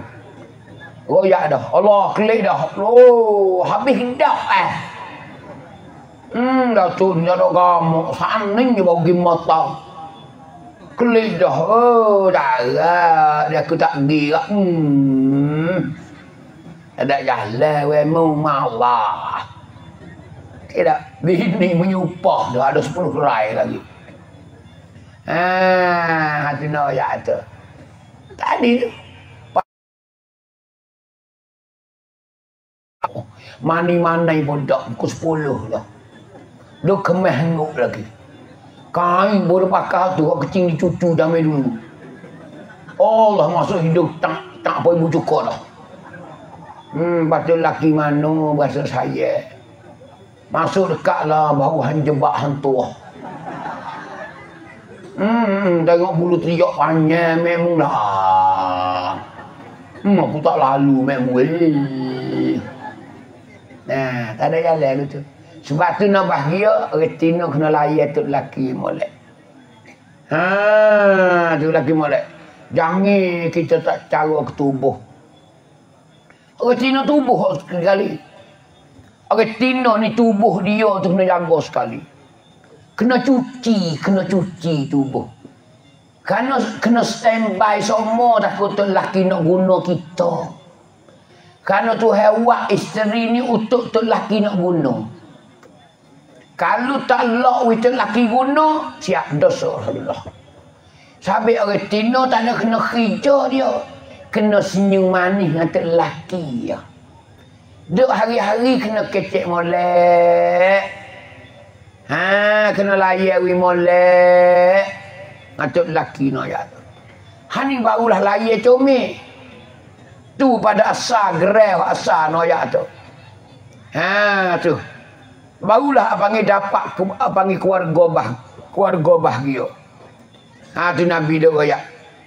Royak dah. Allah klik dah. Oh, habis dah eh. Hmm, Datuk ni ada kamu. Saning je bagi mata. Kelik dah. Oh, darah. Dia aku tak pergi kat. Hmm. Ada jalan wemu malah. Tidak. Bini menyupah. Dah ada sepuluh kerai lagi. Ah, hati nak ayat tu. Tadi tu. Mani-manai pun tak. Pukul sepuluh dah. Dia kemeh henguk lagi. Kain baru pakai tu, kau kecil dicucu damai dulu. Allah masuk hidup tak tak apa ibu cukup dah. Hmm, betul laki mana bahasa saya. Masuk dekat lah bau hanjebak hantu. Hmm, tengok bulu teriak panjang memang lah. Hmm, aku tak lalu memang. Eh. Nah, tak ada jalan tu. Sebab tu nak bahagia, retina kena layan tu lelaki molek. Ha, tu lelaki molek. Jangan kita tak cara ke tubuh. Retina tubuh sekali. Retina ni tubuh dia tu kena jaga sekali. Kena cuci, kena cuci tubuh. Kena kena standby semua takut tu lelaki nak guna kita. Kerana tu hewan isteri ni untuk tu lelaki nak guna. Kalau tak lak itu lelaki guna, siap dosa Allah. Sampai orang Tino tak ada kena kerja dia. Kena senyum manis dengan tu lelaki ya. Duk hari-hari kena kecek molek. Ha, kena layan wi molek. Ngatuk lelaki nak ya. Hani barulah layan comel. Tu pada asal gerel asal noyak tu. Ha tu. Barulah panggil dapat panggil keluarga bah keluarga bahagia. Ha tu Nabi dak royak.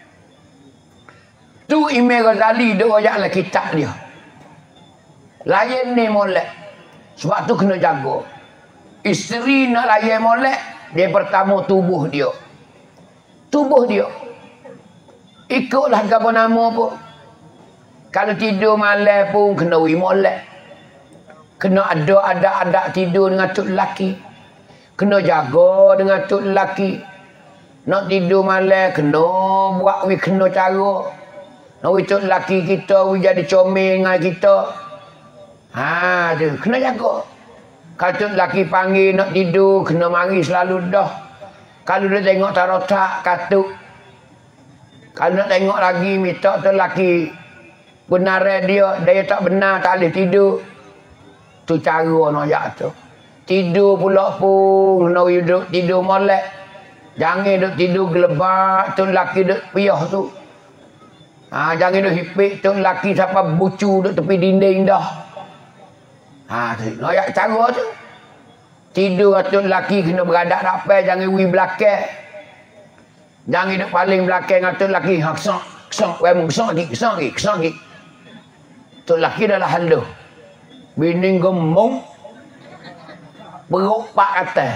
Tu Imam Ghazali dak royak lah kitab dia. Layan ni molek. Sebab tu kena jaga. Isteri nak layan molek, dia pertama tubuh dia. Tubuh dia. Ikutlah apa nama pun. Kalau tidur malam pun kena wi molek. Kena ada ada-ada tidur dengan tok lelaki. Kena jaga dengan tok lelaki. Nak tidur malam kena buat wi kena cara. Nak wi tok lelaki kita wi jadi comel dengan kita. Ha tu kena jaga. Kalau tok lelaki panggil nak tidur kena mari selalu dah. Kalau dia tengok tarotak katuk. Kalau nak tengok lagi minta tok lelaki benar dia, dia tak benar tak boleh tidur. Tu cara nak ya tu. Tidur pula pun nak duduk tidur molek. Jangan duduk tidur gelebak tu lelaki duduk piah tu. Ha, jangan duduk hipik tu lelaki sampai bucu duduk tepi dinding dah. Ha, tu nak ya cara tu. Tidur tu lelaki kena beradak rapai, jangan wi belakang. Jangan duduk paling belakang tu lelaki hak sok sok wemu sok lagi sok lagi sok lagi. Tu lelaki dah haluh. Bini gemuk perut pak atas.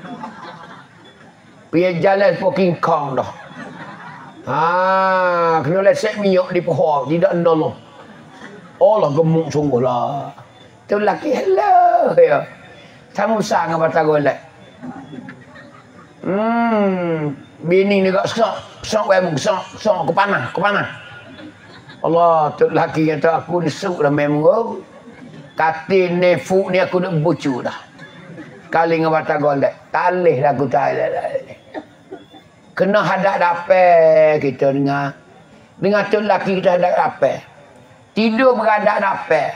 Pergi jalan King Kong dah. Ha, kena lesek minyak di pohon, tidak nolong. Oh lah gemuk sungguh lah. Tu lelaki hello ya. Sama usah dengan patah golek. Hmm, bini ni kat sok, sok wemu, sok, sok ke panah, ke panah. Allah, tu lelaki kata aku disuk dah memang. Katil nefu ni aku nak bucu dah. Kali dengan batang golek. Talih lah aku talih. Kena hadap dapat kita dengar. Dengan tu lelaki kita hadap dapat. Tidur berhadap dapat.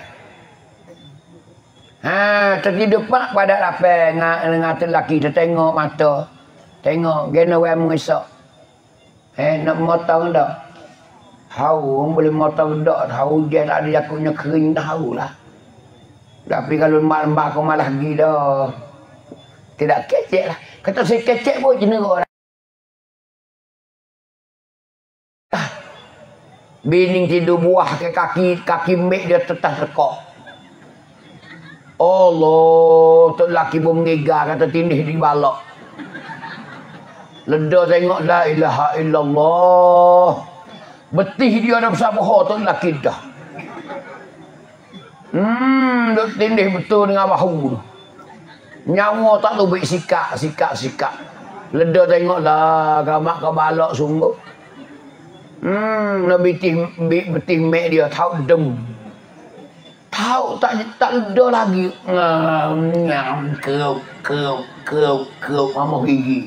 Ha, tertidur pak pada dapat. Dengan tu lelaki kita tengok mata. Tengok. Gena wemu esok. Eh, nak motong tak? Hau, boleh motong tak? Hau dia tak ada jakutnya kering dah hau lah. Tapi kalau mak-mak kau malah gila. Tidak kecek lah. Kata saya kecek pun jenis orang. Bining tidur buah ke kaki, kaki mek dia tetas rekok. Allah, tu lelaki pun mengigar kata tindih di balok. Leda tengok la ilaha illallah. Betih dia ada bersama tu lelaki dah. Hmm, duk tindih betul dengan bahu tu. Nyawa tak tu baik sikak, sikak, sikak. Leda tengoklah gamak ke balak sungguh. Hmm, nak betih betih mek dia tahu dem. Tahu tak tak leda lagi. Ngam ngam keup keup keup keup mama gigi.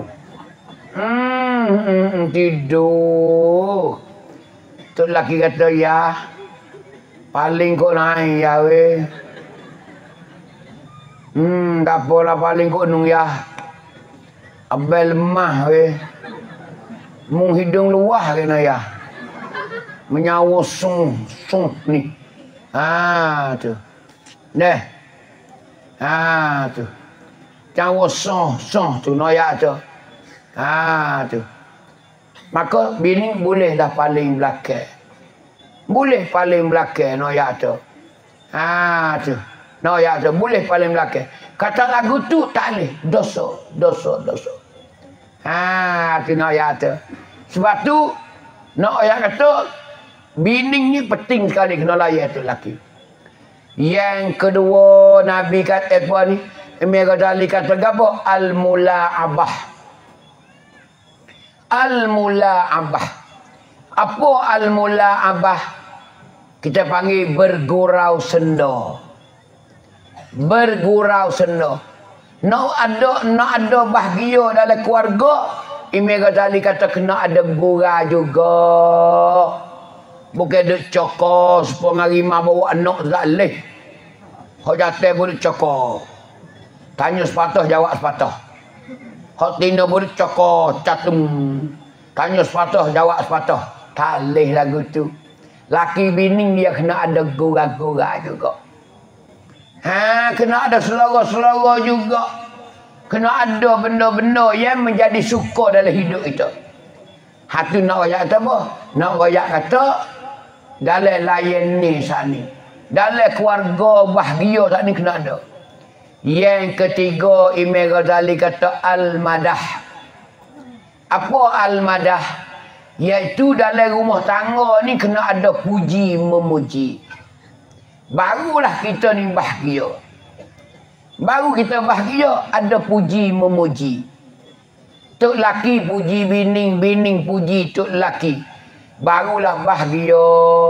Hmm, tidur. Tu laki kata ya. Paling kok naik ya weh. Hmm, tak apalah paling kok nung ya. Abel lemah weh. Mung hidung luah kena ya. Menyawa sung sung ni. Ah tu. Neh. Ah tu. Cawa song song tu noyak tu. Ah tu. Maka bini boleh dah paling belakang. Boleh paling belakang noyak tu. Ah tu. Noyak tu boleh paling belakang. Kata lagu tu tak boleh. Dosa, dosa, dosa. Ah tu noyak tu. Sebab tu noyak kata bini ni penting sekali kena layan tu laki. Yang kedua Nabi kata apa ni? Imam Ghazali kata gapo? Al-mula'abah. Al-mula'abah. Apa al-mula'abah? Kita panggil bergurau senda. Bergurau senda. Nak ada nak ada bahagia dalam keluarga, Imam Ghazali kata kena ada gurau juga. Bukan duk cokor sepuluh hari mah bawa anak tak leh. Hak jatuh pun duk cokor. Tanya sepatah jawab sepatah. Hak tina pun duk cokor catum. Tanya sepatah jawab sepatah. Tak leh lagu tu. Laki bini dia kena ada gurau-gurau juga. Ha, kena ada selera-selera juga. Kena ada benda-benda yang menjadi suka dalam hidup kita. Hatu nak royak kata apa? Nak royak kata dalam layan ni saat ni. Dalam keluarga bahagia saat ni kena ada. Yang ketiga Imam Ghazali kata al-madah. Apa al-madah? Iaitu dalam rumah tangga ni kena ada puji memuji. Barulah kita ni bahagia. Baru kita bahagia ada puji memuji. Tok laki puji bining, bining puji tok laki. Barulah bahagia.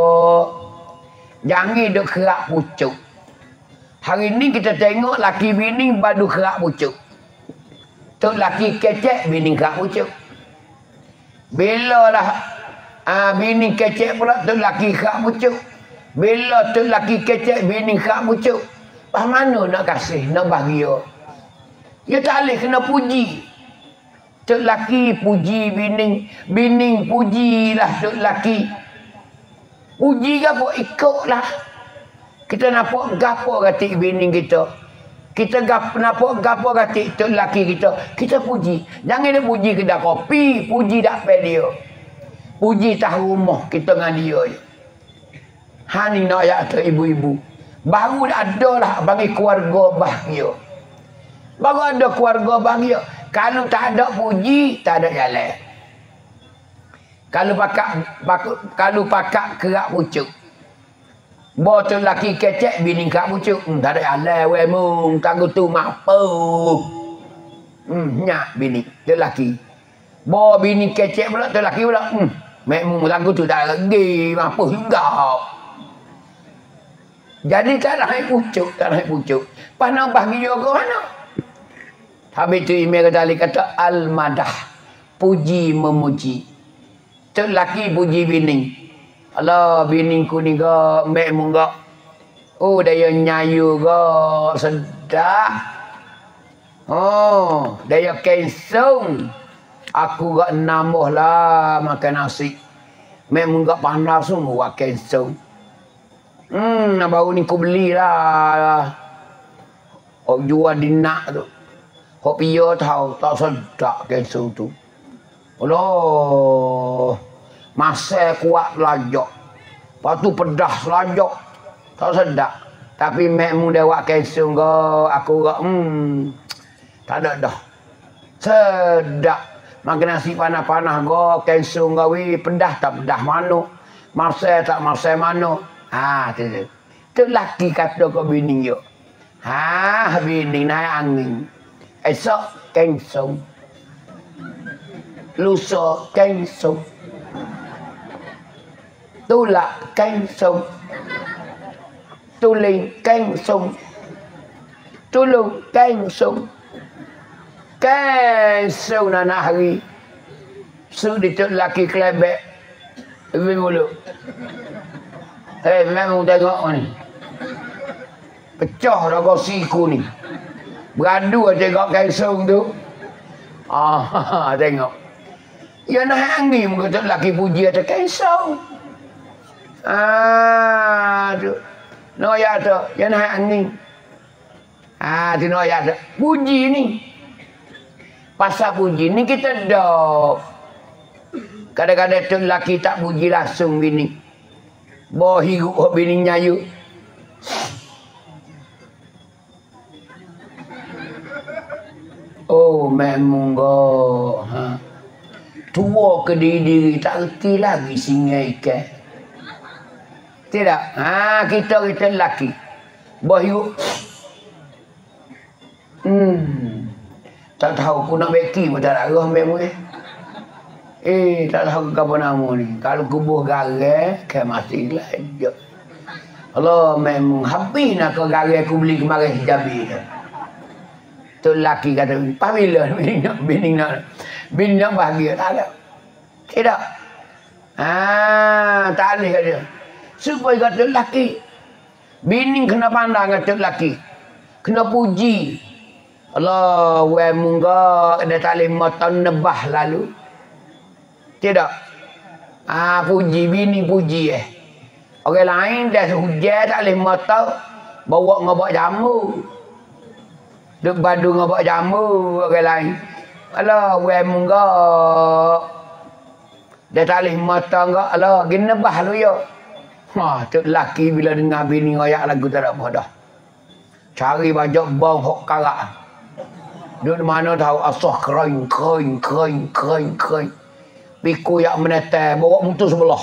Jangan duk kerak pucuk. Hari ni kita tengok laki bining badu kerak pucuk. Tok laki kecek, bining kerak pucuk. Bila lah ah, bining kecek pula tok laki kerak pucuk. Bila tok laki kecek, bining kerak pucuk. Pas mana nak kasih, nak bahagia? Ya tak boleh kena puji. Tok laki puji bining, bining pujilah tok laki. Puji gapo ikutlah. Kita nampak gapo gatik bining kita. Kita gap nampak gapo gatik tok laki kita. Kita puji. Jangan dia puji kedai kopi, puji dak pe dia. Puji tahu rumah kita dengan dia je. Ha ni nak ayat tu ibu-ibu. Baru ada lah bagi keluarga bahagia. Baru ada keluarga bahagia. Kalau tak ada puji, tak ada jalan. Kalau pakak, pakak kalau pakak kerak pucuk. Botol laki kecek bini kerak pucuk. Hmm, tak ada jalan we mung, tangguh tu mampu. Hmm, nyak bini, tu laki. Bo bini kecek pula tu laki pula. Hmm, mek mung tangguh tu tak lagi mampu juga. Jadi tak naik pucuk, tak naik pucuk. Panang bahagia ke mana? Habis tu Imam Ghazali kata al-madah. Puji memuji. Tok laki puji bini. Allah biningku ni ga mek mung ga. Oh daya nyayu ga sedap. Oh, daya kensung. Aku ga nambah lah makan nasi. Mek mung ga panas semua kensung. Hmm, baru ni ku belilah. Oh jual di nak tu. Hok pia tahu tak sedap kensung tu. Allah. Masa kuat lajak. Lepas tu pedas lajak. Tak sedap. Tapi mek mu dewak kensung ke aku ke hmm. Tak ada dah. Sedap. Makan nasi panas-panas ke kensung ke wi pedas tak pedas mano. Masa tak masa mano. Ha tu tu. Tu laki kata ke bini yo. Ha, bini naik angin. Esok kengsung. Lusa kengsung. Tulak kengsung. Tuling kengsung. Tulung kengsung. Kengsung anak hari. Su dituk laki kelebek. Ibu mulut. Eh, memang tengok ni. Pecah dah gosiku ni. Beradu tengok kengsung tu. Ah, tengok. Ya nak angin kata laki puji ada kengsung. Ah, tu. Noya tu, ya nak angin. Ah, tu noya tu. Puji ni. Pasal puji ni kita dok. Kadang-kadang tu laki tak puji langsung bini. Bawa hirup bini nyayu. Oh, memang go. Ha. Tua ke diri tak reti lagi singa ikan. Tidak. Ha, kita kita lelaki. Bayu. Hmm. Tak tahu aku nak beki pun tak nak roh memang eh. Eh, tak tahu apa nama ni. Kalau kubuh garai, kan mati lah. Allah memang habis nak ke garai aku beli kemarin hijabi. Tu lelaki kata, pamila bini nak, bini nak, bini nak bahagia. Tak ada. Tidak. Ah, tak boleh kata. Supaya kata lelaki. Bini kena pandang kata lelaki. Kena puji. Allah, weh munggah, ada talih mata nebah lalu. Tidak. Ah, puji, bini puji eh. Orang lain dah hujan tak boleh mata. Bawa ngobak jamu. Duk badu ngobak jamu orang lain. Alah, weh munggah. Dia tak boleh mata enggak. Alah, gini nebah lu ya. Ha, tu lelaki bila dengar bini ngoyak lagu tak ada apa dah. Cari bajak bang hok karak. Duk mana tahu asah kering, kering, kering, kering, kering. Piku yang menetai, bawa mutu sebelah.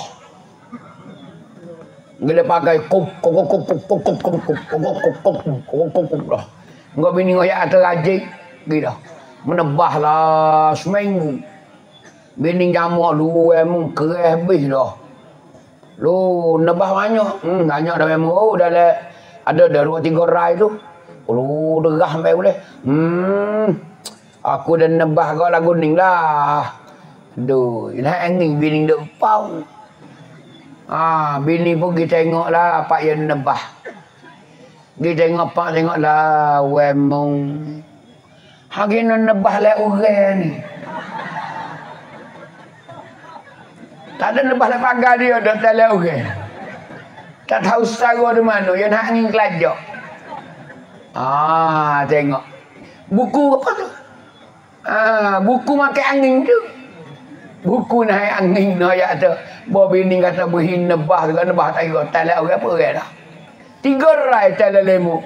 Gila pakai kup, kup, kup, kup, kup, kup, kup, kup, kup, kup, kup, kup, kup, kup, dah. Enggak bini ngoyak terajik, gitu. Menebahlah seminggu. Bini jamu lu emang kereh habis dah. Lu nebah banyak, hmm, banyak dah memang. Oh, dah le, ada dah dua tiga rai tu. Lu derah sampai boleh. Hmm, aku dah nebah kau lagu ni lah. Duh, nak angin bini duk pau. Ah, bini pun kita tengok lah apa yang nebah. Kita tengok pak tengok lah wemong. Hari nak nebah le orang ni. Tak ada nebah le pagar dia dak tele orang. Tak tahu setara di mana yang nak angin kelajak. Ah, tengok. Buku apa tu? Ah, buku makan angin tu. Buku naik angin noyak tu. Bawa bini kata berhin nebah tu kan nebah tak kira. Tak lihat orang apa orang dah. Tiga rai tak ada lemu.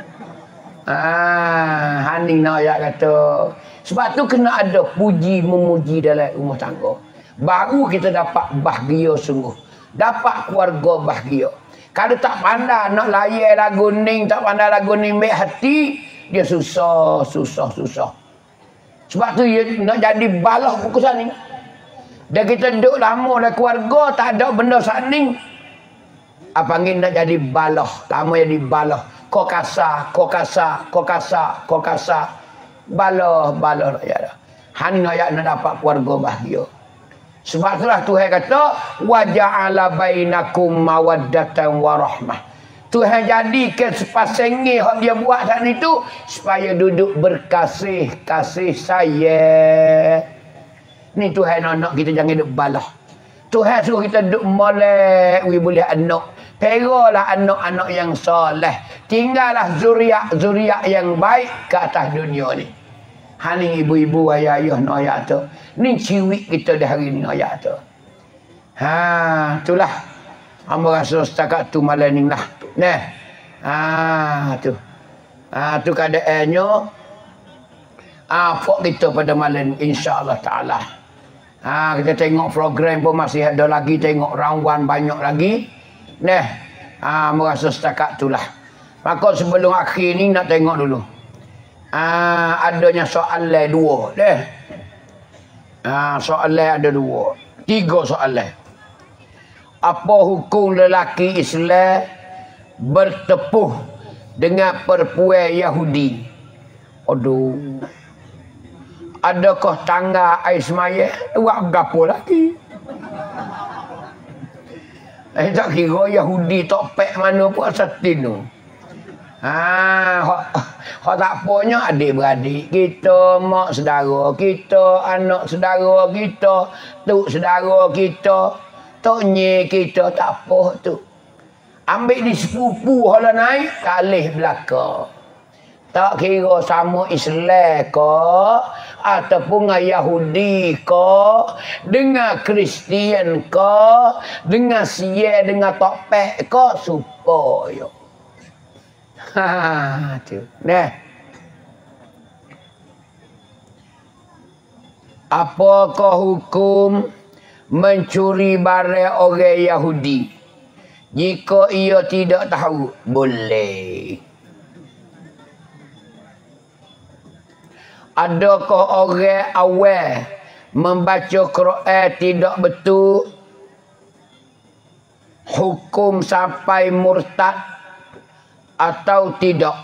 Ah, haning noyak kata. Sebab tu kena ada puji memuji dalam rumah tangga. Baru kita dapat bahagia sungguh. Dapat keluarga bahagia. Kalau tak pandai nak layan lagu ni, tak pandai lagu ni baik hati, dia susah, susah, susah. Sebab tu dia nak jadi balah pukusan ni. Dan kita duduk lama dalam keluarga, tak ada benda saning. Apa angin nak jadi balah, lama jadi balah. Kau kasar, kau kasar, kau kasar, kau kasar. Balah, balah nak jadi. Hani nak nak dapat keluarga bahagia. Sebab itulah Tuhan kata, wa ja'ala bainakum mawaddatan wa rahmah. Tuhan jadikan sepasengi hak dia buat saat itu supaya duduk berkasih, kasih sayang. Ni Tuhan nak kita jangan duduk balah. Tuhan suruh kita duduk molek, we boleh anak. Peralah anak-anak yang soleh. Tinggallah zuriat-zuriat yang baik ke atas dunia ni. Hani ibu-ibu ayah-ayah nak ayat tu. Ni ciwik kita dah hari ni ayat tu. Ha, itulah. Hamba rasa setakat tu malam ni lah. Nah. Ha, tu. Ha, tu keadaannya. Apa kita pada malam insya-Allah taala. Ha, kita tengok program pun masih ada lagi, tengok rangwan banyak lagi. Nah. Ha, hamba rasa setakat itulah. Maka sebelum akhir ni nak tengok dulu. Ah, adanya soalan dua deh. Ah, soalan ada dua. Tiga soalan. Apa hukum lelaki Islam bertepuh dengan perempuan Yahudi? Aduh. Adakah tangga air semaya? Buat gapo lagi? Eh, tak kira Yahudi tak pek mana pun asatin tu. Ha, hak, hak tak punya adik-beradik kita, mak saudara kita, anak saudara kita, tuk saudara kita, tok nye kita, tak apa tu. Ambil di sepupu hala naik, kalih belakang. Tak kira sama Islam ke, ataupun dengan Yahudi ke, dengan Kristian ke, dengan Sia, dengan Topek ke, supaya. Ha, tu. Nah. Apakah hukum mencuri barang orang Yahudi? Jika ia tidak tahu, boleh. Adakah orang awal membaca Quran tidak betul? Hukum sampai murtad atau tidak?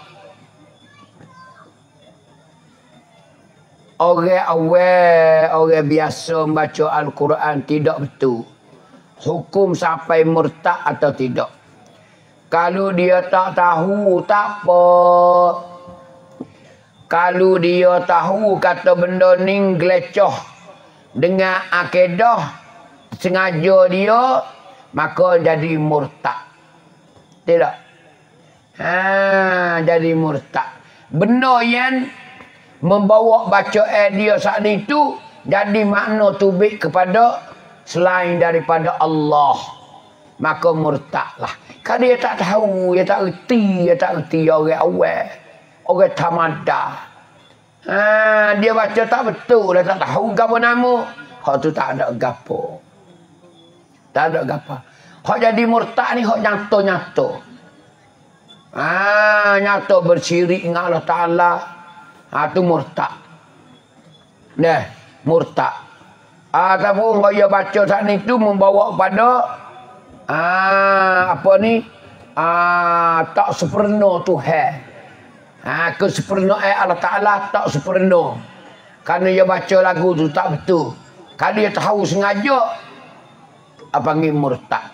Orang awal, orang biasa membaca Al-Quran tidak betul. Hukum sampai murtad atau tidak? Kalau dia tak tahu, tak apa. Kalau dia tahu kata benda ni gelecoh dengan akidah sengaja dia, maka jadi murtad. Tidak? Ha, jadi murtad. Benda yang membawa bacaan dia saat itu jadi makna tubik kepada selain daripada Allah, maka murtadlah. Kan dia tak tahu, dia tak reti, dia tak reti orang awal, orang tamada. Ha, dia baca tak betul, dia tak tahu gapo nama. Hak tu tak ada gapo. Tak ada gapo. Hak jadi murtad ni hak nyata-nyata. Ah, nyata bersyirik dengan Allah Taala. Ah, tu murtad. Nah, murtad. Ah, tapi dia baca saat ni tu membawa kepada ah apa ni? Ah, tak sempurna Tuhan. Ha, kesempurnaan Allah Ta'ala tak sempurna. Kerana dia baca lagu tu tak betul. Kalau dia tahu sengaja, apa panggil murtad.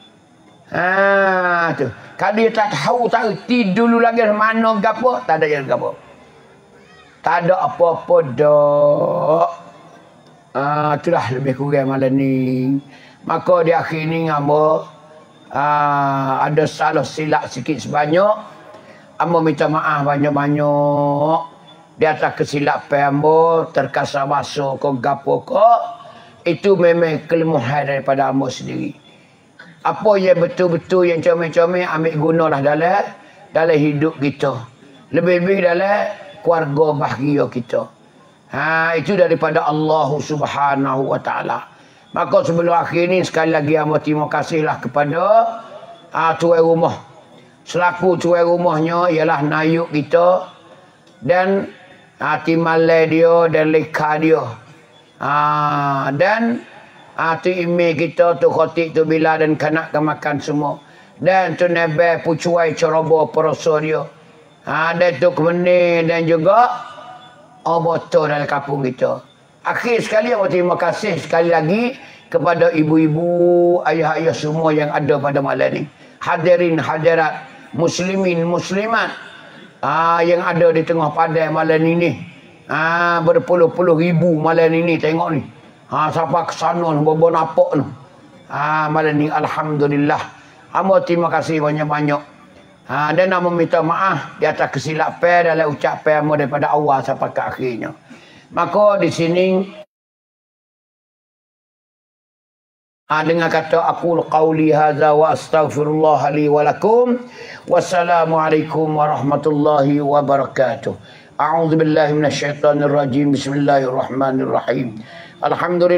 Ha, tu. Kalau dia tak tahu, tak reti dulu lagi mana gapo, tak ada yang gapo. Tak ada apa-apa dah. Ha, itulah lebih kurang malam ni. Maka di akhir ni ngapa? Ha, ada salah silap sikit sebanyak. Amba minta maaf banyak-banyak di atas kesilapan amba, terkasar masuk ke gapo ke, itu memang kelemahan daripada amba sendiri. Apa yang betul-betul yang comel-comel ambil gunalah dalam dalam hidup kita. Lebih-lebih dalam keluarga bahagia kita. Ha, itu daripada Allah Subhanahu wa taala. Maka sebelum akhir ni sekali lagi amba terima kasihlah kepada ah, tuan rumah. Selaku tuan rumahnya ialah Nayuk kita dan hati malai dia dan leka dia. Ha, dan hati email kita tu khotik tu bila dan kanak kemakan semua. Dan tu nebel pucuai ceroboh peroso dia. Ha, dan tu kemening dan juga oboto dalam kampung kita. Akhir sekali aku terima kasih sekali lagi kepada ibu-ibu, ayah-ayah semua yang ada pada malam ni. Hadirin hadirat, muslimin muslimat ah, yang ada di tengah padang malam ini. Ah, berpuluh-puluh ribu malam ini tengok ni. Ah, sampai ke sana bobo napak tu. Ah, malam ni alhamdulillah. Amba terima kasih banyak-banyak. Ah, dan amba minta maaf di atas kesilapan dalam ucapan amba daripada awal sampai ke akhirnya. Maka di sini Ha, dengan kata aku qauli hadza wa astaghfirullah li wa lakum. Wassalamualaikum warahmatullahi wabarakatuh. A'udzu billahi minasyaitonir rajim. Bismillahirrahmanirrahim.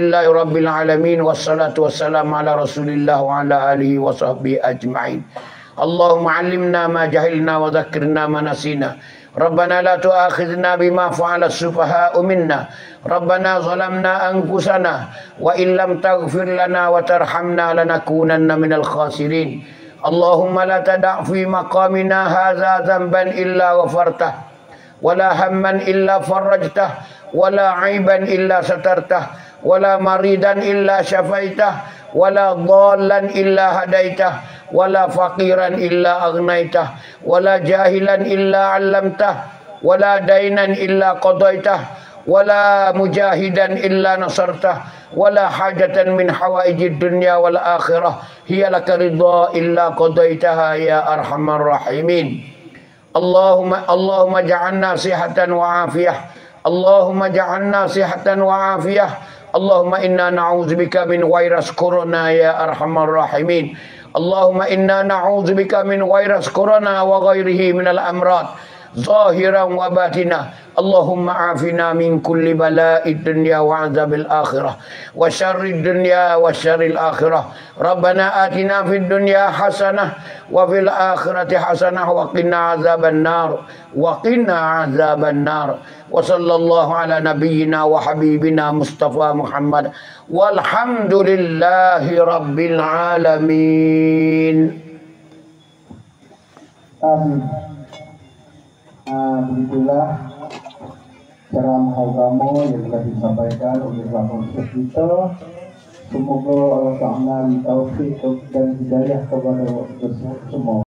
Alhamdulillahirabbil alamin wassalatu wassalamu ala Rasulillah wa ala alihi wa sahbihi ajmain. Allahumma 'allimna ma jahilna wa dzakkirna ma nasina. Rabbana la tu'akhidhna bima fa'ala as-sufaha'u minna. Rabbana zalamna anfusana wa illam taghfir lana wa tarhamna lanakunanna minal khasirin. Allahumma la tada' fi maqamina hadza dhanban illa ghafartah wala hamman illa farajtah wala 'aiban illa satartah wala maridan illa syafaitah wala dhallan illa hadaitah wala faqiran illa agnaitah wala jahilan illa 'allamtah wala dainan illa qadaitah wala mujahidan illa nasartah wala hajatan min hawaijid dunya wal akhirah hiya laka ridha illa qadaitaha ya arhamar rahimin. Allahumma Allahumma ja'alna sihatan wa afiyah. Allahumma ja'alna sihatan wa afiyah. Allahumma inna na'udzubika min virus corona ya arhamar rahimin. Allahumma inna na'udzubika min virus corona wa ghairihi minal amrad zahiran wa batina. Allahumma afina min kulli bala'id dunya wa azabil akhirah wa syarrid dunya wa syarril akhirah. Rabbana atina fid dunya hasanah wa fil akhirati hasanah wa qina azaban nar wa qina azaban nar. Wa sallallahu ala nabiyyina wa habibina Mustafa Muhammad walhamdulillahi rabbil alamin. Amin. Nah, begitulah ceramah kamu yang telah disampaikan oleh Bapak Ustaz kita. Semoga Allah Ta'ala taufik dan hidayah kepada kita semua.